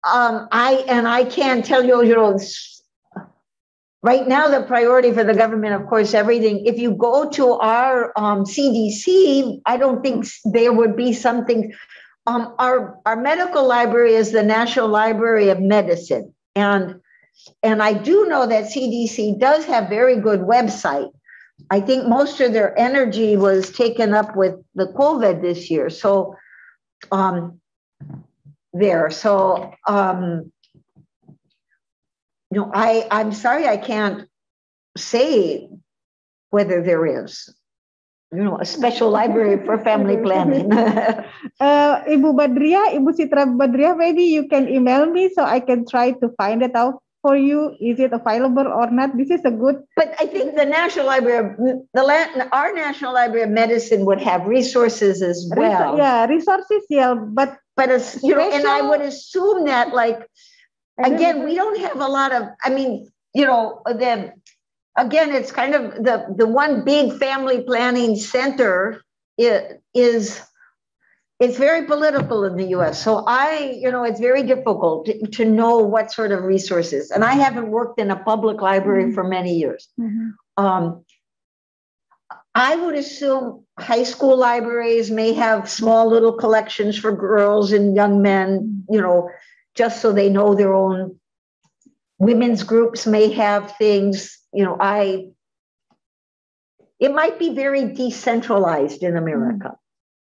um, I and I can't tell you, you know, right now the priority for the government, of course, everything. If you go to our um, C D C, I don't think there would be something. Um, our our medical library is the National Library of Medicine, and and I do know that C D C does have very good website. I think most of their energy was taken up with the COVID this year. So um, there, so um, you know, I I'm sorry I can't say whether there is, you know, a special library for family planning. uh, Ibu Badria, Ibu Citra Badria, maybe you can email me so I can try to find it out for you. Is it available or not? This is a good. But I think the National Library, of, the our National Library of Medicine would have resources as well. Resor yeah, resources, yeah, but but as you know, and I would assume that, like, again, we don't have a lot of. I mean, you know, the again, it's kind of the the one big family planning center is. is It's very political in the U S. So I, you know, it's very difficult to, to know what sort of resources. And I haven't worked in a public library mm-hmm. for many years. Mm-hmm. um, I would assume high school libraries may have small little collections for girls and young men, you know, just so they know their own. Women's groups may have things, you know, I, it might be very decentralized in America. Mm-hmm.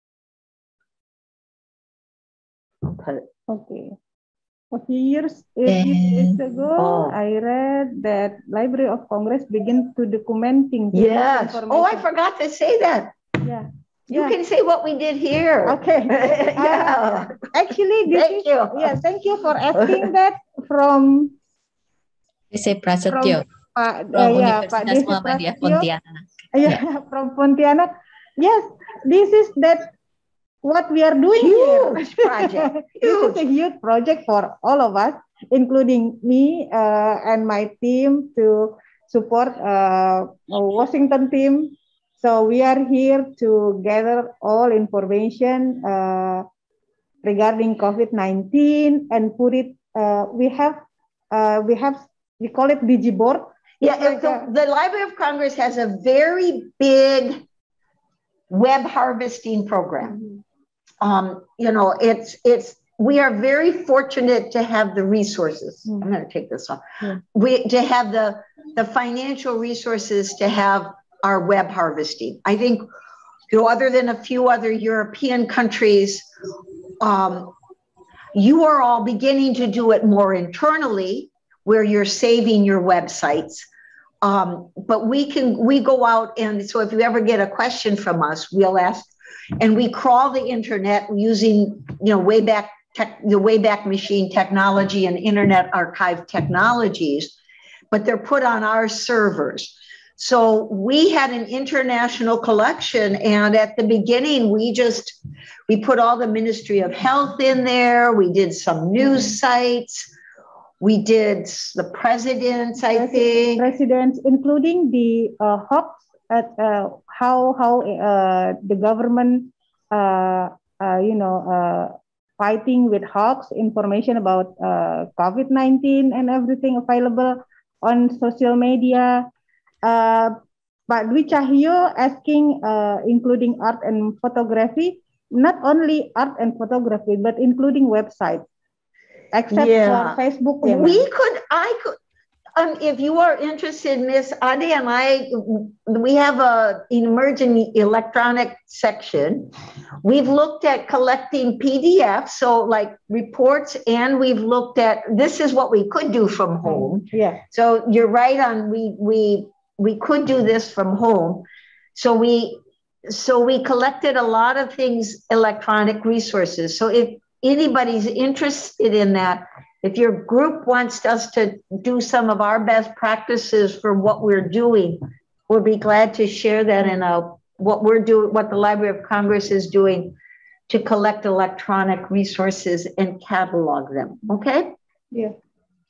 Okay. Okay. A few years, a few years ago, oh. I read that Library of Congress began to documenting. Yes. Oh, I forgot to say that. Yeah. You yeah. can say what we did here. Okay. yeah. Uh, actually, this thank is, you. Yeah. Thank you for asking that from. Desi Prasetyo. Pak, uh, yeah, Pak Desi Prasetyo. Yeah, from Pontianak. Yes, this is that. What we are doing huge here. project. This is a huge project for all of us, including me uh, and my team to support uh, Washington team. So we are here to gather all information uh, regarding COVID nineteen and put it. Uh, we have, uh, we have, we call it DigiBoard. Yeah, like the, a, the Library of Congress has a very big web harvesting program. Mm-hmm. Um, you know, it's, it's, we are very fortunate to have the resources. Mm. I'm going to take this one. Yeah. We, to have the, the financial resources to have our web harvesting. I think, you know, other than a few other European countries, um, you are all beginning to do it more internally where you're saving your websites. Um, but we can, we go out and so if you ever get a question from us, we'll ask. And we crawl the internet using, you know, Wayback Tech, the Wayback Machine technology and Internet Archive technologies, but they're put on our servers. So we had an international collection, and at the beginning, we just we put all the Ministry of Health in there. We did some news sites. We did the presidents, I think, presidents, including the uh, Hawks. At uh, how how uh, the government uh, uh, you know uh, fighting with hawks, information about uh, COVID nineteen and everything available on social media. Uh, Pak Dwi Cahyo asking, uh, including art and photography, not only art and photography, but including websites, except yeah. for Facebook. We could, I could. Um, if you are interested, Miss Ade and I, we have a emerging electronic section. We've looked at collecting P D Fs, so like reports, and we've looked at, this is what we could do from home. Yeah. So you're right on, we we we could do this from home. So we so we collected a lot of things, electronic resources. So if anybody's interested in that, if your group wants us to do some of our best practices for what we're doing, we'll be glad to share that in a, what we're doing, what the Library of Congress is doing to collect electronic resources and catalog them. Okay? Yeah.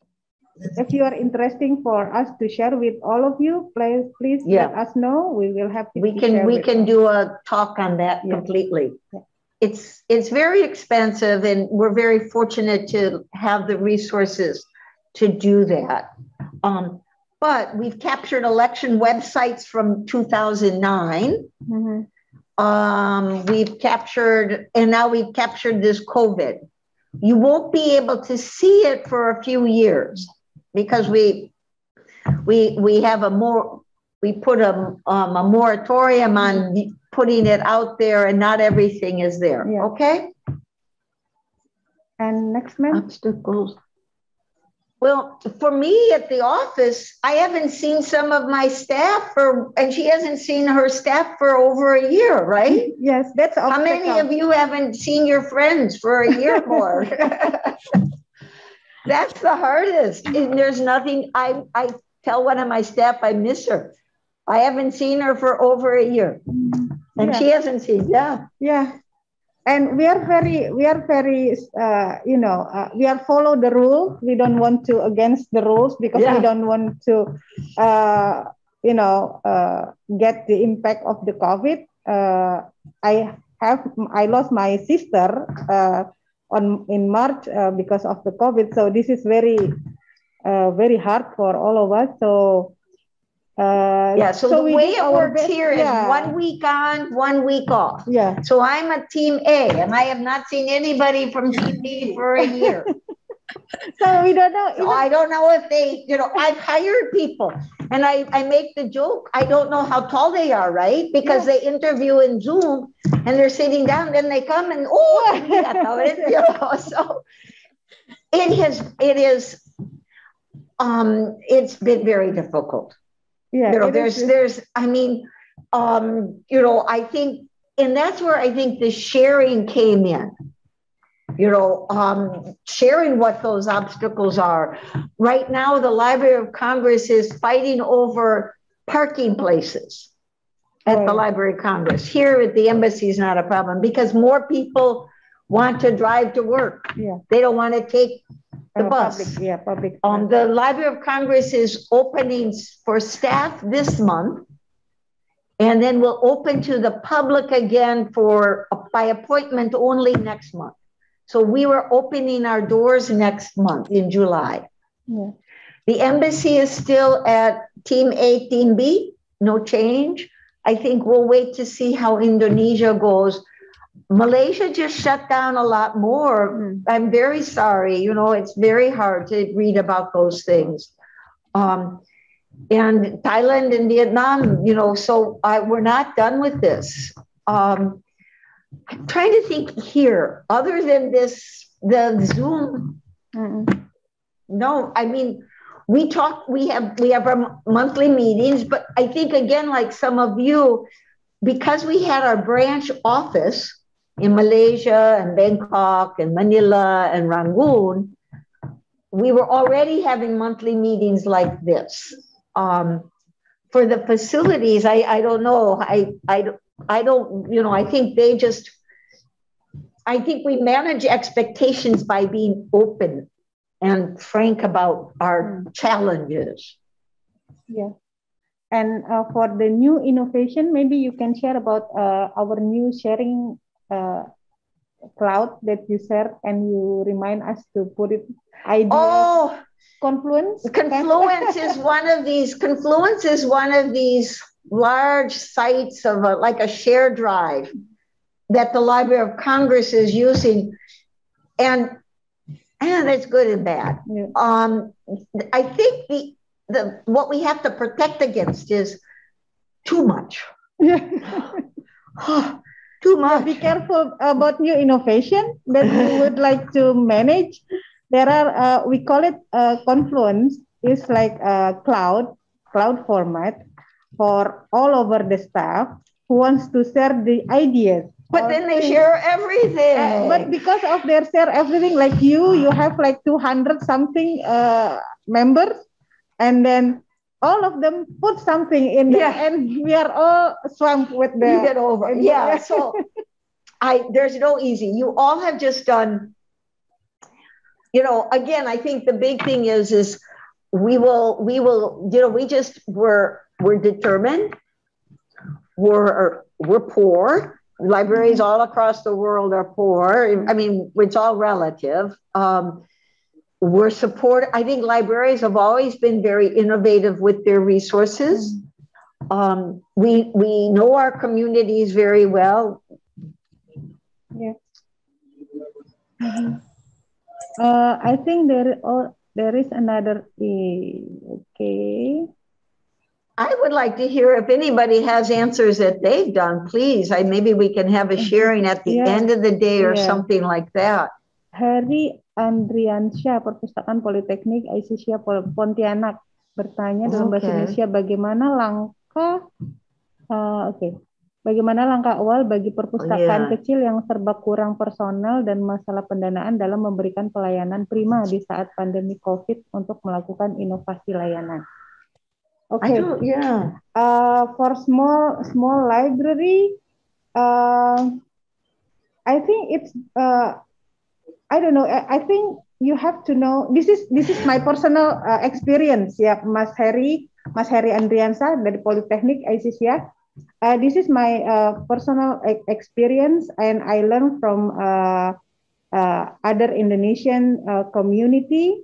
If you are interested for us to share with all of you, please please yeah. let us know. We will have to we can we can do a talk on that yeah. completely. Yeah. it's it's very expensive, and we're very fortunate to have the resources to do that. Um, but we've captured election websites from two thousand nine. Mm-hmm. Um, we've captured, and now we've captured this COVID. You won't be able to see it for a few years because we we we have a more we put a um, a moratorium on putting it out there, and not everything is there. Yeah. Okay. And next, ma'am. Obstacles. Well, for me at the office, I haven't seen some of my staff for, and she hasn't seen her staff for over a year, right? Yes, that's How many of you haven't seen your friends for a year more? That's the hardest. And there's nothing, I, I tell one of my staff I miss her. I haven't seen her for over a year. And Yeah. she hasn't seen, yeah. Yeah. And we are very, we are very, uh, you know, uh, we are follow the rules. We don't want to against the rules because Yeah. we don't want to, uh, you know, uh, get the impact of the COVID. Uh, I have, I lost my sister uh, on in March uh, because of the COVID. So this is very, uh, very hard for all of us. So. Uh, Yeah, so, so the we way did it our works best, here is yeah. one week on, one week off. Yeah. So I'm a team A, and I have not seen anybody from team B for a year. So we don't know. So I don't know if they, you know, I've hired people, and I, I make the joke, I don't know how tall they are, right? Because Yeah. they interview in Zoom, and they're sitting down, then they come and, oh, you know, so it has, it is, um, it's been very difficult. Yeah, You know, it there's, is- there's, I mean, um, you know, I think, and that's where I think the sharing came in. You know, um, sharing what those obstacles are. Right now, the Library of Congress is fighting over parking places at the Library of Congress. Here at the embassy is not a problem because more people want to drive to work. Yeah. They don't want to take the Uh, bus. public, yeah, public. Um, the Library of Congress is opening for staff this month, and then we'll open to the public again for by appointment only next month. So we were opening our doors next month in July. Yeah. The embassy is still at Team A, Team B, no change. I think we'll wait to see how Indonesia goes. Malaysia just shut down a lot more. I'm very sorry. You know, it's very hard to read about those things. Um, and Thailand and Vietnam, you know, so I, we're not done with this. Um, I'm trying to think here, other than this, the Zoom. Mm-mm. No, I mean, we talk, we have, we have our monthly meetings, but I think again, like some of you, because we had our branch office in Malaysia and Bangkok and Manila and Rangoon, we were already having monthly meetings like this. Um, for the facilities, I, I don't know, I, I, I don't, you know, I think they just, I think we manage expectations by being open and frank about our challenges. Yeah. And uh, for the new innovation, maybe you can share about uh, our new sharing uh, cloud that you share, and you remind us to put it idea. Oh, Confluence. Confluence is one of these. Confluence is one of these large sites of a, like a shared drive that the Library of Congress is using, and and it's good and bad. Yeah. Um, I think the the what we have to protect against is too much. Too much. Be careful about new innovation that you would like to manage. There are, uh, we call it uh, Confluence. It's like a cloud, cloud format for all over the staff who wants to share the ideas. But then they share everything. Uh, but because of their share everything, like you, you have like two hundred something uh, members, and then all of them put something in there, Yeah. and we are all swamped with the. You get over. Yeah. So I there's no easy. You all have just done. You know, again, I think the big thing is is we will we will you know we just we're we're determined. We're we're poor. libraries all across the world are poor. I mean, it's all relative. Um, we're support. I think libraries have always been very innovative with their resources. Um, we we know our communities very well. Yeah. Mm-hmm. uh, I think there oh, there is another. Okay. I would like to hear if anybody has answers that they've done, please. I, maybe we can have a sharing at the yeah. end of the day or yeah. something like that. Harry Andriansyah, Perpustakaan Politeknik Aisyah Pontianak, bertanya dalam bahasa Indonesia, bagaimana langkah, uh, oke, okay. bagaimana langkah awal bagi perpustakaan yeah. kecil yang serba kurang personal dan masalah pendanaan dalam memberikan pelayanan prima di saat pandemi COVID untuk melakukan inovasi layanan. Okay. Yeah. Uh, for small small library, uh, I think it's. Uh, I don't know. I, I think you have to know. This is this is my personal uh, experience, ya, Mas Heri, Mas Heri Andriansyah dari Politeknik Aisyah. Uh, this is my uh, personal experience, and I learned from uh, uh, other Indonesian uh, community.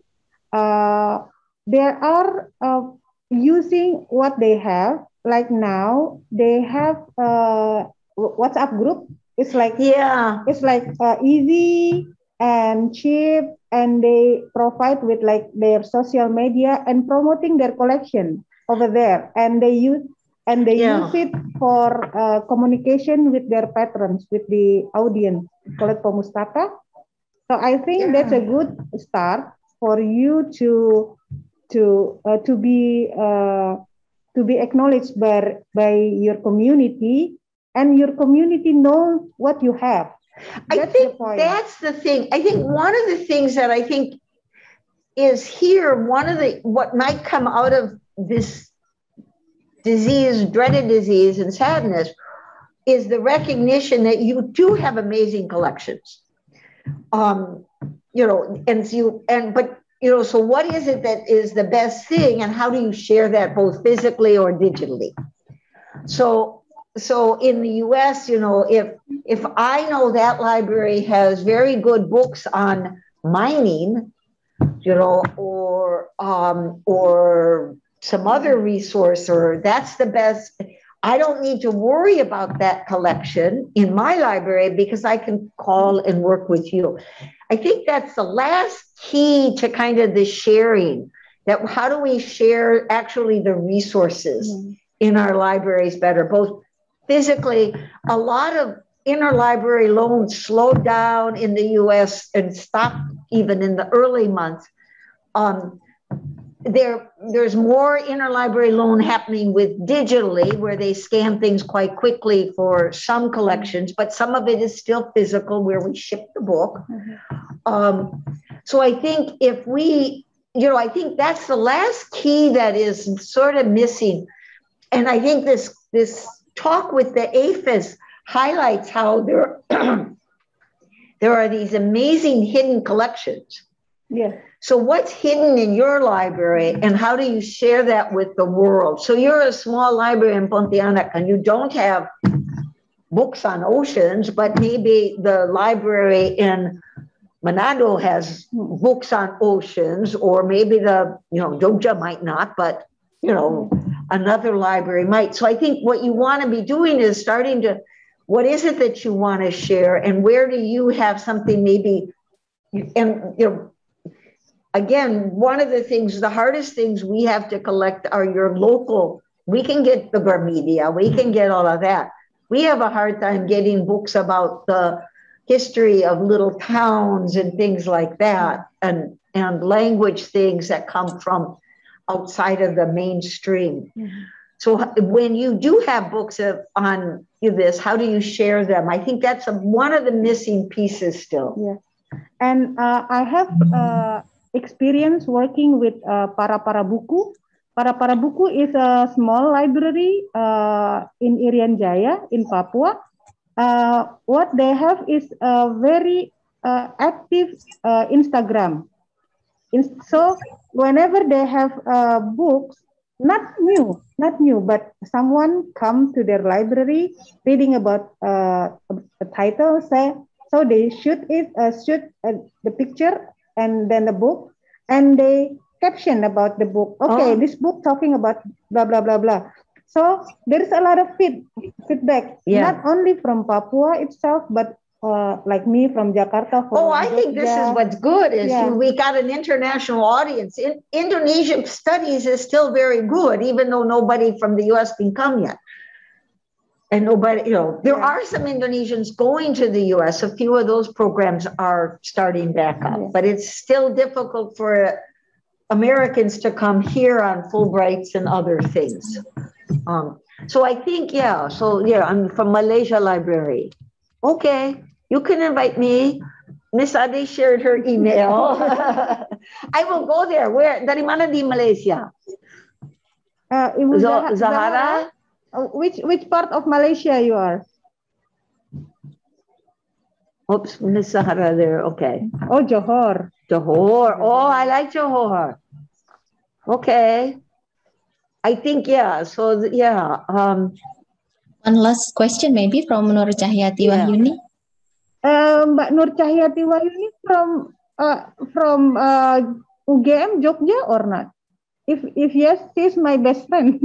Uh, there are. Uh, using what they have, like now they have a WhatsApp group. It's like yeah, it's like uh, easy and cheap, and they provide with like their social media and promoting their collection over there, and they use and they yeah. use it for uh, communication with their patrons, with the audience, Collect Pemustaka. So I think yeah. that's a good start for you to. to uh, to be uh, to be acknowledged by by your community, and your community knows what you have. That's I think the that's the thing. I think one of the things that I think is here, one of the what might come out of this disease, dreaded disease and sadness, is the recognition that you do have amazing collections. Um, you know, and you and but. You know, so what is it that is the best thing, and how do you share that both physically or digitally? So, so in the U S, you know, if if I know that library has very good books on mining, you know, or um, or some other resource, or that's the best, I don't need to worry about that collection in my library because I can call and work with you. I think that's the last key to kind of the sharing, that how do we share actually the resources mm-hmm. in our libraries better, both physically. A lot of interlibrary loans slowed down in the U S and stopped even in the early months. Um, there, there's more interlibrary loan happening with digitally, where they scan things quite quickly for some collections, but some of it is still physical, where we ship the book. Mm-hmm. Um, so I think if we, you know, I think that's the last key that is sort of missing. And I think this this talk with the A F I S highlights how there, there are these amazing hidden collections. Yeah. So what's hidden in your library, and how do you share that with the world? So you're a small library in Pontianak and you don't have books on oceans, but maybe the library in Manado has books on oceans, or maybe the, you know, Jogja might not, but, you know, another library might. So I think what you want to be doing is starting to, what is it that you want to share, and where do you have something maybe, and, you know, again, one of the things, the hardest things we have to collect are your local, we can get the Garmedia, we can get all of that. We have a hard time getting books about the history of little towns and things like that, and, and language things that come from outside of the mainstream. Mm-hmm. So when you do have books of, on this, how do you share them? I think that's a, one of the missing pieces still. Yeah. And uh, I have uh, experience working with uh, Para Para Buku. Para Para Buku is a small library uh, in Irian Jaya in Papua. Uh, what they have is a very uh, active uh, Instagram. In, so whenever they have uh, books, not new, not new, but someone come to their library reading about uh, a title, say, so they shoot it, uh, shoot uh, the picture and then the book, and they caption about the book. Okay, Oh. this book talking about blah blah blah blah. So there is a lot of feed, feedback, Yeah. not only from Papua itself, but uh, like me from Jakarta. Oh, from I think this is Jogja. what's good is Yeah. you, we got an international audience. In, Indonesian studies is still very good, even though nobody from the U S can come yet. And nobody, you know, there Yeah. are some Indonesians going to the U S. A few of those programs are starting back up, Yeah. but it's still difficult for Americans to come here on Fulbrights and other things. Um, so I think, yeah, so yeah, I'm from Malaysia Library. Okay, you can invite me. Miss Ade shared her email. I will go there. Where? Dari mana di Malaysia? Uh, Ibu Zah- Zah- Zahara? uh, which which part of Malaysia you are? Oops, Miss Zahara there. Okay. Oh, Johor. Johor. Oh, I like Johor. Okay. I think, yeah. So, th- yeah. Um, One last question maybe from Nur Cahyati Yeah. Wahyuni. Uh, Mbak Nur Cahyati Wahyuni from uh, from uh, U G M Jogja or not? If if yes, she's my best friend.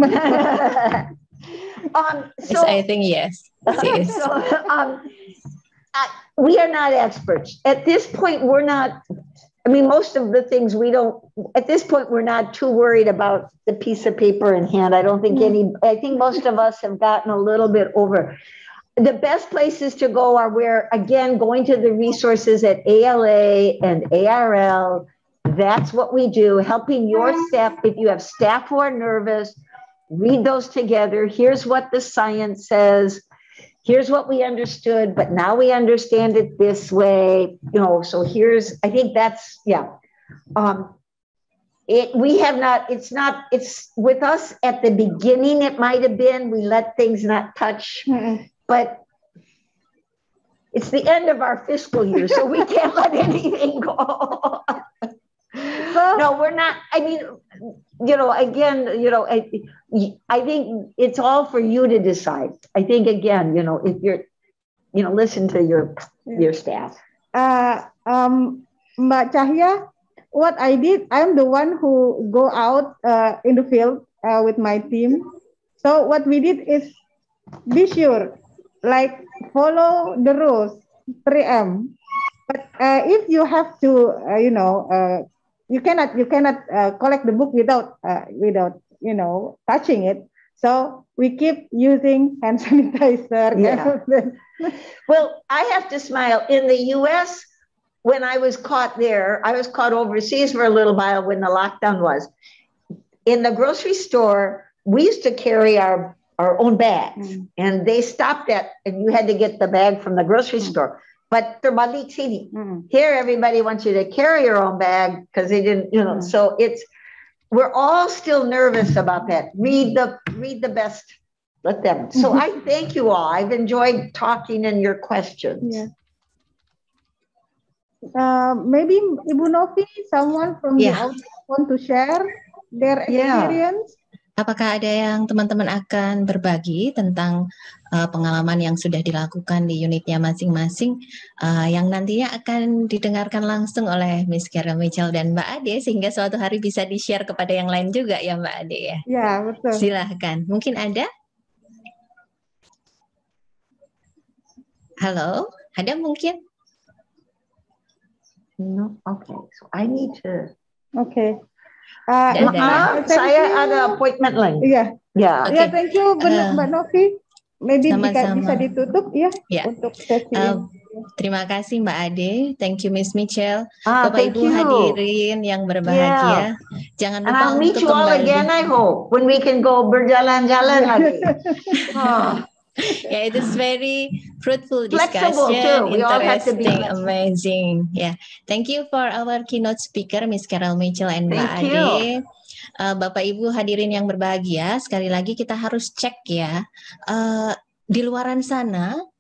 um, Yes, so, I think yes. She is. so um, I, we are not experts. At this point, we're not, I mean, most of the things we don't, at this point, we're not too worried about the piece of paper in hand. I don't think any, I think most of us have gotten a little bit over. The best places to go are where, again, going to the resources at A L A and A R L. That's what we do, helping your staff. If you have staff who are nervous, read those together. Here's what the science says. Here's what we understood, but now we understand it this way. You know, so here's, I think that's, yeah. Um, it, we have not, it's not, it's with us at the beginning, it might have been, we let things not touch, but it's the end of our fiscal year, so we can't let anything go. No, we're not, I mean, you know, again, you know, I, I think it's all for you to decide. I think, again, you know, if you're, you know, listen to your, your staff. Uh, um, Mbak Cahya, what I did, I'm the one who go out uh, in the field uh, with my team. So what we did is be sure, like follow the rules, three M. But uh, if you have to, uh, you know, uh, you cannot, you cannot uh, collect the book without, uh, without, you know, touching it. So we keep using hand sanitizer. Yeah. Well, I have to smile. In the U S, when I was caught there, I was caught overseas for a little while when the lockdown was. In the grocery store, we used to carry our, our own bags, mm. and they stopped that, and you had to get the bag from the grocery mm. store. But terbalik sini. Mm. Here, everybody wants you to carry your own bag because they didn't, you know, mm. so it's, we're all still nervous about that. Read the, read the best, let them. So I thank you all. I've enjoyed talking and your questions. Yeah. Uh, maybe Ibu Novi, someone from Yeah. the audience want to share their experience? Apakah ada yang teman-teman akan berbagi tentang uh, pengalaman yang sudah dilakukan di unitnya masing-masing uh, yang nantinya akan didengarkan langsung oleh Miss Carol Mitchell dan Mbak Ade sehingga suatu hari bisa di-share kepada yang lain juga ya Mbak Ade ya? Ya, betul. Silahkan, mungkin ada? Halo, ada mungkin? No, okay, so I need to... Okay. Uh, Dan, maaf, saya ada appointment lain. Iya. Ya. Okay. Ya, thank you Mbak uh, Novi. Maybe jika bisa ditutup ya, ya. Untuk sesi uh, Terima kasih Mbak Ade. Thank you Miss Mitchell. Ah, Bapak Ibu you. hadirin yang berbahagia. Yeah. Jangan lupa And I'll meet untuk you all kembali. again, I hope, when we can go berjalan-jalan lagi. Oh. Yeah, it is very fruitful Flexible discussion, too. We all have to be interesting, flexible. amazing. Yeah, thank you for our keynote speaker, Miss Carol Mitchell and Mbak Thank Ade. Uh, Bapak Ibu hadirin yang berbahagia, sekali lagi kita harus cek ya, uh, di luaran sana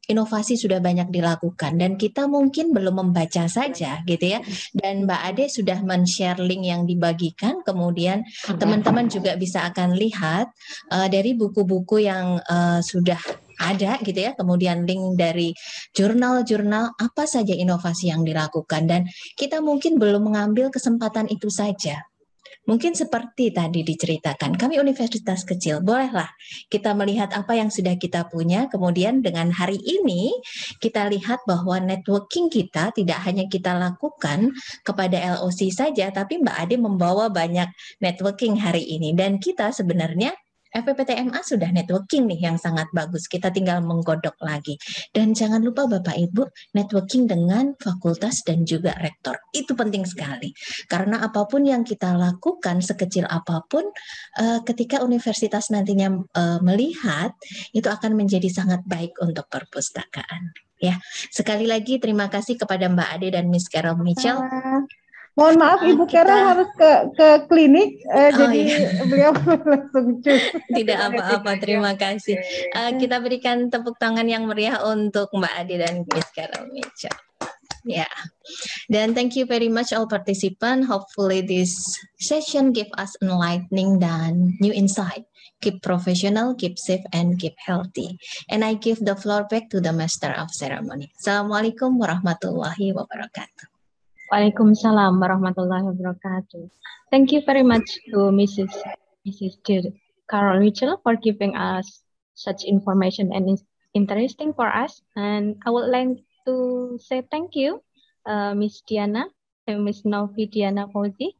inovasi sudah banyak dilakukan dan kita mungkin belum membaca saja gitu ya. Dan Mbak Ade sudah men-share link yang dibagikan, kemudian teman-teman juga bisa akan lihat uh, dari buku-buku yang uh, sudah ada gitu ya, kemudian link dari jurnal-jurnal apa saja inovasi yang dilakukan, dan kita mungkin belum mengambil kesempatan itu saja. Mungkin seperti tadi diceritakan, kami universitas kecil, bolehlah kita melihat apa yang sudah kita punya, kemudian dengan hari ini kita lihat bahwa networking kita tidak hanya kita lakukan kepada L O C saja, tapi Mbak Ade membawa banyak networking hari ini, dan kita sebenarnya F P P T M A sudah networking nih yang sangat bagus, kita tinggal menggodok lagi. Dan jangan lupa Bapak Ibu, networking dengan fakultas dan juga rektor, itu penting sekali. Karena apapun yang kita lakukan, sekecil apapun, uh, ketika universitas nantinya uh, melihat, itu akan menjadi sangat baik untuk perpustakaan. Ya, sekali lagi terima kasih kepada Mbak Ade dan Miss Carol Mitchell. Uh. Mohon maaf, Ibu kita... Carol harus ke ke klinik, eh, oh, jadi iya. beliau langsung cus. Tidak apa-apa, terima kasih. Uh, kita berikan tepuk tangan yang meriah untuk Mbak Ade dan Miss Carol Mitchell. Ya, yeah. Dan thank you very much all participant. Hopefully this session give us enlightening dan new insight. Keep professional, keep safe, and keep healthy. And I give the floor back to the Master of Ceremony. Assalamualaikum warahmatullahi wabarakatuh. Waalaikumsalam warahmatullahi wabarakatuh. Thank you very much to Missus Missus Carol Mitchell for giving us such information and interesting for us. And I would like to say thank you, uh, Miss Diana and Miss Novi Diana Fauzi.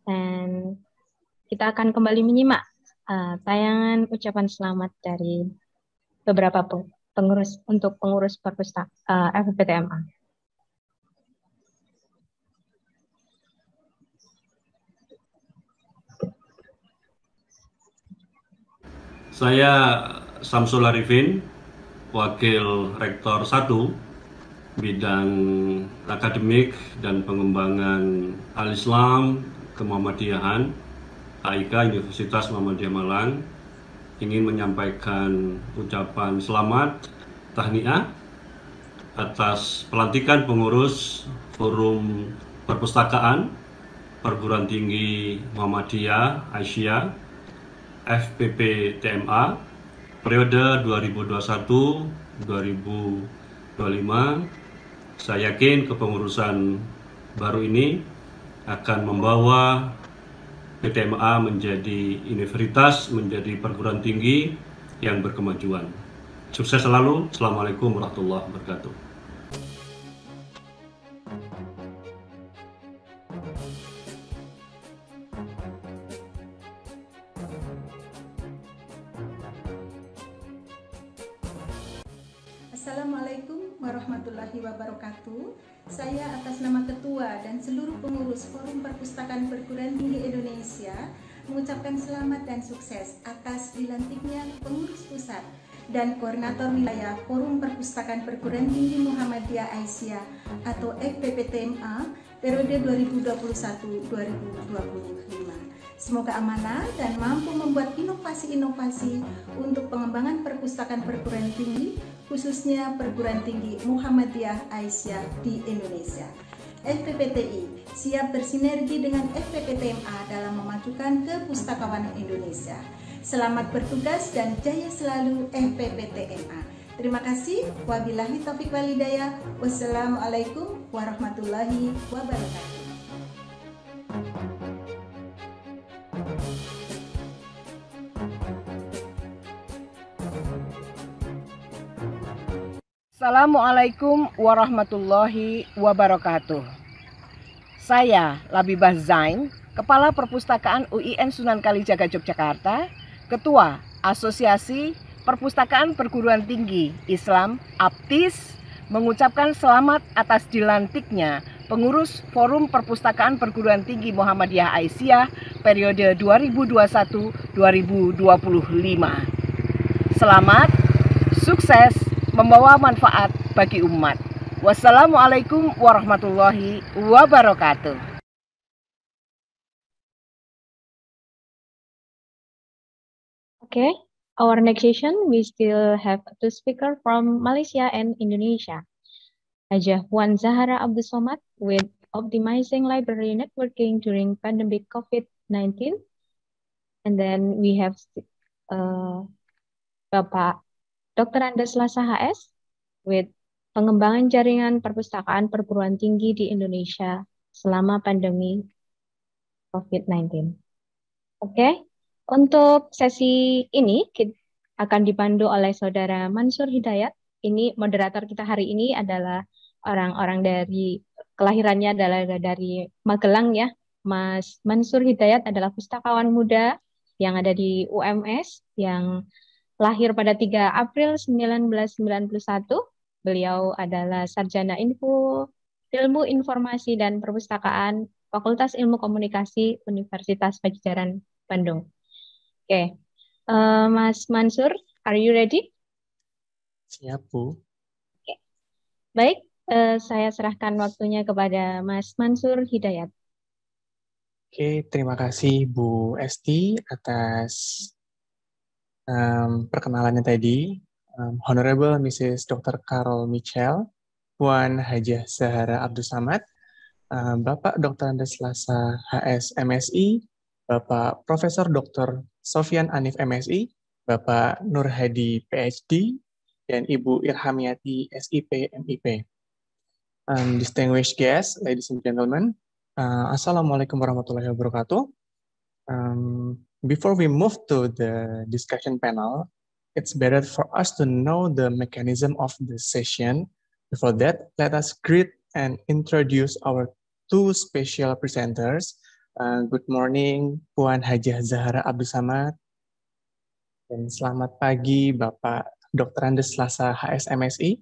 And kita akan kembali menyimak uh, tayangan ucapan selamat dari beberapa pengurus untuk pengurus perpustakaan uh, F P P T M A. Saya Samsul Arifin, Wakil Rektor satu, Bidang Akademik dan Pengembangan Al-Islam Kemuhammadiyahan, A I K Universitas Muhammadiyah Malang, ingin menyampaikan ucapan selamat tahniah atas pelantikan pengurus Forum Perpustakaan Perguruan Tinggi Muhammadiyah Aisyah F P P T M A periode dua ribu dua puluh satu sampai dua ribu dua puluh lima. Saya yakin kepengurusan baru ini akan membawa P T M A menjadi universitas, menjadi perguruan tinggi yang berkemajuan. Sukses selalu. Assalamualaikum warahmatullahi wabarakatuh. Assalamualaikum warahmatullahi wabarakatuh. Saya atas nama Ketua dan seluruh pengurus Forum Perpustakaan Perguruan Tinggi Indonesia mengucapkan selamat dan sukses atas dilantiknya pengurus pusat dan koordinator wilayah Forum Perpustakaan Perguruan Tinggi Muhammadiyah Aisyah atau F P P T M A periode dua ribu dua puluh satu sampai dua ribu dua puluh lima. Semoga amanah dan mampu membuat inovasi-inovasi untuk pengembangan perpustakaan perguruan tinggi, khususnya perguruan tinggi Muhammadiyah Aisyah di Indonesia. F P P T I siap bersinergi dengan F P P T M A dalam memajukan kepustakawanan Indonesia. Selamat bertugas dan jaya selalu F P P T M A. Terima kasih. Wabillahi taufiq wal hidayah. Wassalamualaikum warahmatullahi wabarakatuh. Assalamualaikum warahmatullahi wabarakatuh. Saya Labibah Zain, Kepala Perpustakaan U I N Sunan Kalijaga Yogyakarta, Ketua Asosiasi Perpustakaan Perguruan Tinggi Islam APTIS, mengucapkan selamat atas dilantiknya pengurus Forum Perpustakaan Perguruan Tinggi Muhammadiyah Aisyah periode dua ribu dua puluh satu sampai dua ribu dua puluh lima. Selamat, sukses, membawa manfaat bagi umat. Wassalamualaikum warahmatullahi wabarakatuh. Oke, our next session, we still have two speakers from Malaysia and Indonesia. Hajah Puan Zahara Abdul Somad with Optimizing Library Networking During Pandemic COVID nineteen. And then we have uh, Bapak Doktor Andes Lasa H S with Pengembangan Jaringan Perpustakaan Perguruan Tinggi di Indonesia selama pandemi COVID nineteen. Oke, okay. Untuk sesi ini kita akan dipandu oleh Saudara Mansur Hidayat. Ini moderator kita hari ini adalah orang-orang dari kelahirannya adalah dari Magelang ya. Mas Mansur Hidayat adalah pustakawan muda yang ada di U M S yang lahir pada tiga April seribu sembilan ratus sembilan puluh satu. Beliau adalah sarjana info, ilmu informasi dan perpustakaan Fakultas Ilmu Komunikasi Universitas Padjadjaran Bandung. Oke, okay. uh, Mas Mansur, are you ready? Siap, Bu. Oke, okay. Baik, uh, saya serahkan waktunya kepada Mas Mansur Hidayat. Oke, okay, terima kasih Bu Esti atas um, perkenalannya tadi. Um, Honorable Missus Doktor Carol Mitchell, Puan Hajah Zahara Abdul Somad, uh, Bapak Doktor Andes Lasa H S M S I, Bapak Profesor Doktor Sofyan Anif M S I, Bapak Nur Hadi P H D, dan Ibu Irhamiati S I P M I P. Um, distinguished guests, ladies and gentlemen, uh, Assalamualaikum warahmatullahi wabarakatuh. Um, before we move to the discussion panel, it's better for us to know the mechanism of the session. Before that, let us greet and introduce our two special presenters. Uh, good morning, Puan Hajah Zahara Abdul Somad. Dan selamat pagi, Bapak Doktor Andes Lasa H S M S I.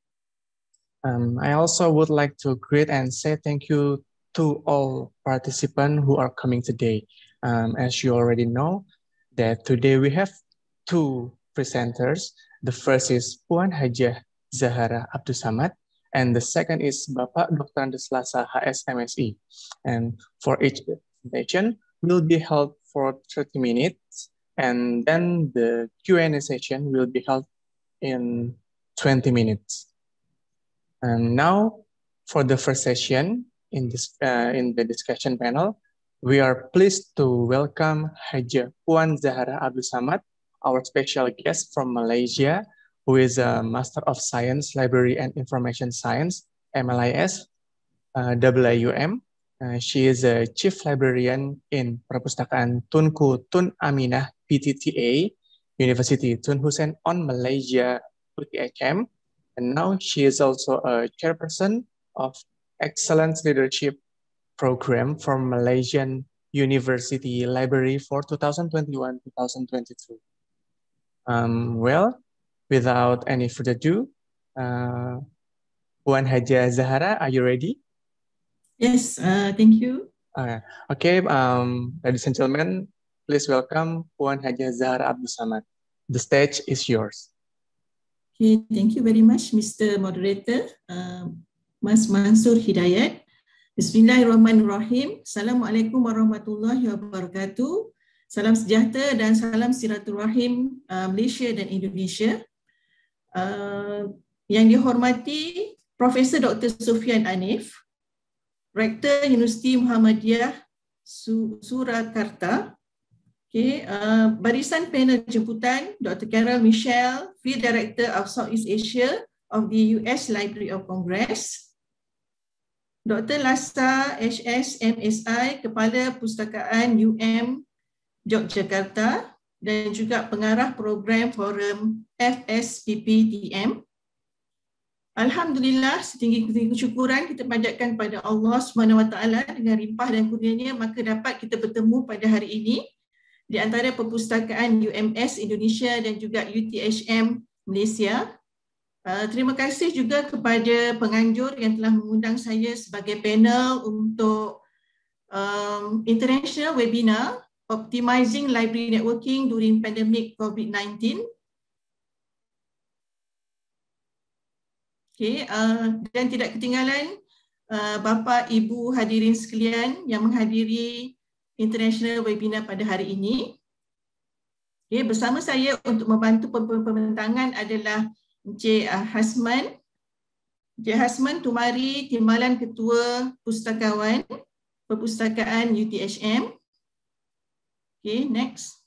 Um, I also would like to greet and say thank you to all participants who are coming today. Um, as you already know, that today we have two presenters. The first is Puan Hajah Zahara Abdul Somad, and the second is Bapak Doktor Andes Lasa H S M S I. And for each presentation will be held for thirty minutes, and then the Q and A session will be held in twenty minutes. And now, for the first session in this uh, in the discussion panel, we are pleased to welcome Hajah Puan Zahara Abdul Somad, our special guest from Malaysia, who is a Master of Science, Library and Information Science, M L I S, uh, W I U M. Uh, she is a Chief Librarian in Perpustakaan Tunku Tun Aminah P T T A, University Tun Hussein on Malaysia U T H M. And now she is also a chairperson of Excellence Leadership Program from Malaysian University Library for two thousand twenty-one to two thousand twenty-two. Um, well, without any further ado, uh, Puan Hajah Zahara, are you ready? Yes, uh, thank you. Uh, okay, um, ladies and gentlemen, please welcome Puan Hajah Zahara Abdul Somad. The stage is yours. Okay, thank you very much, Mister Moderator, uh, Mas Mansur Hidayat. Bismillahirrahmanirrahim. Assalamualaikum warahmatullahi wabarakatuh. Salam sejahtera dan salam silaturahim uh, Malaysia dan Indonesia. Uh, yang dihormati Profesor Doktor Sofyan Anif, Rektor Universiti Muhammadiyah Surakarta. Okay, uh, barisan panel jemputan Doktor Carol Mitchell, Field Director of Southeast Asia of the U S Library of Congress. Doktor Lasa H S M S I, Kepala Pustakaan U M Yogyakarta dan juga pengarah program Forum F S P P T M. Alhamdulillah, setinggi-tinggi kesyukuran kita panjatkan pada Allah Subhanahu Wa Taala dengan limpah dan kurnianya maka dapat kita bertemu pada hari ini di antara perpustakaan U M S Indonesia dan juga U T H M Malaysia. Uh, terima kasih juga kepada penganjur yang telah mengundang saya sebagai panel untuk um, international webinar Optimizing Library Networking During Pandemic COVID nineteen. Okay, uh, dan tidak ketinggalan uh, Bapa, Ibu hadirin sekalian yang menghadiri international webinar pada hari ini. Okay, bersama saya untuk membantu pembentangan adalah Encik Hasman. Encik Hasman Tumari, Timbalan Ketua Pustakawan Perpustakaan U T H M. Okay, next.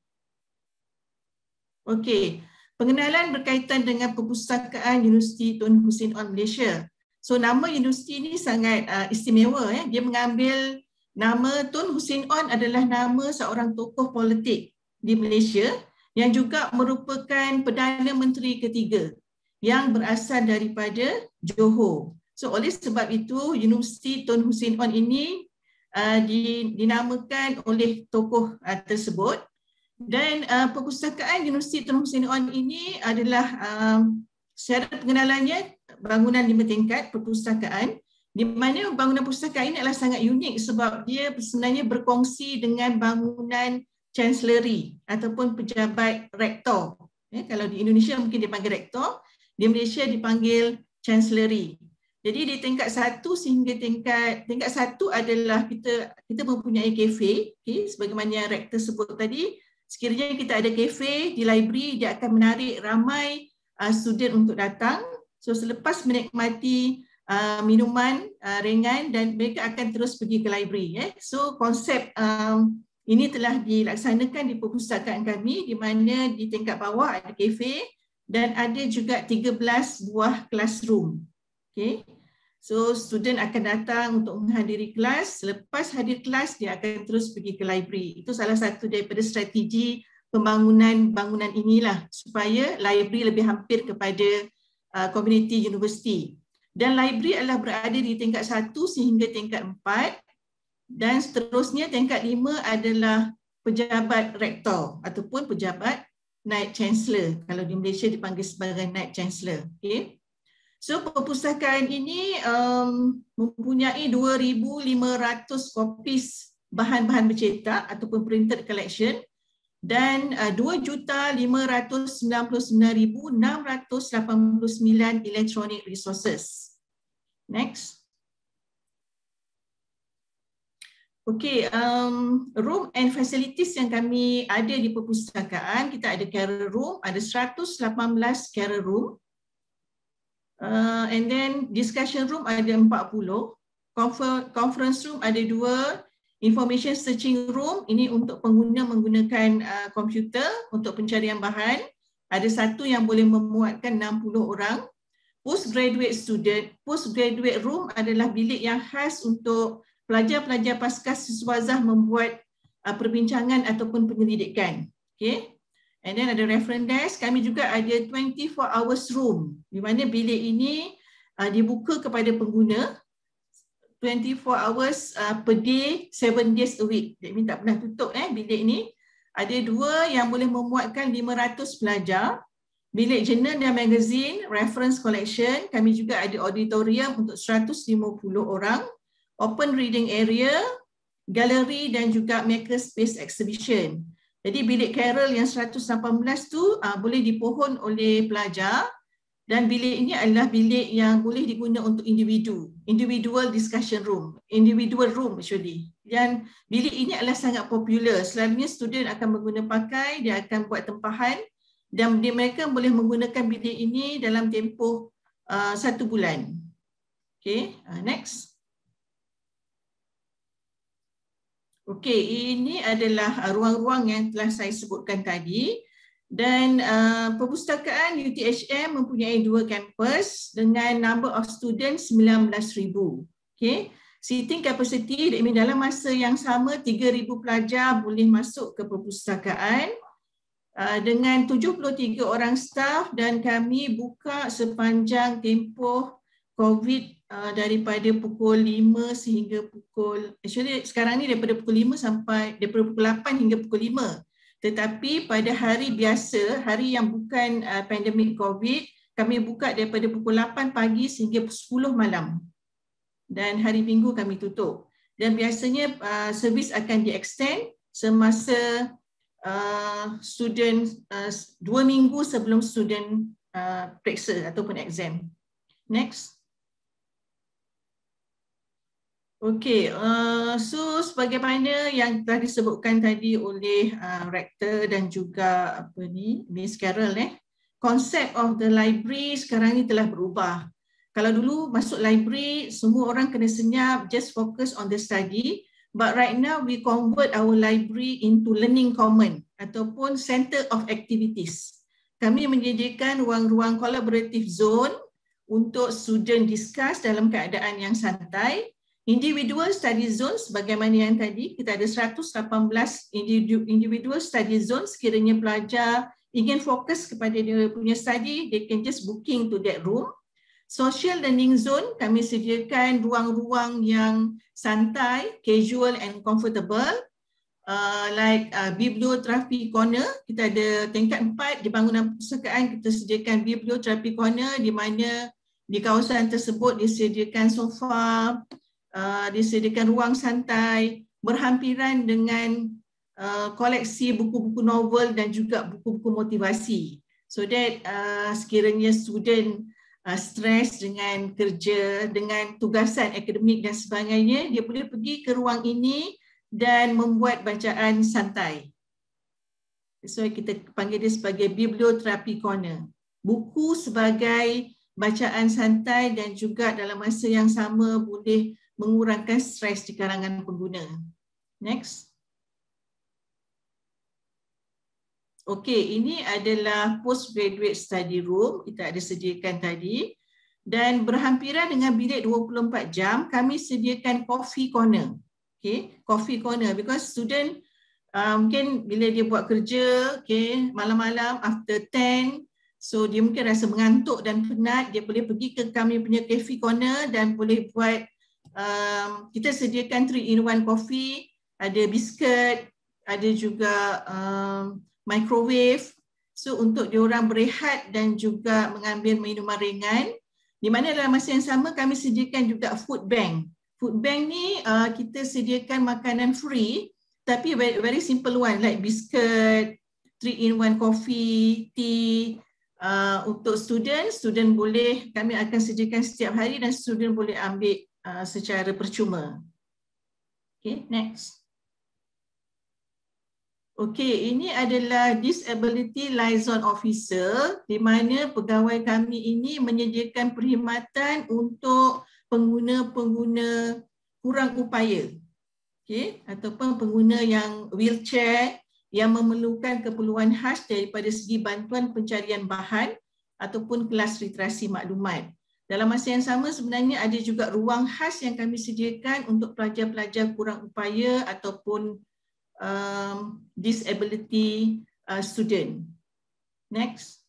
Okay, pengenalan berkaitan dengan Perpustakaan Universiti Tun Hussein On Malaysia. So nama universiti ini sangat uh, istimewa. Eh. Dia mengambil nama Tun Hussein On adalah nama seorang tokoh politik di Malaysia yang juga merupakan Perdana Menteri ketiga yang berasal daripada Johor. So oleh sebab itu Universiti Tun Hussein On ini uh, dinamakan oleh tokoh uh, tersebut. Dan uh, Perpustakaan Universiti Tun Hussein On ini adalah uh, secara pengenalannya bangunan lima tingkat perpustakaan, di mana bangunan perpustakaan ini adalah sangat unik sebab dia sebenarnya berkongsi dengan bangunan chancellery ataupun pejabat rektor. Eh, kalau di Indonesia mungkin dipanggil rektor, di Malaysia dipanggil chancellery. Jadi di tingkat satu sehingga tingkat tingkat satu adalah kita kita mempunyai kafe, okay, sebagaimana yang rektor sebut tadi. Sekiranya kita ada kafe di library, dia akan menarik ramai uh, student untuk datang. So selepas menikmati uh, minuman uh, ringan dan mereka akan terus pergi ke library. Eh. So konsep um, ini telah dilaksanakan di perpustakaan kami di mana di tingkat bawah ada kafe dan ada juga tiga belas buah classroom. Okay. So student akan datang untuk menghadiri kelas, selepas hadir kelas dia akan terus pergi ke library. Itu salah satu daripada strategi pembangunan bangunan inilah supaya library lebih hampir kepada uh, community university. Dan library adalah berada di tingkat satu sehingga tingkat empat. Dan seterusnya tingkat lima adalah pejabat rektor ataupun pejabat Knight Chancellor. Kalau di Malaysia dipanggil sebagai Knight Chancellor. Okay. So perpustakaan ini um, mempunyai dua ribu lima ratus kopis bahan-bahan bercetak ataupun printed collection dan uh, dua juta lima ratus sembilan puluh sembilan ribu enam ratus lapan puluh sembilan electronic resources. Next. Okey, um, room and facilities yang kami ada di perpustakaan, kita ada carer room, ada seratus lapan belas carer room. Uh, and then discussion room ada empat puluh, Confer conference room ada dua, information searching room ini untuk pengguna menggunakan uh, komputer untuk pencarian bahan, ada satu yang boleh memuatkan enam puluh orang. Postgraduate student, postgraduate room adalah bilik yang khas untuk pelajar-pelajar pasca siswazah membuat uh, perbincangan ataupun penyelidikan. Okay. And then ada reference desk, kami juga ada twenty-four hours room di mana bilik ini uh, dibuka kepada pengguna twenty-four hours uh, per day, seven days a week. Jadi tak pernah tutup eh bilik ini. Ada dua yang boleh memuatkan lima ratus pelajar. Bilik jurnal dan magazine, reference collection, kami juga ada auditorium untuk seratus lima puluh orang, open reading area, galeri dan juga makerspace exhibition. Jadi bilik carol yang seratus lapan belas tu uh, boleh dipohon oleh pelajar dan bilik ini adalah bilik yang boleh digunakan untuk individu, individual discussion room, individual room actually. Dan bilik ini adalah sangat popular. Selalunya student akan mengguna pakai, dia akan buat tempahan dan dia, mereka boleh menggunakan bilik ini dalam tempoh uh, satu bulan. Okay, uh, next. Okey, ini adalah ruang-ruang yang telah saya sebutkan tadi dan uh, perpustakaan U T H M mempunyai dua kampus dengan number of students sembilan belas ribu. Okey, seating capacity dalam masa yang sama tiga ribu pelajar boleh masuk ke perpustakaan uh, dengan tujuh puluh tiga orang staff dan kami buka sepanjang tempoh COVID Uh, daripada pukul lima sehingga pukul, actually sekarang ni daripada pukul lima sampai, daripada pukul lapan hingga pukul lima. Tetapi pada hari biasa, hari yang bukan uh, pandemik COVID, kami buka daripada pukul lapan pagi sehingga sepuluh malam. Dan hari Minggu kami tutup. Dan biasanya uh, servis akan di-extend semasa uh, student, uh, dua minggu sebelum student uh, periksa ataupun exam. Next. Okey, uh, so sebagaimana yang telah disebutkan tadi oleh uh, Rektor dan juga apa ni Miss Carol, eh, konsep of the library sekarang ni telah berubah. Kalau dulu masuk library, semua orang kena senyap, just focus on the study. But right now, we convert our library into learning common ataupun center of activities. Kami menyediakan ruang-ruang collaborative zone untuk student discuss dalam keadaan yang santai. Individual study zones, bagaimana yang tadi, kita ada seratus lapan belas individual study zones. Sekiranya pelajar ingin fokus kepada dia punya study, they can just booking to that room. Social learning zone, kami sediakan ruang-ruang yang santai, casual and comfortable. Uh, like uh, biblioterapi corner, kita ada tingkat empat di bangunan perpustakaan, kita sediakan biblioterapi corner di mana di kawasan tersebut disediakan sofa, uh, disediakan ruang santai, berhampiran dengan uh, koleksi buku-buku novel dan juga buku-buku motivasi. So that uh, sekiranya student Uh, stres dengan kerja, dengan tugasan akademik dan sebagainya, dia boleh pergi ke ruang ini dan membuat bacaan santai. So kita panggil dia sebagai biblioterapi corner. Buku sebagai bacaan santai dan juga dalam masa yang sama boleh mengurangkan stres di kalangan pengguna. Next. Okey, ini adalah postgraduate study room, kita ada sediakan tadi. Dan berhampiran dengan bilik dua puluh empat jam, kami sediakan coffee corner. Okey, coffee corner because student uh, mungkin bila dia buat kerja, okey, malam-malam after ten, so dia mungkin rasa mengantuk dan penat, dia boleh pergi ke kami punya coffee corner dan boleh buat, um, kita sediakan three in one coffee, ada biskut, ada juga um, microwave, so untuk diorang berehat dan juga mengambil minuman ringan. Di mana dalam masa yang sama kami sediakan juga food bank. Food bank ni uh, kita sediakan makanan free tapi very, very simple one like biskut, three in one coffee, tea. Uh, untuk student, student boleh, kami akan sediakan setiap hari dan student boleh ambil uh, secara percuma. Okay, next. Okey, ini adalah Disability Liaison Officer di mana pegawai kami ini menyediakan perkhidmatan untuk pengguna-pengguna kurang upaya. Okey, ataupun pengguna yang wheelchair yang memerlukan keperluan khas daripada segi bantuan pencarian bahan ataupun kelas literasi maklumat. Dalam masa yang sama sebenarnya ada juga ruang khas yang kami sediakan untuk pelajar-pelajar kurang upaya ataupun Um, disability uh, student. Next.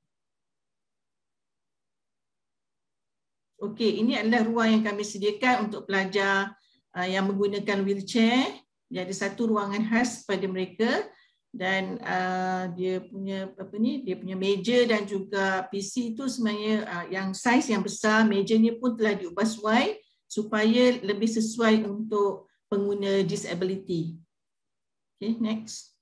Okey, ini adalah ruang yang kami sediakan untuk pelajar uh, yang menggunakan wheelchair. Dia ada satu ruangan khas pada mereka dan uh, dia punya apa ni? Dia punya meja dan juga P C itu sebenarnya uh, yang saiz yang besar, meja ni pun telah diubah sesuai supaya lebih sesuai untuk pengguna disability. Okay, next.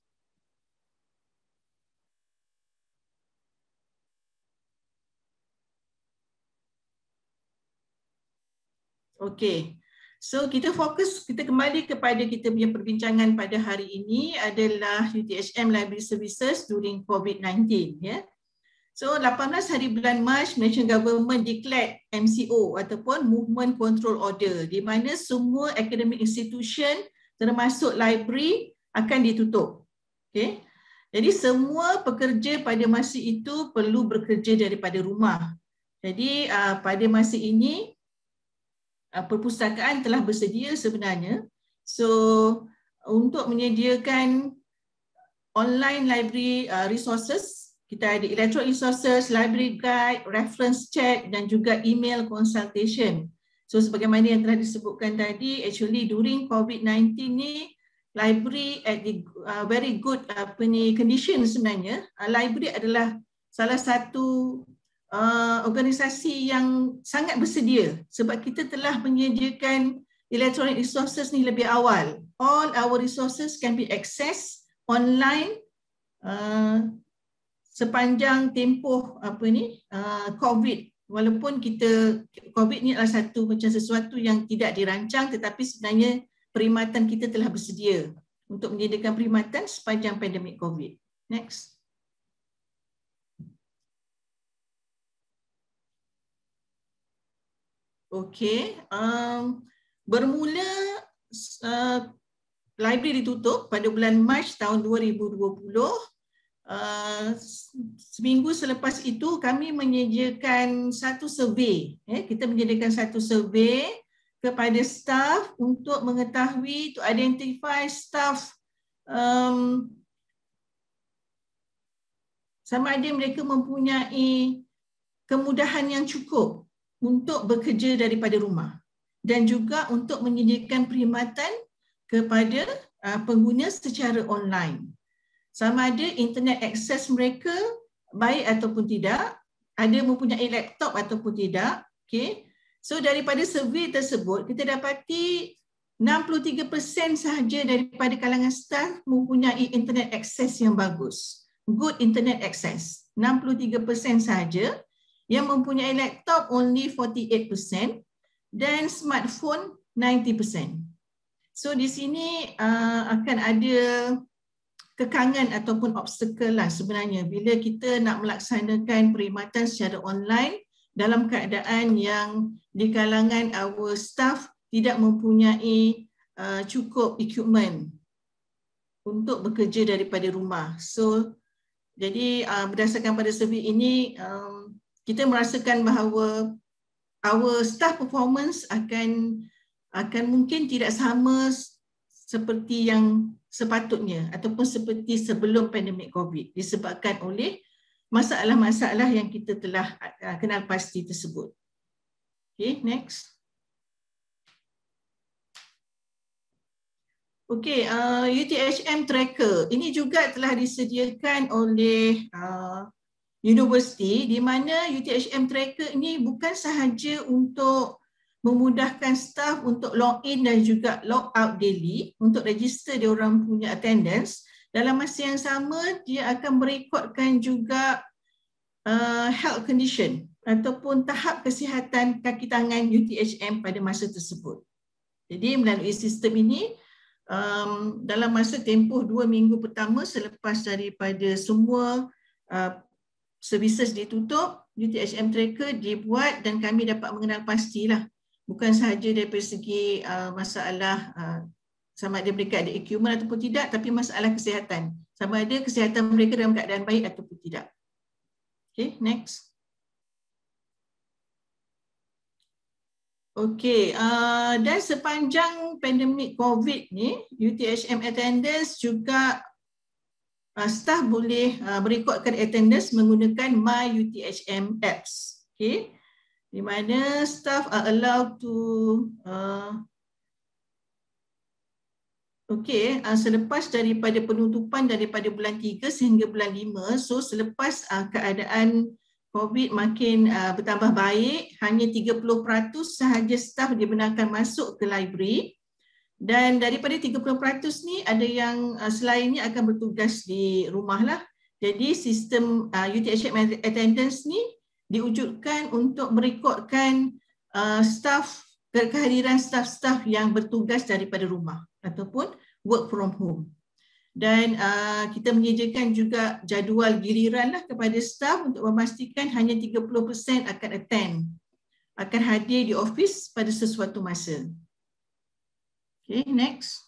Okay, so kita fokus, kita kembali kepada kita punya perbincangan pada hari ini adalah U T H M Library Services during COVID nineteen. Ya. So lapan belas hari bulan Mac, Malaysian Government declared M C O ataupun Movement Control Order di mana semua academic institution termasuk library akan ditutup. Okay. Jadi semua pekerja pada masa itu perlu bekerja daripada rumah. Jadi uh, pada masa ini uh, perpustakaan telah bersedia sebenarnya. So untuk menyediakan online library uh, resources, kita ada electronic resources, library guide, reference check dan juga email consultation. So sebagaimana yang telah disebutkan tadi, actually during COVID nineteen ni library at the uh, very good apa ni condition sebenarnya. Uh, library adalah salah satu uh, organisasi yang sangat bersedia sebab kita telah menyediakan electronic resources ni lebih awal. All our resources can be accessed online uh, sepanjang tempoh apa ni uh, COVID. Walaupun kita COVID ni adalah satu macam sesuatu yang tidak dirancang tetapi sebenarnya perkhidmatan kita telah bersedia untuk menyediakan perkhidmatan sepanjang pandemik COVID. Next. Okey, um, bermula uh, library ditutup pada bulan Mac tahun dua ribu dua puluh. Uh, seminggu selepas itu kami menyediakan satu survey. Eh, kita menyediakan satu survey kepada staf untuk mengetahui, to identify staff um, sama ada mereka mempunyai kemudahan yang cukup untuk bekerja daripada rumah dan juga untuk menyediakan perkhidmatan kepada uh, pengguna secara online. Sama ada internet akses mereka baik ataupun tidak, ada mempunyai laptop ataupun tidak. Okay. So daripada survey tersebut, kita dapati enam puluh tiga peratus sahaja daripada kalangan staf mempunyai internet akses yang bagus. Good internet access. enam puluh tiga peratus sahaja. Yang mempunyai laptop only forty-eight peratus dan smartphone ninety peratus. So di sini uh, akan ada kekangan ataupun obstacle lah sebenarnya bila kita nak melaksanakan perkhidmatan secara online dalam keadaan yang di kalangan our staff tidak mempunyai uh, cukup equipment untuk bekerja daripada rumah. So jadi uh, berdasarkan pada survey ini um, kita merasakan bahawa our staff performance akan akan mungkin tidak sama seperti yang sepatutnya ataupun seperti sebelum pandemik COVID disebabkan oleh masalah-masalah yang kita telah kenal pasti tersebut. Okay, next. Okay, uh, U T H M tracker ini juga telah disediakan oleh uh, universiti di mana U T H M tracker ini bukan sahaja untuk memudahkan staf untuk log in dan juga log out daily untuk register dia orang punya attendance. Dalam masa yang sama, dia akan merekodkan juga uh, health condition ataupun tahap kesihatan kaki tangan U T H M pada masa tersebut. Jadi melalui sistem ini, um, dalam masa tempoh dua minggu pertama selepas daripada semua uh, services ditutup, U T H M tracker dibuat dan kami dapat mengenal pastilah. Bukan sahaja daripada segi uh, masalah uh, sama ada mereka ada equipment ataupun tidak, tapi masalah kesihatan. Sama ada kesihatan mereka dalam keadaan baik ataupun tidak. Okay, next. Okay, uh, dan sepanjang pandemik COVID ni, U T H M attendance juga uh, staff boleh uh, merekodkan attendance menggunakan My U T H M apps. Okay. Di mana staff are allowed to uh, okey uh, selepas daripada penutupan daripada bulan tiga sehingga bulan lima, so selepas uh, keadaan COVID makin uh, bertambah baik, hanya tiga puluh peratus sahaja staff dibenarkan masuk ke library dan daripada tiga puluh peratus ni ada yang uh, selainnya akan bertugas di rumah lah. Jadi sistem uh, U T H M attendance ni diwujudkan untuk merekodkan uh, staff, kehadiran staf-staf yang bertugas daripada rumah ataupun work from home. Dan uh, kita menyediakan juga jadual giliran lah kepada staf untuk memastikan hanya tiga puluh peratus akan attend, akan hadir di office pada sesuatu masa. Okay, next.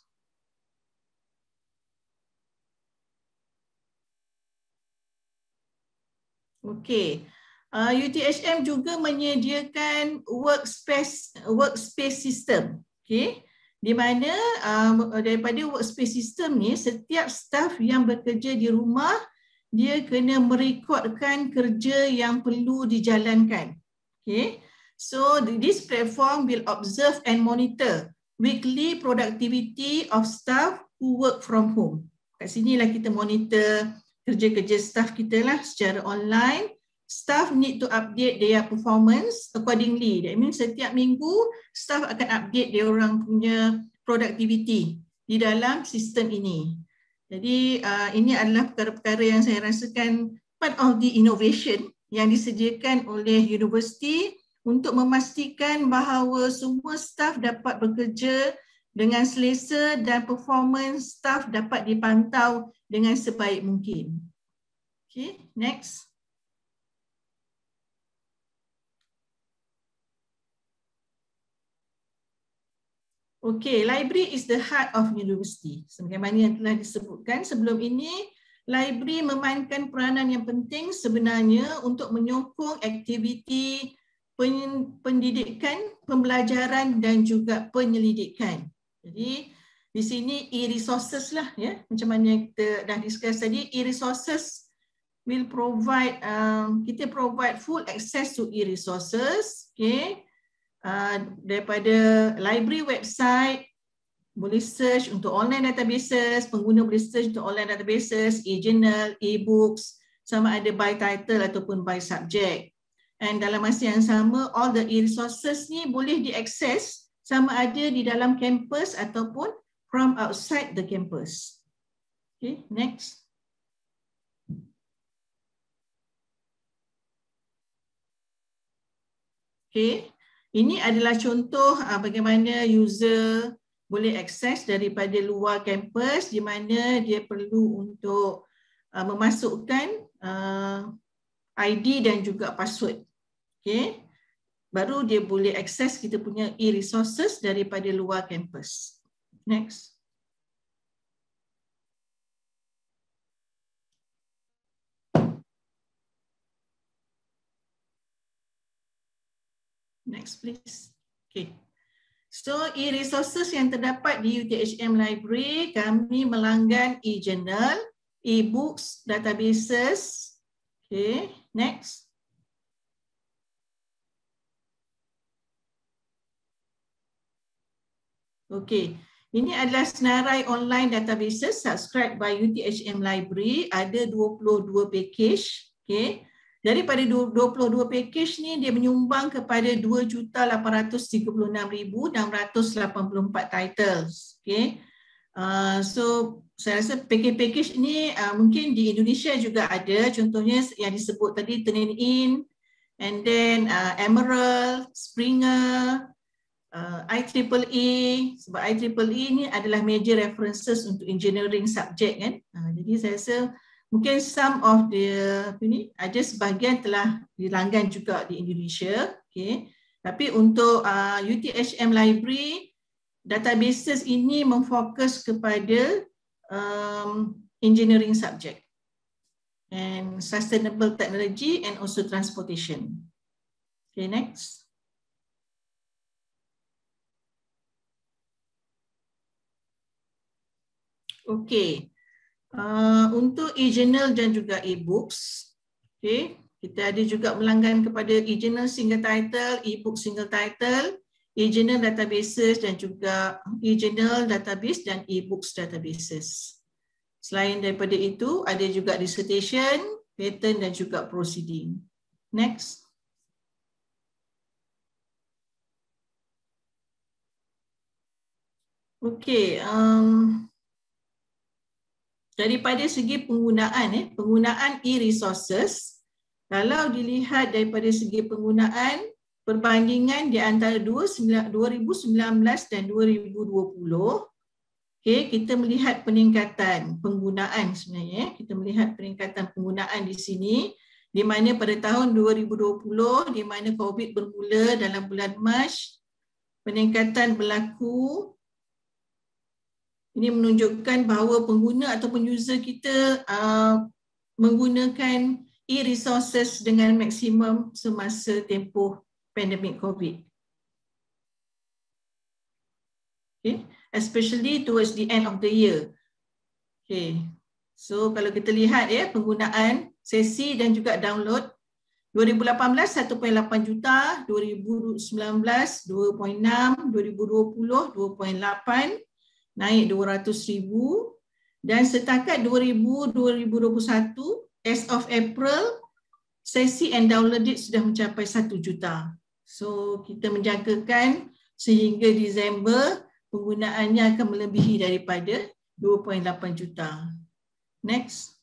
Okay. Uh, U T H M juga menyediakan workspace workspace system, okay, di mana um, daripada workspace system ni setiap staf yang bekerja di rumah dia kena merekodkan kerja yang perlu dijalankan. Okay, so this platform will observe and monitor weekly productivity of staff who work from home. Kat sinilah kita monitor kerja-kerja staf kita lah secara online. Staff need to update their performance accordingly. That means setiap minggu staff akan update dia orang punya productivity di dalam sistem ini. Jadi uh, ini adalah perkara-perkara yang saya rasakan part of the innovation yang disediakan oleh universiti untuk memastikan bahawa semua staff dapat bekerja dengan selesa dan performance staf dapat dipantau dengan sebaik mungkin. Okay, next. Okay, library is the heart of university. Sebagaimana yang telah disebutkan sebelum ini, library memainkan peranan yang penting sebenarnya untuk menyokong aktiviti pendidikan, pembelajaran dan juga penyelidikan. Jadi di sini e-resources lah ya, macam mana kita dah discuss tadi, e-resources will provide, um, kita provide full access to e-resources, okay. Uh, daripada library website, boleh search untuk online databases, pengguna boleh search untuk online databases, e-journal, e-books, sama ada by title ataupun by subject. And dalam masa yang sama, all the e-resources ni boleh diakses sama ada di dalam kampus ataupun from outside the campus. Okay, next. Okay. Ini adalah contoh uh, bagaimana user boleh akses daripada luar kampus di mana dia perlu untuk uh, memasukkan uh, I D dan juga password. Okay. Baru dia boleh akses kita punya e-resources daripada luar kampus. Next. Next please. Okay. So e-resources yang terdapat di U T H M Library, kami melanggan e-journal, e-books, databases. Okay, next. Okay, ini adalah senarai online databases subscribed by U T H M Library, ada dua puluh dua package. Okay. Daripada dua puluh dua package ni, dia menyumbang kepada dua juta lapan ratus tiga puluh enam ribu enam ratus lapan puluh empat titles. Okay. Uh, so, saya rasa package-package ni uh, mungkin di Indonesia juga ada. Contohnya yang disebut tadi, Turnitin, and then uh, Emerald, Springer, uh, I triple E. Sebab I triple E ni adalah major references untuk engineering subject kan. Uh, jadi saya rasa mungkin some of the ini ada sebahagian telah dilanggan juga di Indonesia, okay. Tapi untuk uh, U T H M Library, databases ini memfokus kepada um, engineering subject and sustainable technology and also transportation. Okay, next. Okay. Uh, untuk e-journal dan juga e-books, okay, kita ada juga melanggan kepada e-journal single title, e-book single title, e-journal databases dan juga e-journal database dan e-books databases. Selain daripada itu, ada juga dissertation, patent dan juga proceeding. Next. Okay. Um, Daripada segi penggunaan, eh, penggunaan e-resources, kalau dilihat daripada segi penggunaan, perbandingan di antara dua ribu sembilan belas dan dua ribu dua puluh, okay, kita melihat peningkatan penggunaan sebenarnya. Kita melihat peningkatan penggunaan di sini, di mana pada tahun dua ribu dua puluh, di mana COVID bermula dalam bulan Mac, peningkatan berlaku. Ini menunjukkan bahawa pengguna ataupun user kita uh, menggunakan e-resources dengan maksimum semasa tempoh pandemik COVID. Okay. Especially towards the end of the year. Okay. So kalau kita lihat ya, penggunaan sesi dan juga download, dua ribu lapan belas satu perpuluhan lapan juta, dua ribu sembilan belas dua perpuluhan enam, dua ribu dua puluh dua perpuluhan lapan, naik dua ratus ribu, dan setakat dua ribu dua puluh satu, as of April, sesi and downloaded sudah mencapai satu juta. So kita menjangkakan sehingga Disember penggunaannya akan melebihi daripada dua perpuluhan lapan juta. Next.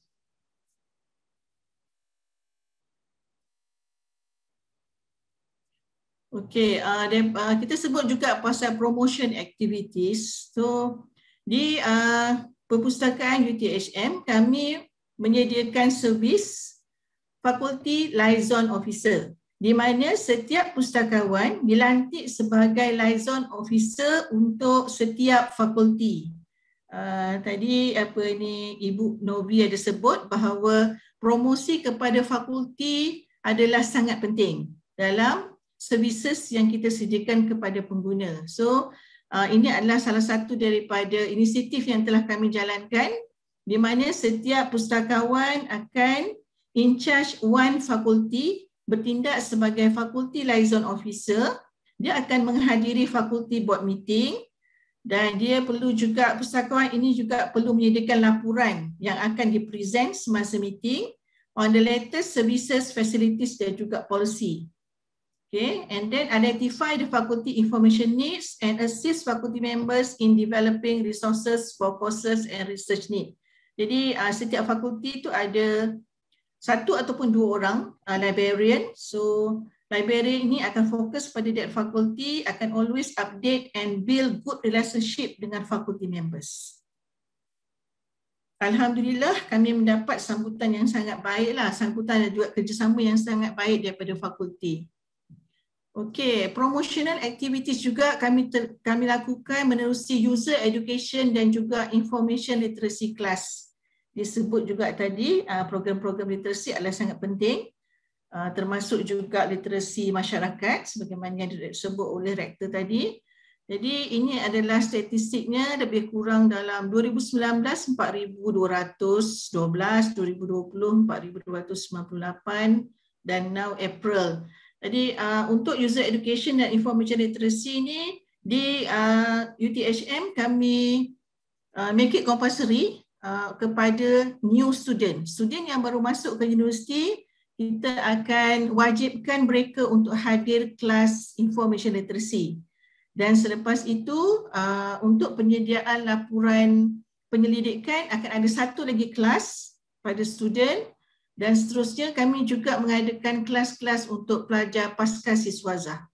Okey, uh, uh, kita sebut juga pasal promotion activities. So di uh, Perpustakaan U T H M kami menyediakan servis fakulti liaison officer, di mana setiap pustakawan dilantik sebagai liaison officer untuk setiap fakulti. Uh, tadi apa ni Ibu Novi ada sebut bahawa promosi kepada fakulti adalah sangat penting dalam services yang kita sediakan kepada pengguna. So uh, ini adalah salah satu daripada inisiatif yang telah kami jalankan, di mana setiap pustakawan akan in charge one fakulti, bertindak sebagai fakulti liaison officer. Dia akan menghadiri fakulti board meeting dan dia perlu juga, pustakawan ini juga perlu menyediakan laporan yang akan dipresent semasa meeting on the latest services, facilities dan juga policy. Okay, and then identify the faculty information needs and assist faculty members in developing resources for courses and research need. Jadi uh, setiap fakulti itu ada satu ataupun dua orang uh, librarian. So librarian ini akan fokus pada that faculty, akan always update and build good relationship dengan faculty members. Alhamdulillah kami mendapat sambutan yang sangat baiklah, sambutan dan juga kerjasama yang sangat baik daripada fakulti. Okey, promotional activities juga kami ter, kami lakukan menerusi user education dan juga information literacy class. Disebut juga tadi program-program literasi adalah sangat penting, termasuk juga literasi masyarakat sebagaimana yang disebut oleh rektor tadi. Jadi ini adalah statistiknya lebih kurang dalam dua ribu sembilan belas empat ribu dua ratus dua belas, dua ribu dua puluh empat ribu dua ratus sembilan puluh lapan dan now April. Jadi uh, untuk user education dan information literacy ini di uh, U T H M kami uh, make it compulsory uh, kepada new student. Student yang baru masuk ke universiti, kita akan wajibkan mereka untuk hadir kelas information literacy. Dan selepas itu uh, untuk penyediaan laporan penyelidikan akan ada satu lagi kelas pada student. Dan seterusnya kami juga mengadakan kelas-kelas untuk pelajar pasca siswaza.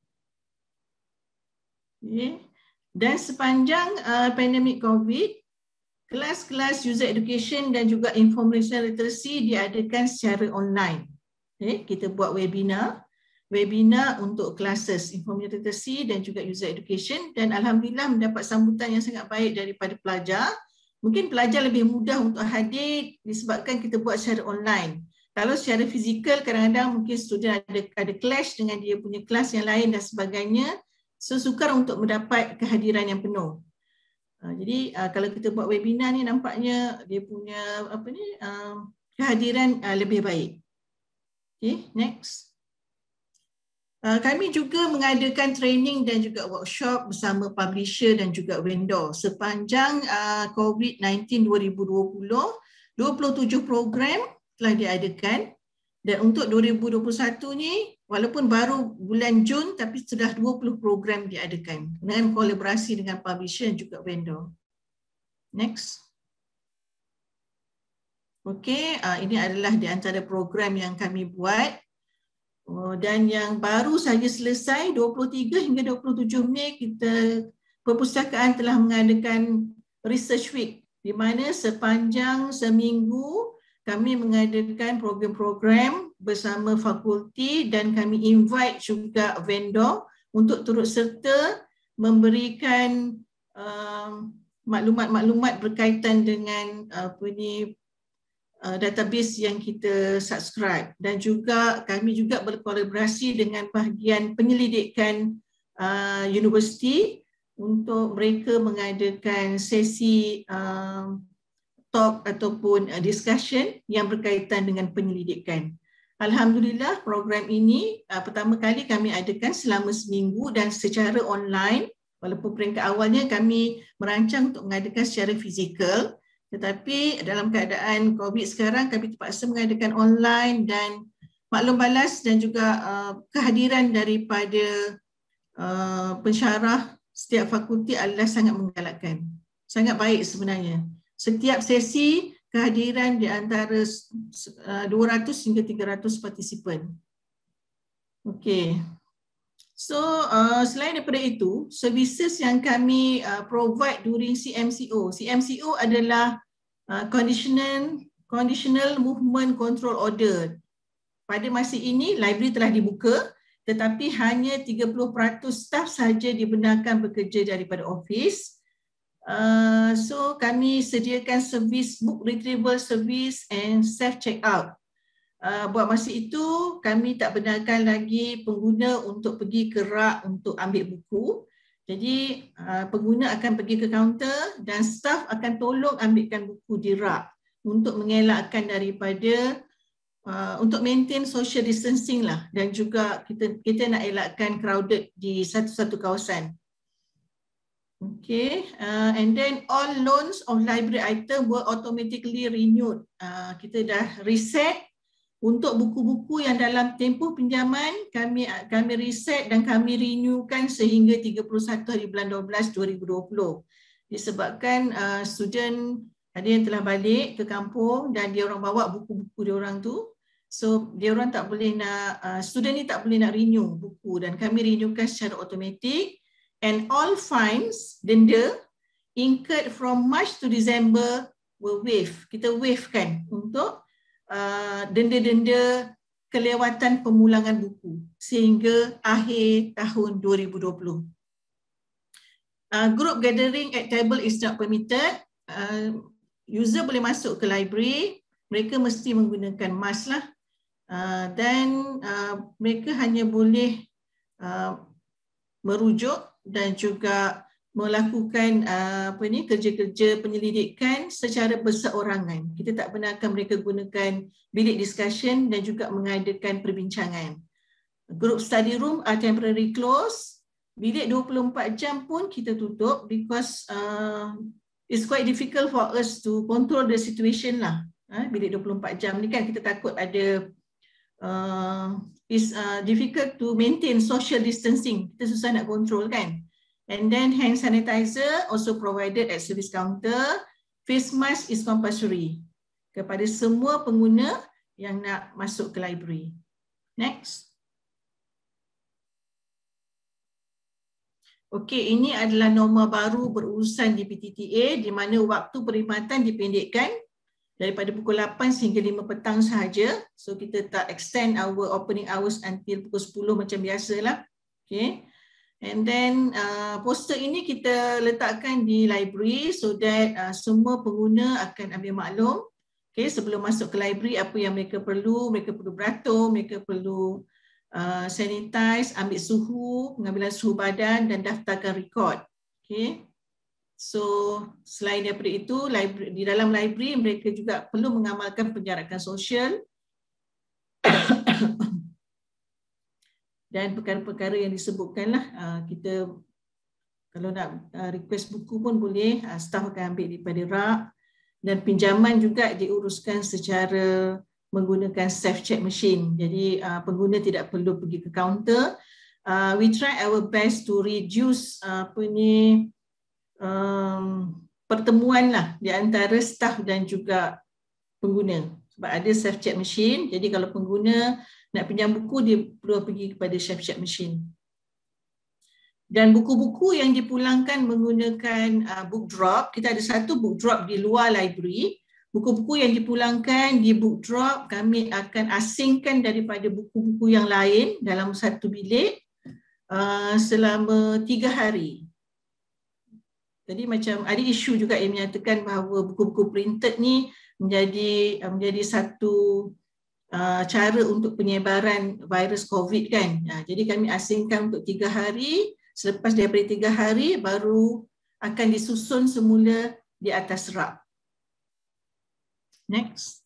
Okay. Dan sepanjang uh, pandemik COVID, kelas-kelas user education dan juga information literacy diadakan secara online. Okay. Kita buat webinar, webinar untuk classes information literacy dan juga user education, dan alhamdulillah mendapat sambutan yang sangat baik daripada pelajar. Mungkin pelajar lebih mudah untuk hadir disebabkan kita buat secara online. Kalau secara fizikal kadang-kadang mungkin student ada ada clash dengan dia punya kelas yang lain dan sebagainya. So sukar untuk mendapat kehadiran yang penuh. Uh, jadi uh, kalau kita buat webinar ni nampaknya dia punya apa ni uh, kehadiran uh, lebih baik. Okay, next. Uh, kami juga mengadakan training dan juga workshop bersama publisher dan juga vendor. Sepanjang uh, COVID sembilan belas dua ribu dua puluh, dua puluh tujuh program telah diadakan, dan untuk dua ribu dua puluh satu ni walaupun baru bulan Jun tapi sudah dua puluh program diadakan dengan kolaborasi dengan publisher dan juga vendor. Next. Okey, uh, ini adalah di antara program yang kami buat. Oh, dan yang baru saja selesai dua puluh tiga hingga dua puluh tujuh Mei kita perpustakaan telah mengadakan Research Week, di mana sepanjang seminggu kami mengadakan program-program bersama fakulti dan kami invite juga vendor untuk turut serta memberikan uh, maklumat-maklumat berkaitan dengan uh, apa ni Uh, database yang kita subscribe, dan juga kami juga berkolaborasi dengan bahagian penyelidikan uh, universiti untuk mereka mengadakan sesi uh, talk ataupun uh, discussion yang berkaitan dengan penyelidikan. Alhamdulillah program ini uh, pertama kali kami adakan selama seminggu dan secara online, walaupun peringkat awalnya kami merancang untuk mengadakan secara fizikal. Tetapi dalam keadaan COVID sekarang kami terpaksa mengadakan online, dan maklum balas dan juga uh, kehadiran daripada uh, pensyarah setiap fakulti adalah sangat menggalakkan. Sangat baik sebenarnya. Setiap sesi kehadiran di antara uh, dua ratus hingga tiga ratus partisipan. Okey. So uh, selain daripada itu, services yang kami uh, provide during C M C O. C M C O adalah uh, conditional conditional movement control order. Pada masa ini library telah dibuka, tetapi hanya tiga puluh peratus staf sahaja dibenarkan bekerja daripada office. Uh, so kami sediakan servis book retrieval service and self check out. Uh, buat masa itu kami tak benarkan lagi pengguna untuk pergi ke rak untuk ambil buku. Jadi uh, pengguna akan pergi ke kaunter dan staf akan tolong ambilkan buku di rak untuk mengelakkan daripada uh, untuk maintain social distancing lah, dan juga kita kita nak elakkan crowded di satu-satu kawasan. Okay, uh, and then all loans of library item were automatically renewed. Uh, kita dah reset. Untuk buku-buku yang dalam tempoh pinjaman, kami kami reset dan kami renewkan sehingga tiga puluh satu hari bulan dua belas dua ribu dua puluh. Disebabkan uh, student ada yang telah balik ke kampung dan dia orang bawa buku-buku dia orang tu. So dia orang tak boleh nak, uh, student ni tak boleh nak renew buku dan kami renewkan secara automatik. And all fines, denda incurred from March to December were waived. Kita waive kan untuk Uh, denda-denda kelewatan pemulangan buku sehingga akhir tahun dua ribu dua puluh. Uh, group gathering at table is not permitted. Uh, user boleh masuk ke library, mereka mesti menggunakan mask lah. Uh, dan uh, mereka hanya boleh uh, merujuk dan juga melakukan uh, apa ni kerja-kerja penyelidikan secara berseorangan. Kita tak benarkan mereka gunakan bilik discussion dan juga mengadakan perbincangan. Group study room are temporarily closed. Bilik dua puluh empat jam pun kita tutup because uh, it's quite difficult for us to control the situation lah. Uh, bilik dua puluh empat jam ni kan kita takut ada uh, is uh, difficult to maintain social distancing. Kita susah nak control kan. And then hand sanitizer also provided at service counter. Face mask is compulsory kepada semua pengguna yang nak masuk ke library. Next. Okey, ini adalah norma baru berurusan di P T T A di mana waktu perkhidmatan dipendekkan daripada pukul lapan sehingga lima petang sahaja. So kita tak extend our opening hours until pukul sepuluh macam biasalah. Okey. And then uh, poster ini kita letakkan di library so that uh, semua pengguna akan ambil maklum, okay, sebelum masuk ke library apa yang mereka perlu. Mereka perlu beratur, mereka perlu uh, sanitize, ambil suhu, pengambilan suhu badan dan daftarkan rekod. Okay. So selain daripada itu, library, di dalam library mereka juga perlu mengamalkan penjarakan sosial dan perkara-perkara yang disebutkanlah. Uh, kita kalau nak uh, request buku pun boleh, uh, staff akan ambil daripada rak, dan pinjaman juga diuruskan secara menggunakan self-check machine. Jadi uh, pengguna tidak perlu pergi ke kaunter. Uh, we try our best to reduce uh, apa ni um, pertemuan lah di antara staff dan juga pengguna. Sebab ada self-check machine, jadi kalau pengguna nak pinjam buku, dia perlu pergi kepada self-check machine. Dan buku-buku yang dipulangkan menggunakan uh, book drop, kita ada satu book drop di luar library. Buku-buku yang dipulangkan di book drop, kami akan asingkan daripada buku-buku yang lain dalam satu bilik uh, selama tiga hari. Jadi macam ada isu juga yang menyatakan bahawa buku-buku printed ni menjadi uh, menjadi satu Uh, cara untuk penyebaran virus COVID kan. Uh, jadi kami asingkan untuk tiga hari. Selepas daripada tiga hari baru akan disusun semula di atas rak. Next.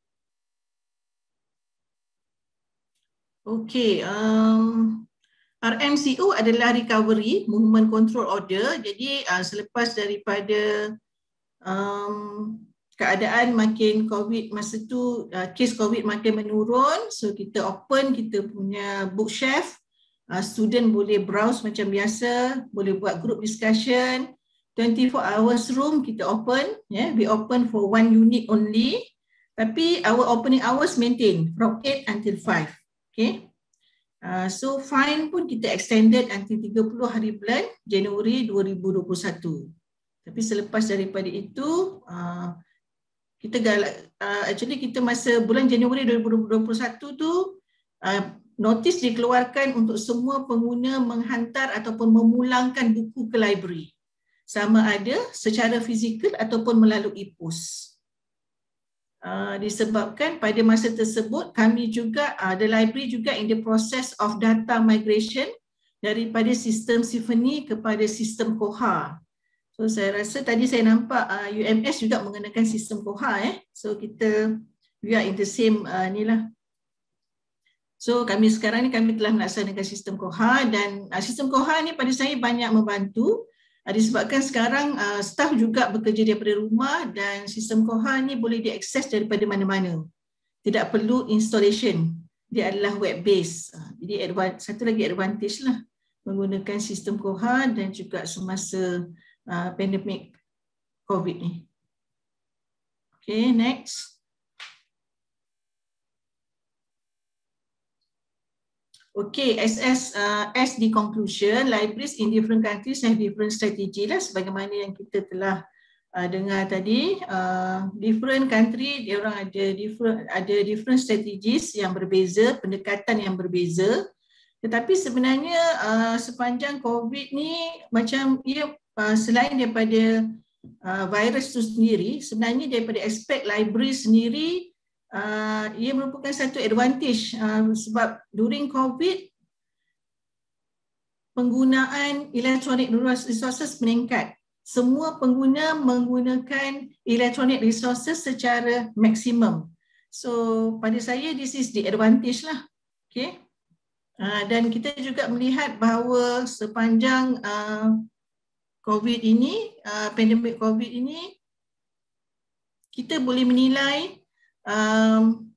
Okay. Um, R M C O adalah recovery, movement control order. Jadi uh, selepas daripada um, keadaan makin COVID, masa tu uh, kes COVID makin menurun, so kita open kita punya bookshelf, uh, student boleh browse macam biasa, boleh buat group discussion, twenty-four hours room kita open, yeah, we open for one unit only, tapi our opening hours maintain from eight until five, okay. Uh, so fine pun kita extended until tiga puluh hari bulan Januari dua ribu dua puluh satu. Tapi selepas daripada itu, uh, kita galak, uh, actually kita masa bulan Januari dua ribu dua puluh satu tu, uh, notis dikeluarkan untuk semua pengguna menghantar ataupun memulangkan buku ke library. Sama ada secara fizikal ataupun melalui pos. Uh, disebabkan pada masa tersebut kami juga, uh, the library juga in the process of data migration daripada sistem Symphony kepada sistem Koha. So saya rasa tadi saya nampak uh, U M S juga menggunakan sistem Koha. Eh. So kita, we are in the same uh, ni lah. So kami sekarang ni kami telah melaksanakan sistem Koha dan uh, sistem Koha ni pada saya banyak membantu. Disebabkan sekarang uh, staf juga bekerja daripada rumah dan sistem Koha ni boleh diakses daripada mana-mana. Tidak perlu installation. Dia adalah web based. Uh, jadi satu lagi advantage lah menggunakan sistem Koha dan juga semasa uh, pandemik COVID ni. Okay, next. Okay, as as uh, as the conclusion, libraries in different countries have different strategy lah, sebagaimana yang kita telah uh, dengar tadi. Uh, different country, dia orang ada different ada different strategies yang berbeza, pendekatan yang berbeza. Tetapi sebenarnya uh, sepanjang COVID ni macam ia uh, selain daripada uh, virus itu sendiri, sebenarnya daripada aspek library sendiri. Uh, ia merupakan satu advantage uh, sebab during COVID penggunaan electronic resources meningkat. Semua pengguna menggunakan electronic resources secara maksimum. So pada saya this is the advantage lah. Okay. Uh, dan kita juga melihat bahawa sepanjang uh, COVID ini, uh, pandemik COVID ini, kita boleh menilai Um,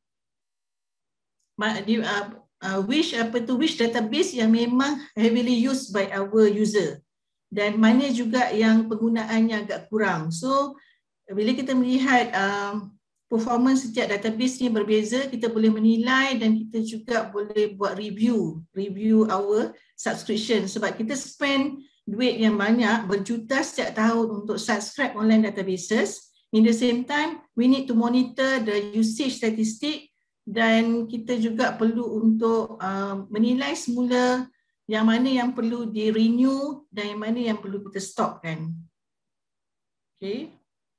di, uh, uh, wish apa tu wish database yang memang heavily used by our user dan mana juga yang penggunaannya agak kurang. So bila kita melihat um, performance setiap database ni berbeza, kita boleh menilai dan kita juga boleh buat review review our subscription sebab kita spend duit yang banyak berjuta setiap tahun untuk subscribe online databases. In the same time, we need to monitor the usage statistic dan kita juga perlu untuk uh, menilai semula yang mana yang perlu di-renew dan yang mana yang perlu kita stopkan. Okay.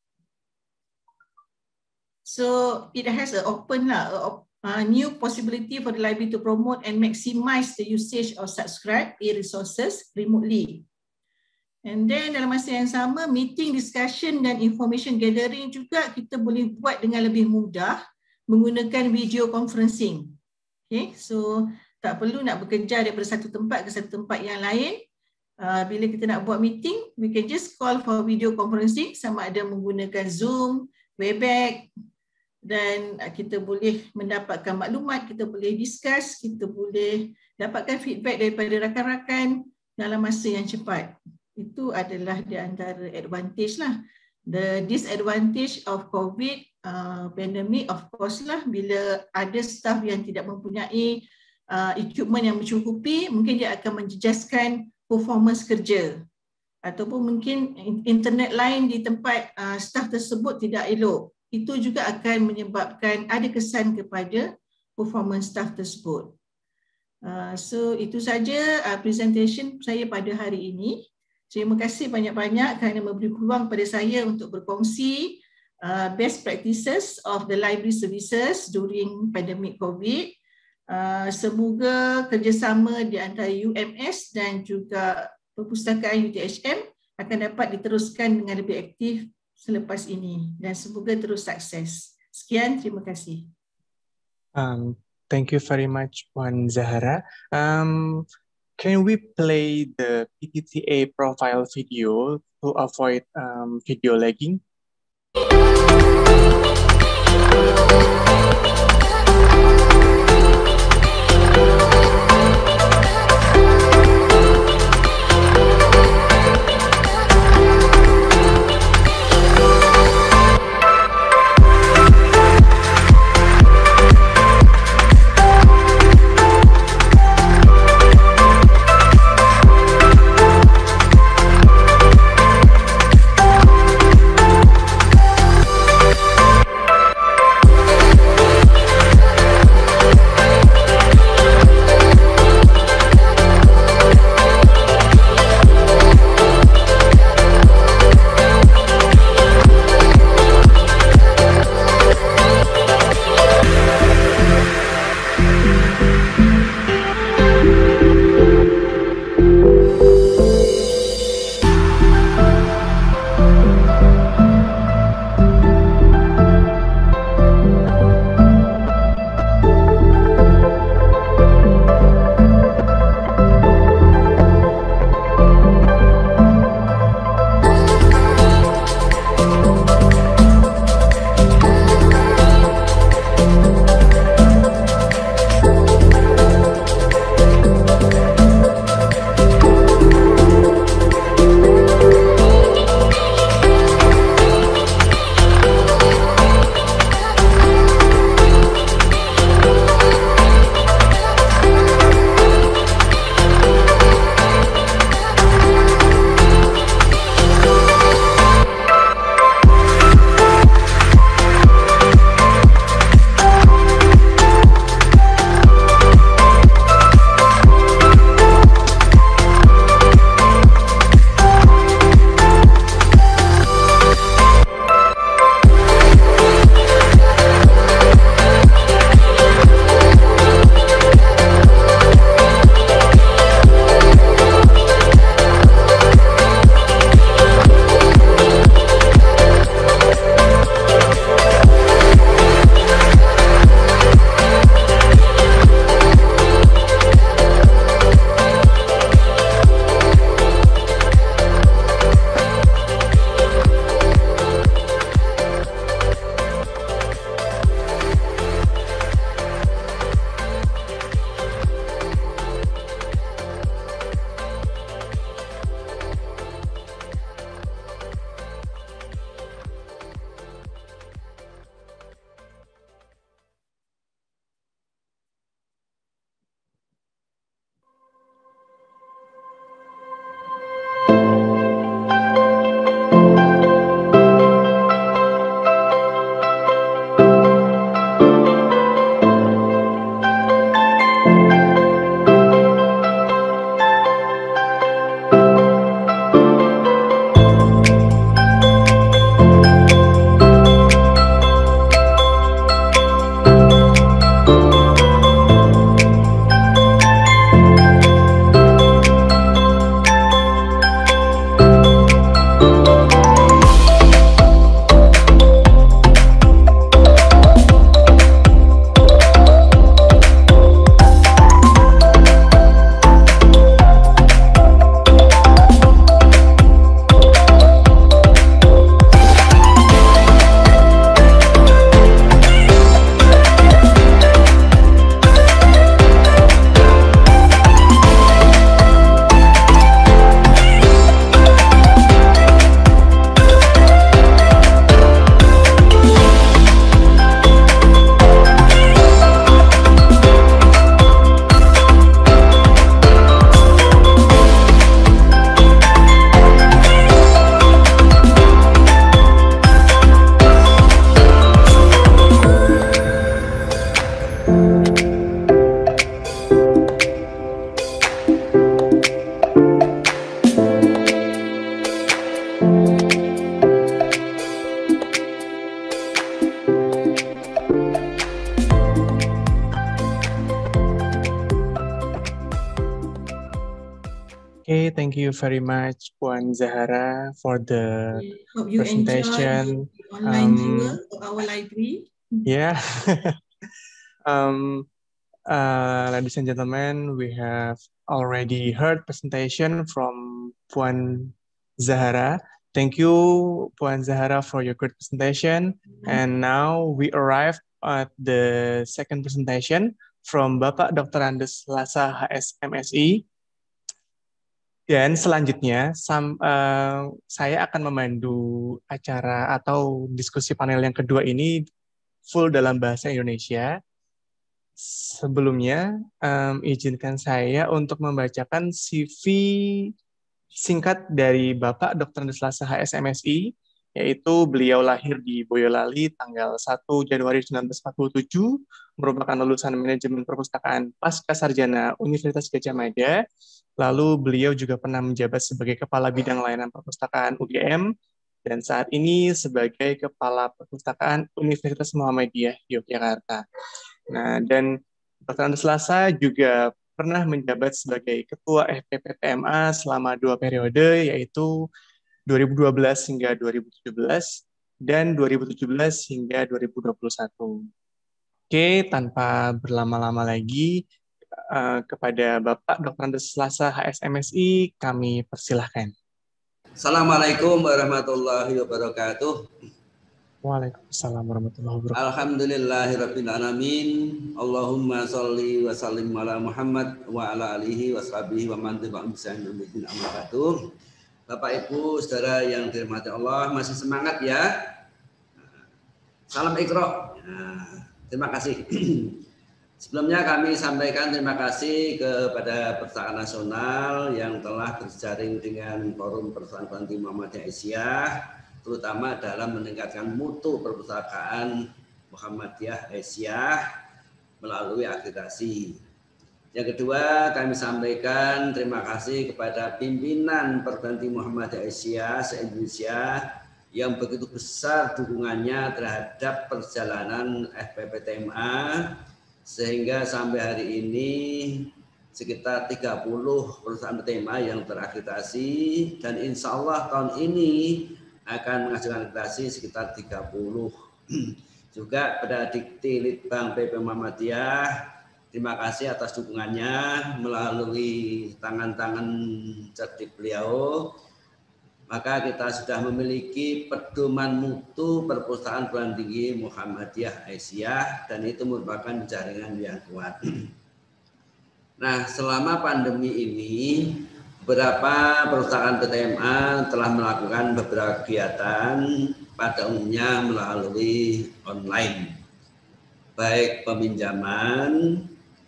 So, it has a open lah, a, a new possibility for the library to promote and maximize the usage of subscribed e-resources remotely. And then dalam masa yang sama, meeting, discussion dan information gathering juga kita boleh buat dengan lebih mudah menggunakan video conferencing. Okay, so tak perlu nak bekerja daripada satu tempat ke satu tempat yang lain. Uh, bila kita nak buat meeting, we can just call for video conferencing sama ada menggunakan Zoom, Webex dan kita boleh mendapatkan maklumat, kita boleh discuss, kita boleh dapatkan feedback daripada rakan-rakan dalam masa yang cepat. Itu adalah di antara advantage lah. The disadvantage of COVID uh, pandemic of course lah, bila ada staff yang tidak mempunyai uh, equipment yang mencukupi, mungkin dia akan menjejaskan performance kerja ataupun mungkin internet line di tempat uh, staff tersebut tidak elok. Itu juga akan menyebabkan ada kesan kepada performance staff tersebut. Uh, so itu saja uh, presentation saya pada hari ini. Terima kasih banyak-banyak kerana memberi peluang pada saya untuk berkongsi uh, best practices of the library services during pandemic COVID. Uh, semoga kerjasama di antara U M S dan juga Perpustakaan U T H M akan dapat diteruskan dengan lebih aktif selepas ini dan semoga terus sukses. Sekian, terima kasih. Um, thank you very much, Puan Zahara. Um, Can we play the P T T A profile video to avoid um, video lagging? thank you very much, Puan Zahara, for the Hope you presentation. enjoy the online Um, tour of our library. yeah. um, uh, ladies and gentlemen, we have already heard presentation from Puan Zahara. Thank you, Puan Zahara, for your great presentation. And now we arrived at the second presentation from Bapak Doktor Andes Lasa H S M S I. Dan selanjutnya sam, uh, saya akan memandu acara atau diskusi panel yang kedua ini full dalam bahasa Indonesia. Sebelumnya, um, izinkan saya untuk membacakan C V singkat dari Bapak Doktor Andes Lasa H S M S I, yaitu beliau lahir di Boyolali tanggal satu Januari seribu sembilan ratus empat puluh tujuh, merupakan lulusan manajemen perpustakaan pasca sarjana Universitas Gadjah Mada. Lalu beliau juga pernah menjabat sebagai Kepala Bidang Layanan Perpustakaan U G M, dan saat ini sebagai Kepala Perpustakaan Universitas Muhammadiyah Yogyakarta. Nah, dan Doktor Andes Lasa juga pernah menjabat sebagai Ketua F P P T M A selama dua periode, yaitu dua ribu dua belas hingga dua ribu tujuh belas dan dua ribu tujuh belas hingga dua ribu dua puluh satu. Oke, tanpa berlama-lama lagi, uh, kepada Bapak Doktor Andes Lasa H S M S I kami persilahkan. Assalamualaikum warahmatullahi wabarakatuh. Waalaikumsalam warahmatullahi wabarakatuh. Alhamdulillahirabbil alamin. Allahumma sholli wa sallim ala Muhammad wa ala alihi wa sahbihi wa man tabi'ahum bi ihsan ila yaumil qiyamah. Bapak Ibu, saudara yang dirahmati Allah, masih semangat ya? Salam Iqra. Nah, terima kasih. Sebelumnya kami sampaikan terima kasih kepada Perpustakaan Nasional yang telah terjaring dengan Forum Perpustakaan Tinggi Muhammadiyah Aisyah, terutama dalam meningkatkan mutu perpustakaan Muhammadiyah Aisyah melalui akreditasi. Yang kedua, kami sampaikan terima kasih kepada pimpinan Perguruan Tinggi Muhammadiyah Aisyah se-Indonesia yang begitu besar dukungannya terhadap perjalanan F P P T M A, sehingga sampai hari ini sekitar tiga puluh perusahaan P T M A yang terakreditasi, dan insya Allah tahun ini akan menghasilkan akreditasi sekitar tiga puluh. Juga pada Dikti Litbang P P Muhammadiyah, terima kasih atas dukungannya melalui tangan-tangan cerdik beliau. Maka kita sudah memiliki pedoman mutu perpustakaan perguruan tinggi Muhammadiyah Aisyah, dan itu merupakan jaringan yang kuat. Nah, selama pandemi ini, beberapa perpustakaan P T M A telah melakukan beberapa kegiatan pada umumnya melalui online, baik peminjaman,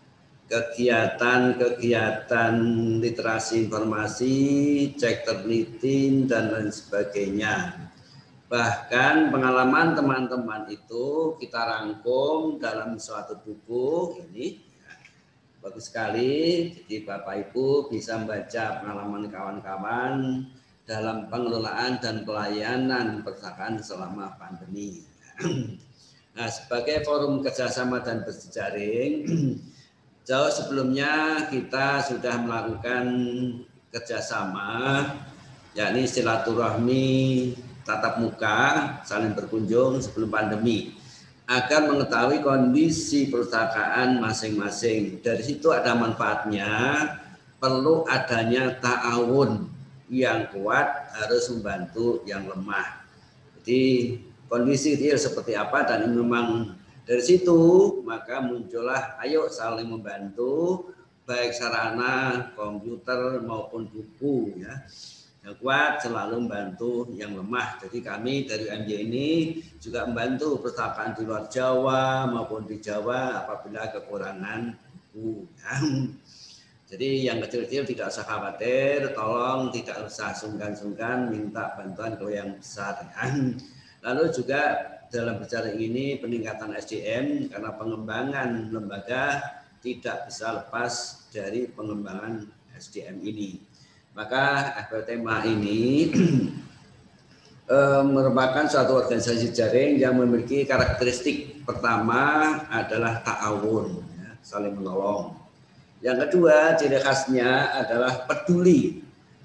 kegiatan-kegiatan literasi informasi, cek terlitin, dan lain sebagainya. Bahkan pengalaman teman-teman itu kita rangkum dalam suatu buku ini. Bagus sekali, jadi Bapak Ibu bisa membaca pengalaman kawan-kawan dalam pengelolaan dan pelayanan perpustakaan selama pandemi. Nah, sebagai forum kerjasama dan berjejaring, jauh sebelumnya kita sudah melakukan kerjasama, yakni silaturahmi tatap muka, saling berkunjung sebelum pandemi, agar mengetahui kondisi perpustakaan masing-masing. Dari situ ada manfaatnya, perlu adanya ta'awun yang kuat, harus membantu yang lemah. Jadi kondisi real seperti apa, dan ini memang dari situ maka muncullah ayo saling membantu, baik sarana komputer maupun buku ya. Yang kuat selalu membantu yang lemah. Jadi kami dari M J ini juga membantu perpustakaan di luar Jawa maupun di Jawa apabila kekurangan buku ya. Jadi yang kecil-kecil tidak usah khawatir, tolong tidak usah sungkan-sungkan minta bantuan ke yang besar ya. Lalu juga dalam berjalan ini peningkatan S D M, karena pengembangan lembaga tidak bisa lepas dari pengembangan S D M ini. Maka F P P T M A ini e, merupakan suatu organisasi jaring yang memiliki karakteristik pertama adalah ta'awun, ya, saling menolong. Yang kedua, ciri khasnya adalah peduli.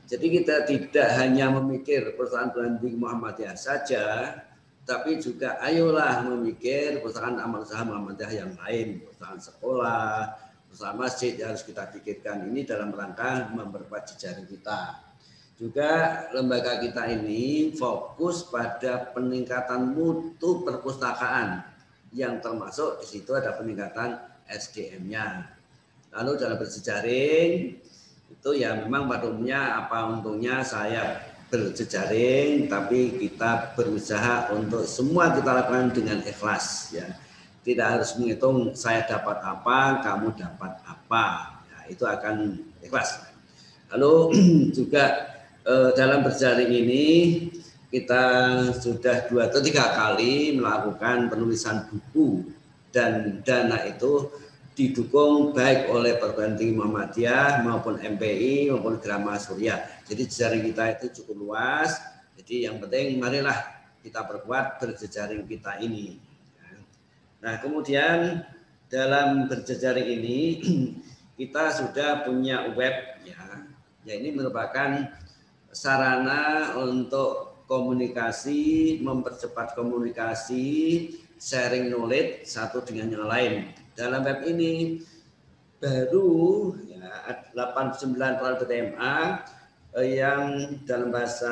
Jadi kita tidak hanya memikir perpustakaan perguruan tinggi Muhammadiyah saja, tapi juga ayolah memikir perpustakaan amal usaha Muhammadiyah yang lain, perpustakaan sekolah, perpustakaan masjid yang harus kita pikirkan. Ini dalam rangka memperkuat jejaring kita. Juga lembaga kita ini fokus pada peningkatan mutu perpustakaan, yang termasuk di situ ada peningkatan S D M-nya. Lalu dalam berjejaring itu ya memang pada umumnya apa untungnya saya berjejaring, tapi kita berusaha untuk semua kita lakukan dengan ikhlas ya. Tidak harus menghitung saya dapat apa, kamu dapat apa. Ya, itu akan ikhlas. Lalu juga eh, dalam berjejaring ini kita sudah dua atau tiga kali melakukan penulisan buku, dan dana itu didukung baik oleh perguruan tinggi Muhammadiyah maupun M P I maupun Grama Surya. Jadi jejaring kita itu cukup luas. Jadi yang penting marilah kita perkuat berjejaring kita ini. Nah, kemudian dalam berjejaring ini kita sudah punya web ya. Ya ini merupakan sarana untuk komunikasi, mempercepat komunikasi, sharing knowledge satu dengan yang lain. Dalam web ini baru ya, delapan puluh sembilan P T M A yang dalam bahasa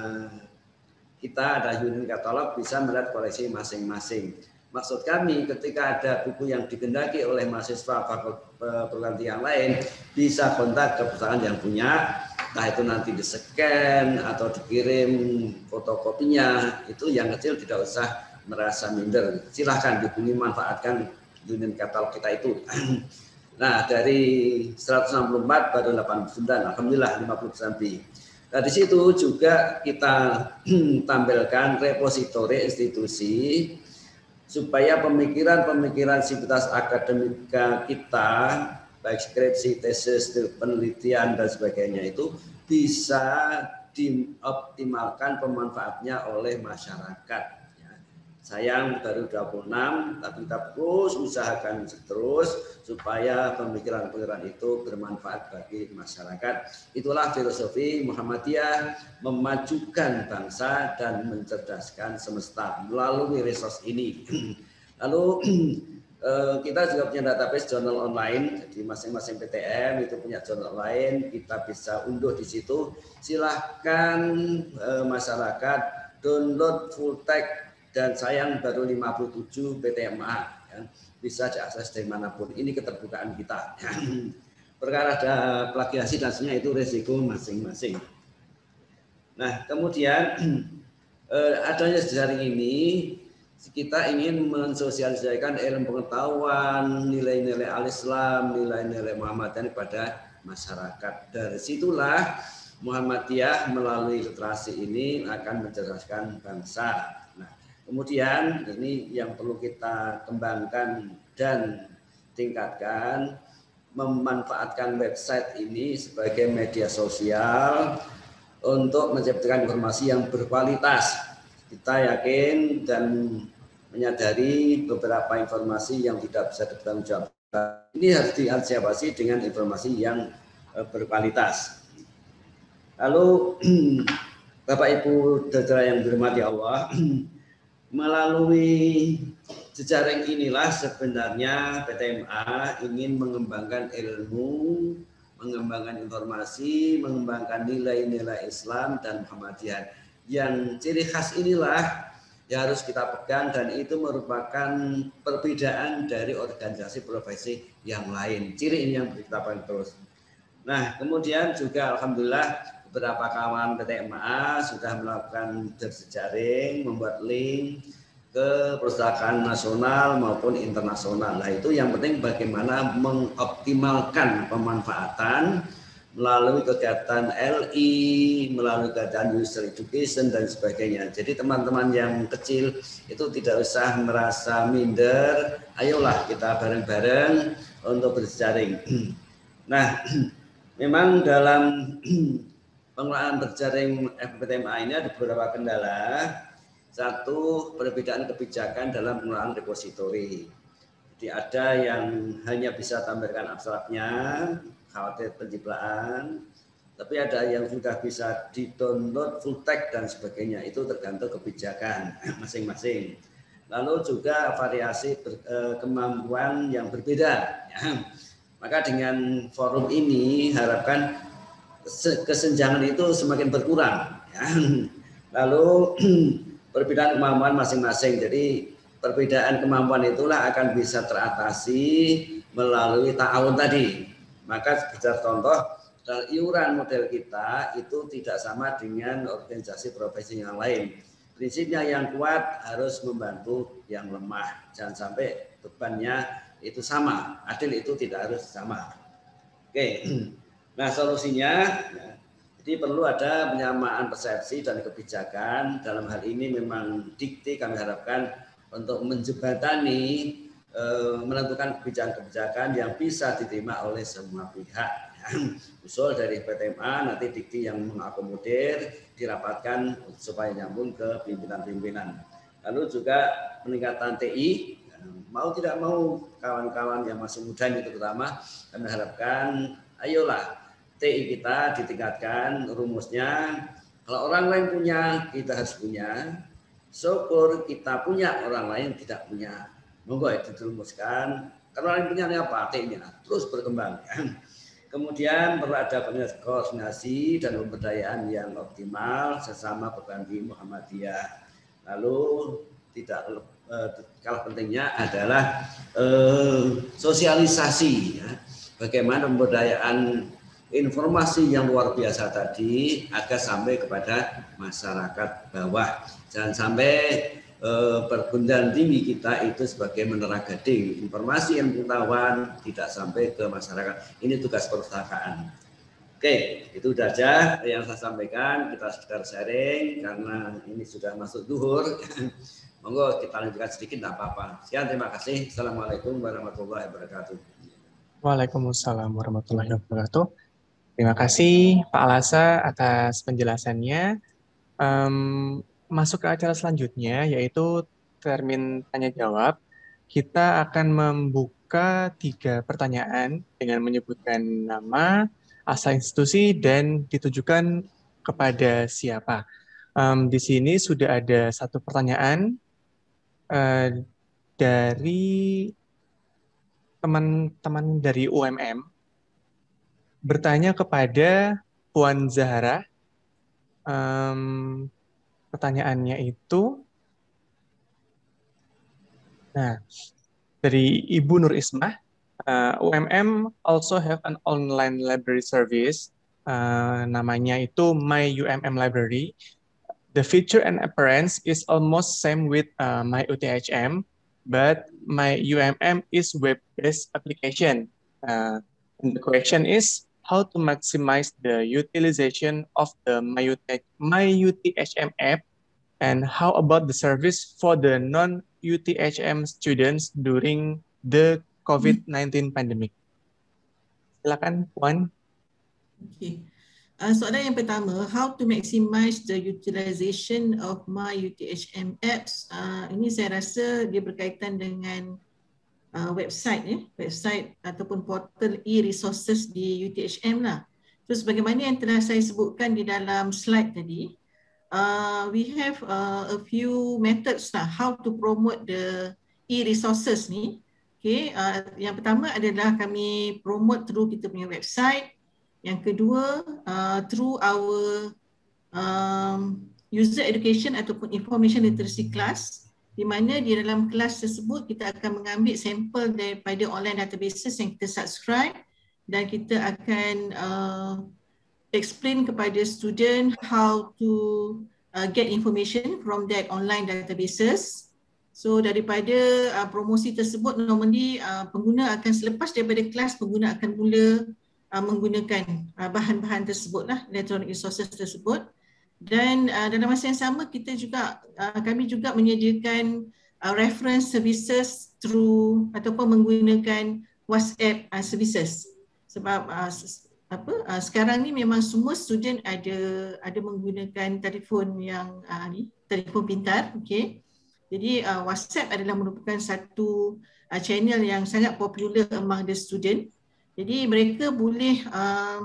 kita ada unit katalog, bisa melihat koleksi masing-masing. Maksud kami ketika ada buku yang digendaki oleh mahasiswa perguruan tinggi yang lain, bisa kontak ke perusahaan yang punya, entah itu nanti di-scan atau dikirim fotokopinya. Itu yang kecil tidak usah merasa minder. Silahkan dihubungi, manfaatkan unit katalog kita itu. Nah, dari seratus enam puluh empat baru delapan puluh sembilan, alhamdulillah lima puluh persen lebih. Nah, di situ juga kita tampilkan repositori institusi supaya pemikiran-pemikiran sivitas akademika kita, baik skripsi, tesis, penelitian dan sebagainya itu bisa dioptimalkan pemanfaatnya oleh masyarakat. Sayang baru dua puluh enam, tapi kita terus usahakan terus supaya pemikiran-pemikiran itu bermanfaat bagi masyarakat. Itulah filosofi Muhammadiyah, memajukan bangsa dan mencerdaskan semesta melalui resource ini. Lalu kita juga punya database jurnal online, jadi masing-masing P T M itu punya jurnal online, kita bisa unduh di situ. Silahkan masyarakat download full text. Dan sayang baru lima puluh tujuh P T M A ya, bisa diakses dari manapun. Ini keterbukaan kita. Perkara ada plagiasi dan sebagainya itu resiko masing-masing. Nah, kemudian eh, adanya jejaring ini kita ingin mensosialisasikan ilmu pengetahuan, nilai-nilai al-Islam, nilai-nilai Muhammadiyah pada masyarakat. Dari situlah Muhammadiyah melalui literasi ini akan mencerdaskan bangsa. Kemudian ini yang perlu kita kembangkan dan tingkatkan, memanfaatkan website ini sebagai media sosial untuk menciptakan informasi yang berkualitas. Kita yakin dan menyadari beberapa informasi yang tidak bisa dipertanggungjawabkan. Ini harus diantisipasi dengan informasi yang berkualitas. Lalu Bapak Ibu saudara yang dirahmati Allah, melalui jejaring inilah sebenarnya P T M A ingin mengembangkan ilmu, mengembangkan informasi, mengembangkan nilai-nilai Islam dan Muhammadiyah. Yang ciri khas inilah yang harus kita pegang, dan itu merupakan perbedaan dari organisasi profesi yang lain. Ciri ini yang kita pegang terus. Nah, kemudian juga alhamdulillah beberapa kawan P T M A sudah melakukan berjejaring, membuat link ke perpustakaan nasional maupun internasional. Nah, itu yang penting bagaimana mengoptimalkan pemanfaatan melalui kegiatan L I, melalui kegiatan user education dan sebagainya. Jadi teman-teman yang kecil itu tidak usah merasa minder, ayolah kita bareng-bareng untuk berjejaring. Nah, memang dalam pengelolaan berjejaring F P T M A ini ada beberapa kendala. Satu, perbedaan kebijakan dalam pengelolaan repositori. Jadi ada yang hanya bisa tampilkan abstraknya, khawatir pencitraan. tapi ada yang sudah bisa di-download full text dan sebagainya. Itu tergantung kebijakan masing-masing. Lalu juga variasi ber, eh, kemampuan yang berbeda. Ya. Maka dengan forum ini harapkan kesenjangan itu semakin berkurang. Ya. Lalu perbedaan kemampuan masing-masing. Jadi perbedaan kemampuan itulah akan bisa teratasi melalui ta'awun tadi. Maka sekedar contoh, iuran model kita itu tidak sama dengan organisasi profesi yang lain. Prinsipnya yang kuat harus membantu yang lemah. Jangan sampai bebannya itu sama. Adil itu tidak harus sama. Oke. Nah, solusinya jadi perlu ada penyamaan persepsi dan kebijakan. Dalam hal ini memang dikti kami harapkan untuk menjembatani e, menentukan kebijakan-kebijakan yang bisa diterima oleh semua pihak. Usul dari P T M A, nanti dikti yang mengakomodir, dirapatkan supaya nyambung ke pimpinan-pimpinan. Lalu juga peningkatan T I, mau tidak mau kawan-kawan yang masih muda ini terutama, kami harapkan ayolah T I kita ditingkatkan. Rumusnya, kalau orang lain punya, kita harus punya. Syukur kita punya, orang lain tidak punya. Monggo itu dirumuskan. Kalau orang lain punya apa? T I-nya terus berkembang. Kemudian perlu ada koordinasi dan pemberdayaan yang optimal sesama perguruan tinggi Muhammadiyah. Lalu tidak eh, kalah pentingnya adalah eh, sosialisasi. Ya. Bagaimana pemberdayaan informasi yang luar biasa tadi agar sampai kepada masyarakat bawah. Jangan sampai eh, perguruan tinggi kita itu sebagai menara gading. Informasi yang pengetahuan tidak sampai ke masyarakat. Ini tugas perpustakaan. Oke, itu sudah aja yang saya sampaikan. Kita sekedar sharing karena ini sudah masuk zuhur. Monggo kita lanjutkan sedikit, tidak apa-apa. Sekian, terima kasih. Assalamualaikum warahmatullahi wabarakatuh. Waalaikumsalam warahmatullahi wabarakatuh. Terima kasih Pak Alasa atas penjelasannya. Um, masuk ke acara selanjutnya, yaitu termin tanya-jawab. Kita akan membuka tiga pertanyaan dengan menyebutkan nama, asal institusi, dan ditujukan kepada siapa. Um, di sini sudah ada satu pertanyaan uh, dari teman-teman dari U M M bertanya kepada Puan Zahara. Um, pertanyaannya itu, nah, dari Ibu Nur Ismah, uh, U M M also have an online library service, uh, namanya itu My U M M Library. The feature and appearance is almost same with uh, My U T H M, but My U M M is web-based application. Uh, and the question is, how to maximize the utilization of the My U T H M app, and how about the service for the non-U T H M students during the COVID nineteen pandemic? Silakan, Puan. Okay. Uh, soalan yang pertama, how to maximize the utilization of My U T H M apps? Uh, ini saya rasa dia berkaitan dengan Uh, website ya, website ataupun portal e-resources di U T H M lah. So sebagaimana yang telah saya sebutkan di dalam slide tadi, uh, we have uh, a few methods lah how to promote the e-resources ni. Okay, uh, yang pertama adalah kami promote through kita punya website. Yang kedua, uh, through our um, user education ataupun information literacy class, di mana di dalam kelas tersebut kita akan mengambil sampel daripada online databases yang kita subscribe dan kita akan uh, explain kepada student how to uh, get information from that online databases. So daripada uh, promosi tersebut, normally uh, pengguna akan selepas daripada kelas, pengguna akan mula uh, menggunakan uh, bahan-bahan tersebut lah, electronic resources tersebut. Dan uh, dalam masa yang sama kita juga uh, kami juga menyediakan uh, reference services through ataupun menggunakan WhatsApp uh, services. Sebab uh, apa uh, sekarang ni memang semua student ada ada menggunakan telefon yang uh, ni telefon pintar, okey. Jadi uh, WhatsApp adalah merupakan satu uh, channel yang sangat popular among the student. Jadi mereka boleh uh,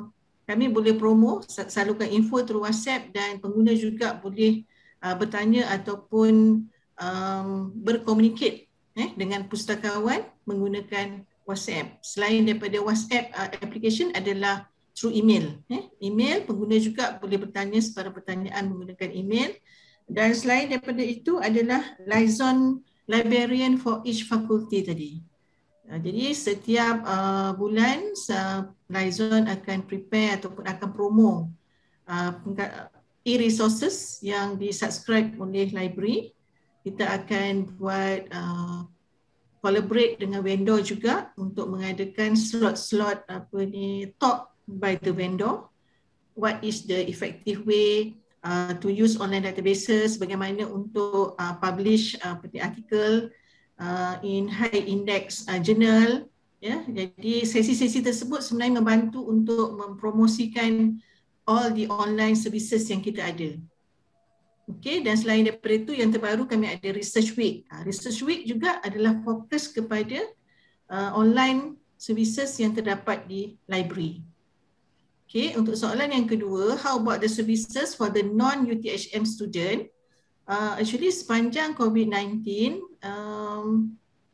kami boleh promo, salurkan info through WhatsApp dan pengguna juga boleh uh, bertanya ataupun um, berkomunikasi eh, dengan pustakawan menggunakan WhatsApp. Selain daripada WhatsApp, uh, application adalah through email. Eh. Email, pengguna juga boleh bertanya sebarang pertanyaan menggunakan email. Dan selain daripada itu adalah liaison librarian for each faculty tadi. Uh, jadi setiap uh, bulan uh, liaison akan prepare ataupun akan promo uh, e-resources yang disubscribe oleh library. Kita akan buat uh, collaborate dengan vendor juga untuk mengadakan slot-slot apa ni talk by the vendor. What is the effective way uh, to use online databases, bagaimana untuk uh, publish uh, artikel Uh, in high index uh, journal, ya. Jadi sesi-sesi tersebut sebenarnya membantu untuk mempromosikan all the online services yang kita ada. Okey, dan selain daripada itu yang terbaru kami ada Research Week. Uh, Research Week juga adalah fokus kepada uh, online services yang terdapat di library. Okey, untuk soalan yang kedua, how about the services for the non-U T H M student? Uh, actually sepanjang COVID nineteen um,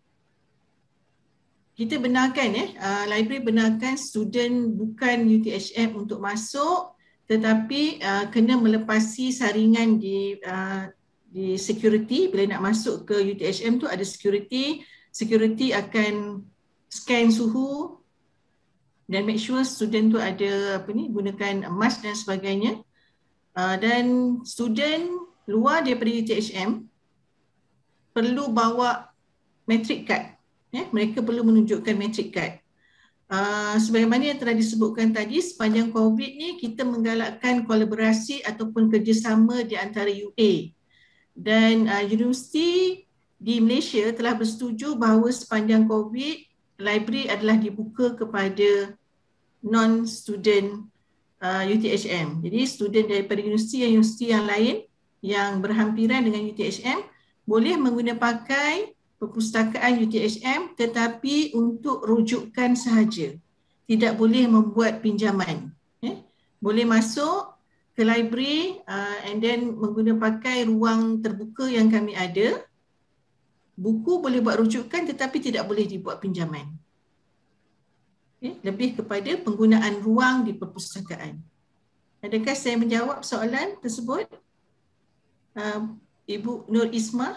kita benarkan eh uh, library benarkan student bukan U T H M untuk masuk, tetapi uh, kena melepasi saringan di uh, di security. Bila nak masuk ke U T H M tu ada security, security akan scan suhu dan make sure student tu ada apa ni gunakan mask dan sebagainya. Uh, dan student luar daripada U T H M perlu bawa matric card. Eh, mereka perlu menunjukkan matric card. Uh, sebagaimana yang telah disebutkan tadi, sepanjang COVID ni kita menggalakkan kolaborasi ataupun kerjasama di antara U A. Dan uh, universiti di Malaysia telah bersetuju bahawa sepanjang COVID, library adalah dibuka kepada non-student uh, U T H M. Jadi student daripada universiti yang universiti yang lain yang berhampiran dengan U T H M boleh menggunakan pakai perpustakaan U T H M tetapi untuk rujukan sahaja. Tidak boleh membuat pinjaman. Eh? Boleh masuk ke library uh, and then menggunakan pakai ruang terbuka yang kami ada. Buku boleh buat rujukan tetapi tidak boleh dibuat pinjaman. Eh? Lebih kepada penggunaan ruang di perpustakaan. Adakah saya menjawab soalan tersebut? Uh, Ibu Nur Isma.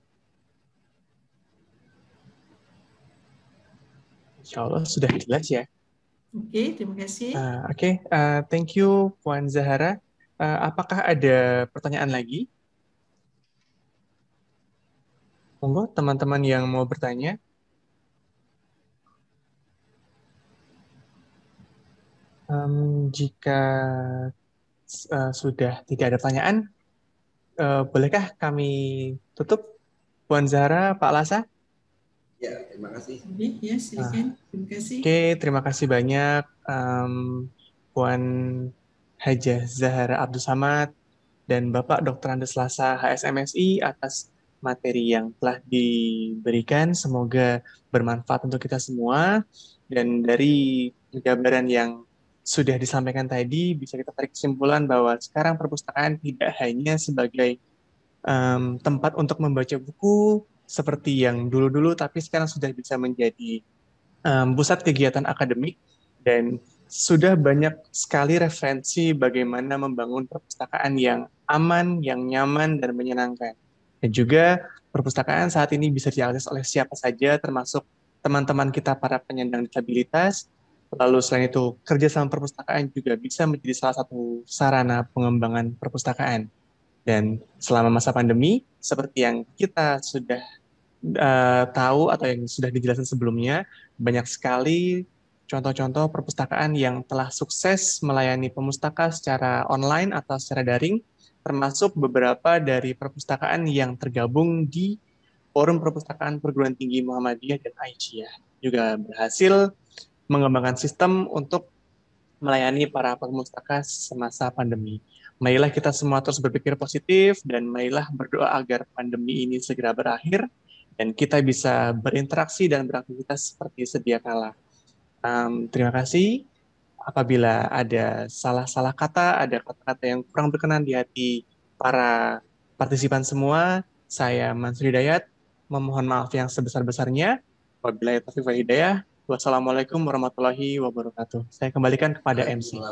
InsyaAllah sudah jelas ya. Okey, terima kasih. Uh, Oke, okay. uh, thank you Puan Zahara. Uh, apakah ada pertanyaan lagi? Monggo teman-teman yang mau bertanya. Um, jika uh, sudah tidak ada pertanyaan, Uh, bolehkah kami tutup? Puan Zahara, Pak Lasa? Ya, terima kasih. Ya, silakan. Terima kasih. Oke, okay, terima kasih banyak um, Puan Hajah Zahara Abdul Samad dan Bapak Doktor Andes Lasa H S M S I atas materi yang telah diberikan. Semoga bermanfaat untuk kita semua. Dan dari gambaran yang sudah disampaikan tadi, bisa kita tarik kesimpulan bahwa sekarang perpustakaan tidak hanya sebagai um, tempat untuk membaca buku seperti yang dulu-dulu, tapi sekarang sudah bisa menjadi um, pusat kegiatan akademik dan sudah banyak sekali referensi bagaimana membangun perpustakaan yang aman, yang nyaman, dan menyenangkan. Dan juga perpustakaan saat ini bisa diakses oleh siapa saja, termasuk teman-teman kita para penyandang disabilitas. Lalu selain itu, kerjasama perpustakaan juga bisa menjadi salah satu sarana pengembangan perpustakaan. Dan selama masa pandemi, seperti yang kita sudah uh, tahu atau yang sudah dijelaskan sebelumnya, banyak sekali contoh-contoh perpustakaan yang telah sukses melayani pemustaka secara online atau secara daring, termasuk beberapa dari perpustakaan yang tergabung di Forum Perpustakaan Perguruan Tinggi Muhammadiyah dan Aisyah. Juga berhasil mengembangkan sistem untuk melayani para pemustaka semasa pandemi. Marilah kita semua terus berpikir positif dan marilah berdoa agar pandemi ini segera berakhir dan kita bisa berinteraksi dan beraktivitas seperti sedia kala. Um, terima kasih. apabila ada salah-salah kata, ada kata-kata yang kurang berkenan di hati para partisipan semua, saya Mansur Hidayat memohon maaf yang sebesar-besarnya. Wabillahi taufiq wal hidayah. Wassalamualaikum warahmatullahi wabarakatuh. Saya kembalikan kepada M C.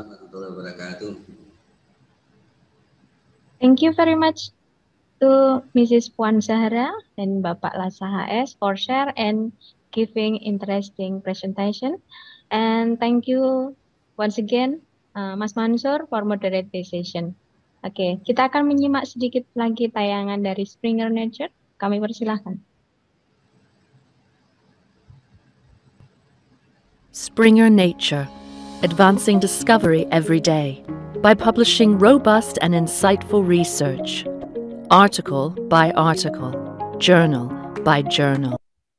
Thank you very much to Missus Puan Zahra and Bapak Lasa H S for share and giving interesting presentation. And thank you once again uh, Mas Mansur for moderate this session. Oke, okay, kita akan menyimak sedikit lagi tayangan dari Springer Nature. Kami persilahkan. Springer Nature, advancing discovery every day by publishing robust and insightful research, article by article, journal by journal,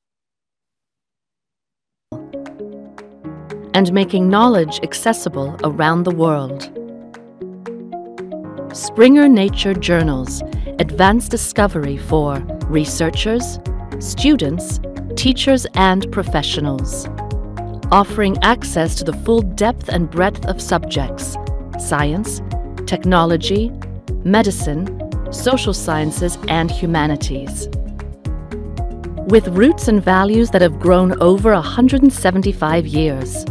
and making knowledge accessible around the world. Springer Nature Journals advance discovery for researchers, students, teachers, and professionals, offering access to the full depth and breadth of subjects: science, technology, medicine, social sciences, and humanities. With roots and values that have grown over one hundred seventy-five years,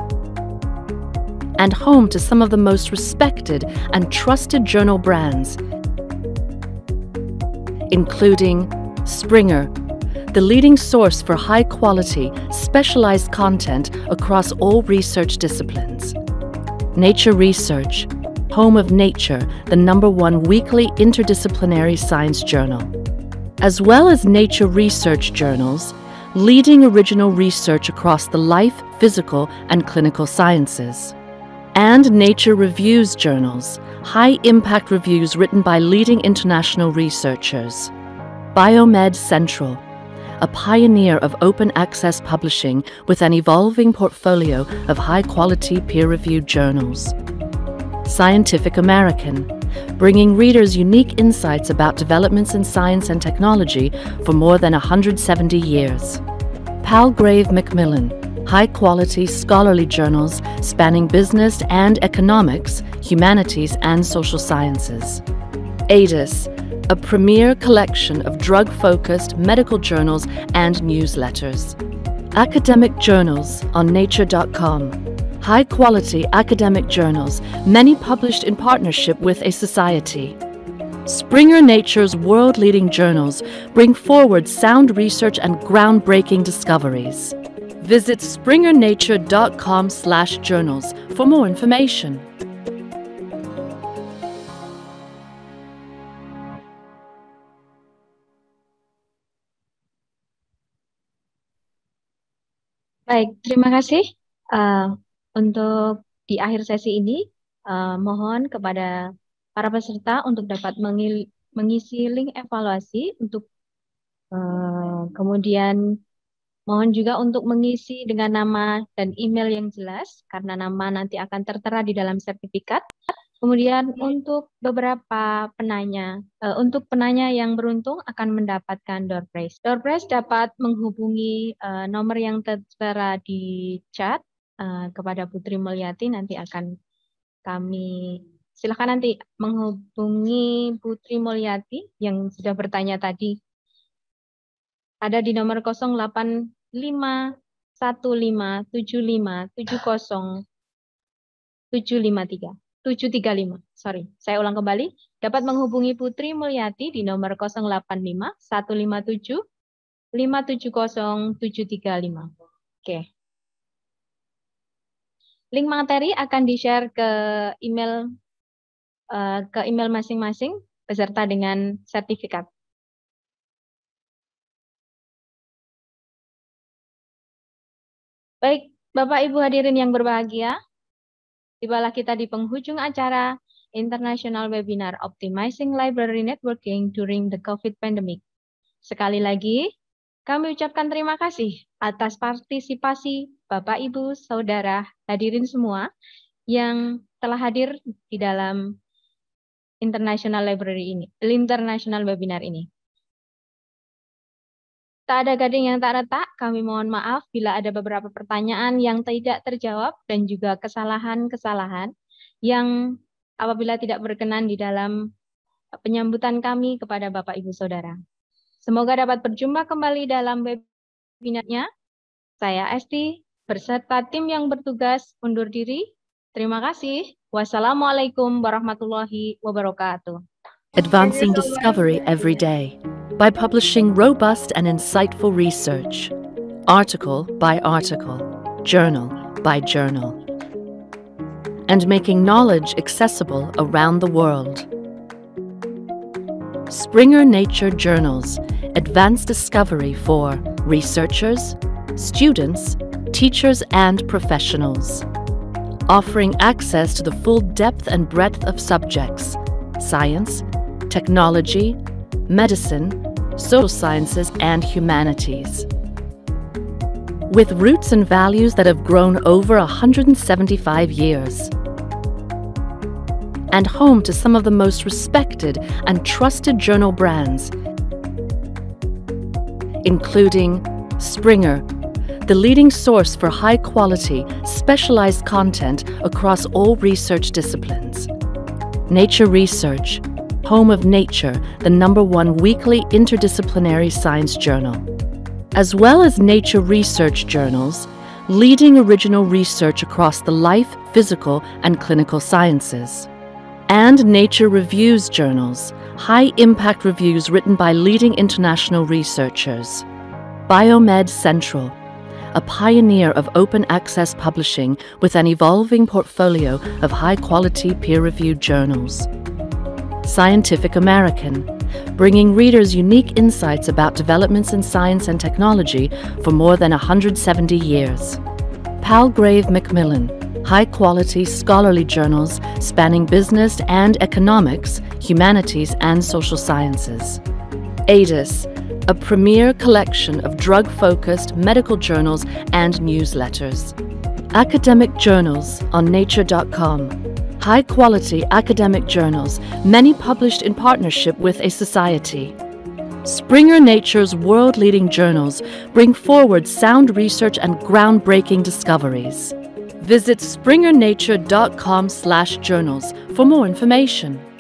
and home to some of the most respected and trusted journal brands, including Springer, the leading source for high-quality, specialized content across all research disciplines; Nature Research, home of Nature, the number one weekly interdisciplinary science journal, as well as Nature Research Journals, leading original research across the life, physical, and clinical sciences; and Nature Reviews Journals, high-impact reviews written by leading international researchers. Biomed Central, a pioneer of open-access publishing with an evolving portfolio of high-quality peer-reviewed journals. Scientific American, bringing readers unique insights about developments in science and technology for more than one hundred seventy years. Palgrave Macmillan, high-quality scholarly journals spanning business and economics, humanities, and social sciences. A D I S, a premier collection of drug-focused medical journals and newsletters. Academic journals on nature dot com. High-quality academic journals, many published in partnership with a society. Springer Nature's world-leading journals bring forward sound research and groundbreaking discoveries. Visit springer nature dot com slash journals for more information. Baik, terima kasih. Uh, untuk di akhir sesi ini, uh, mohon kepada para peserta untuk dapat mengil mengisi link evaluasi untuk uh, kemudian mohon juga untuk mengisi dengan nama dan email yang jelas, karena nama nanti akan tertera di dalam sertifikat. Kemudian untuk beberapa penanya, uh, untuk penanya yang beruntung akan mendapatkan door prize. Door prize dapat menghubungi uh, nomor yang tertera di chat uh, kepada Putri Mulyati. Nanti akan kami silakan nanti menghubungi Putri Mulyati yang sudah bertanya tadi. Ada di nomor nol delapan lima satu lima tujuh lima tujuh nol tujuh lima tiga. tujuh tiga lima, sorry, saya ulang kembali, dapat menghubungi Putri Mulyati di nomor nol delapan lima satu lima tujuh lima tujuh nol tujuh tiga lima. Oke. Link materi akan di-share ke email uh, ke email masing-masing beserta dengan sertifikat. Baik, Bapak Ibu hadirin yang berbahagia, tibalah kita di penghujung acara International Webinar Optimizing Library Networking During the COVID Pandemic. Sekali lagi, kami ucapkan terima kasih atas partisipasi Bapak, Ibu, Saudara, hadirin semua yang telah hadir di dalam International Library ini, International Webinar ini. Tak ada gading yang tak retak, kami mohon maaf bila ada beberapa pertanyaan yang tidak terjawab dan juga kesalahan-kesalahan yang apabila tidak berkenan di dalam penyambutan kami kepada Bapak Ibu Saudara. Semoga dapat berjumpa kembali dalam webinarnya. Saya Esti berserta tim yang bertugas undur diri. Terima kasih. Wassalamualaikum warahmatullahi wabarakatuh. Advancing discovery every day by publishing robust and insightful research, article by article, journal by journal, and making knowledge accessible around the world. Springer Nature Journals, advanced discovery for researchers, students, teachers, and professionals, offering access to the full depth and breadth of subjects, science, technology, medicine, social sciences, and humanities. With roots and values that have grown over one hundred seventy-five years. And home to some of the most respected and trusted journal brands, including Springer, the leading source for high-quality, specialized content across all research disciplines. Nature Research, home of Nature, the number one weekly interdisciplinary science journal, as well as Nature Research Journals, leading original research across the life, physical, and clinical sciences. And Nature Reviews Journals, high-impact reviews written by leading international researchers. Biomed Central, a pioneer of open-access publishing with an evolving portfolio of high-quality peer-reviewed journals. Scientific American, bringing readers unique insights about developments in science and technology for more than one hundred seventy years. Palgrave Macmillan, high-quality scholarly journals spanning business and economics, humanities, and social sciences. A D I S, a premier collection of drug-focused medical journals and newsletters. Academic journals on nature dot com. High-quality academic journals, many published in partnership with a society. Springer Nature's world-leading journals bring forward sound research and groundbreaking discoveries. Visit springer nature dot com slash journals for more information.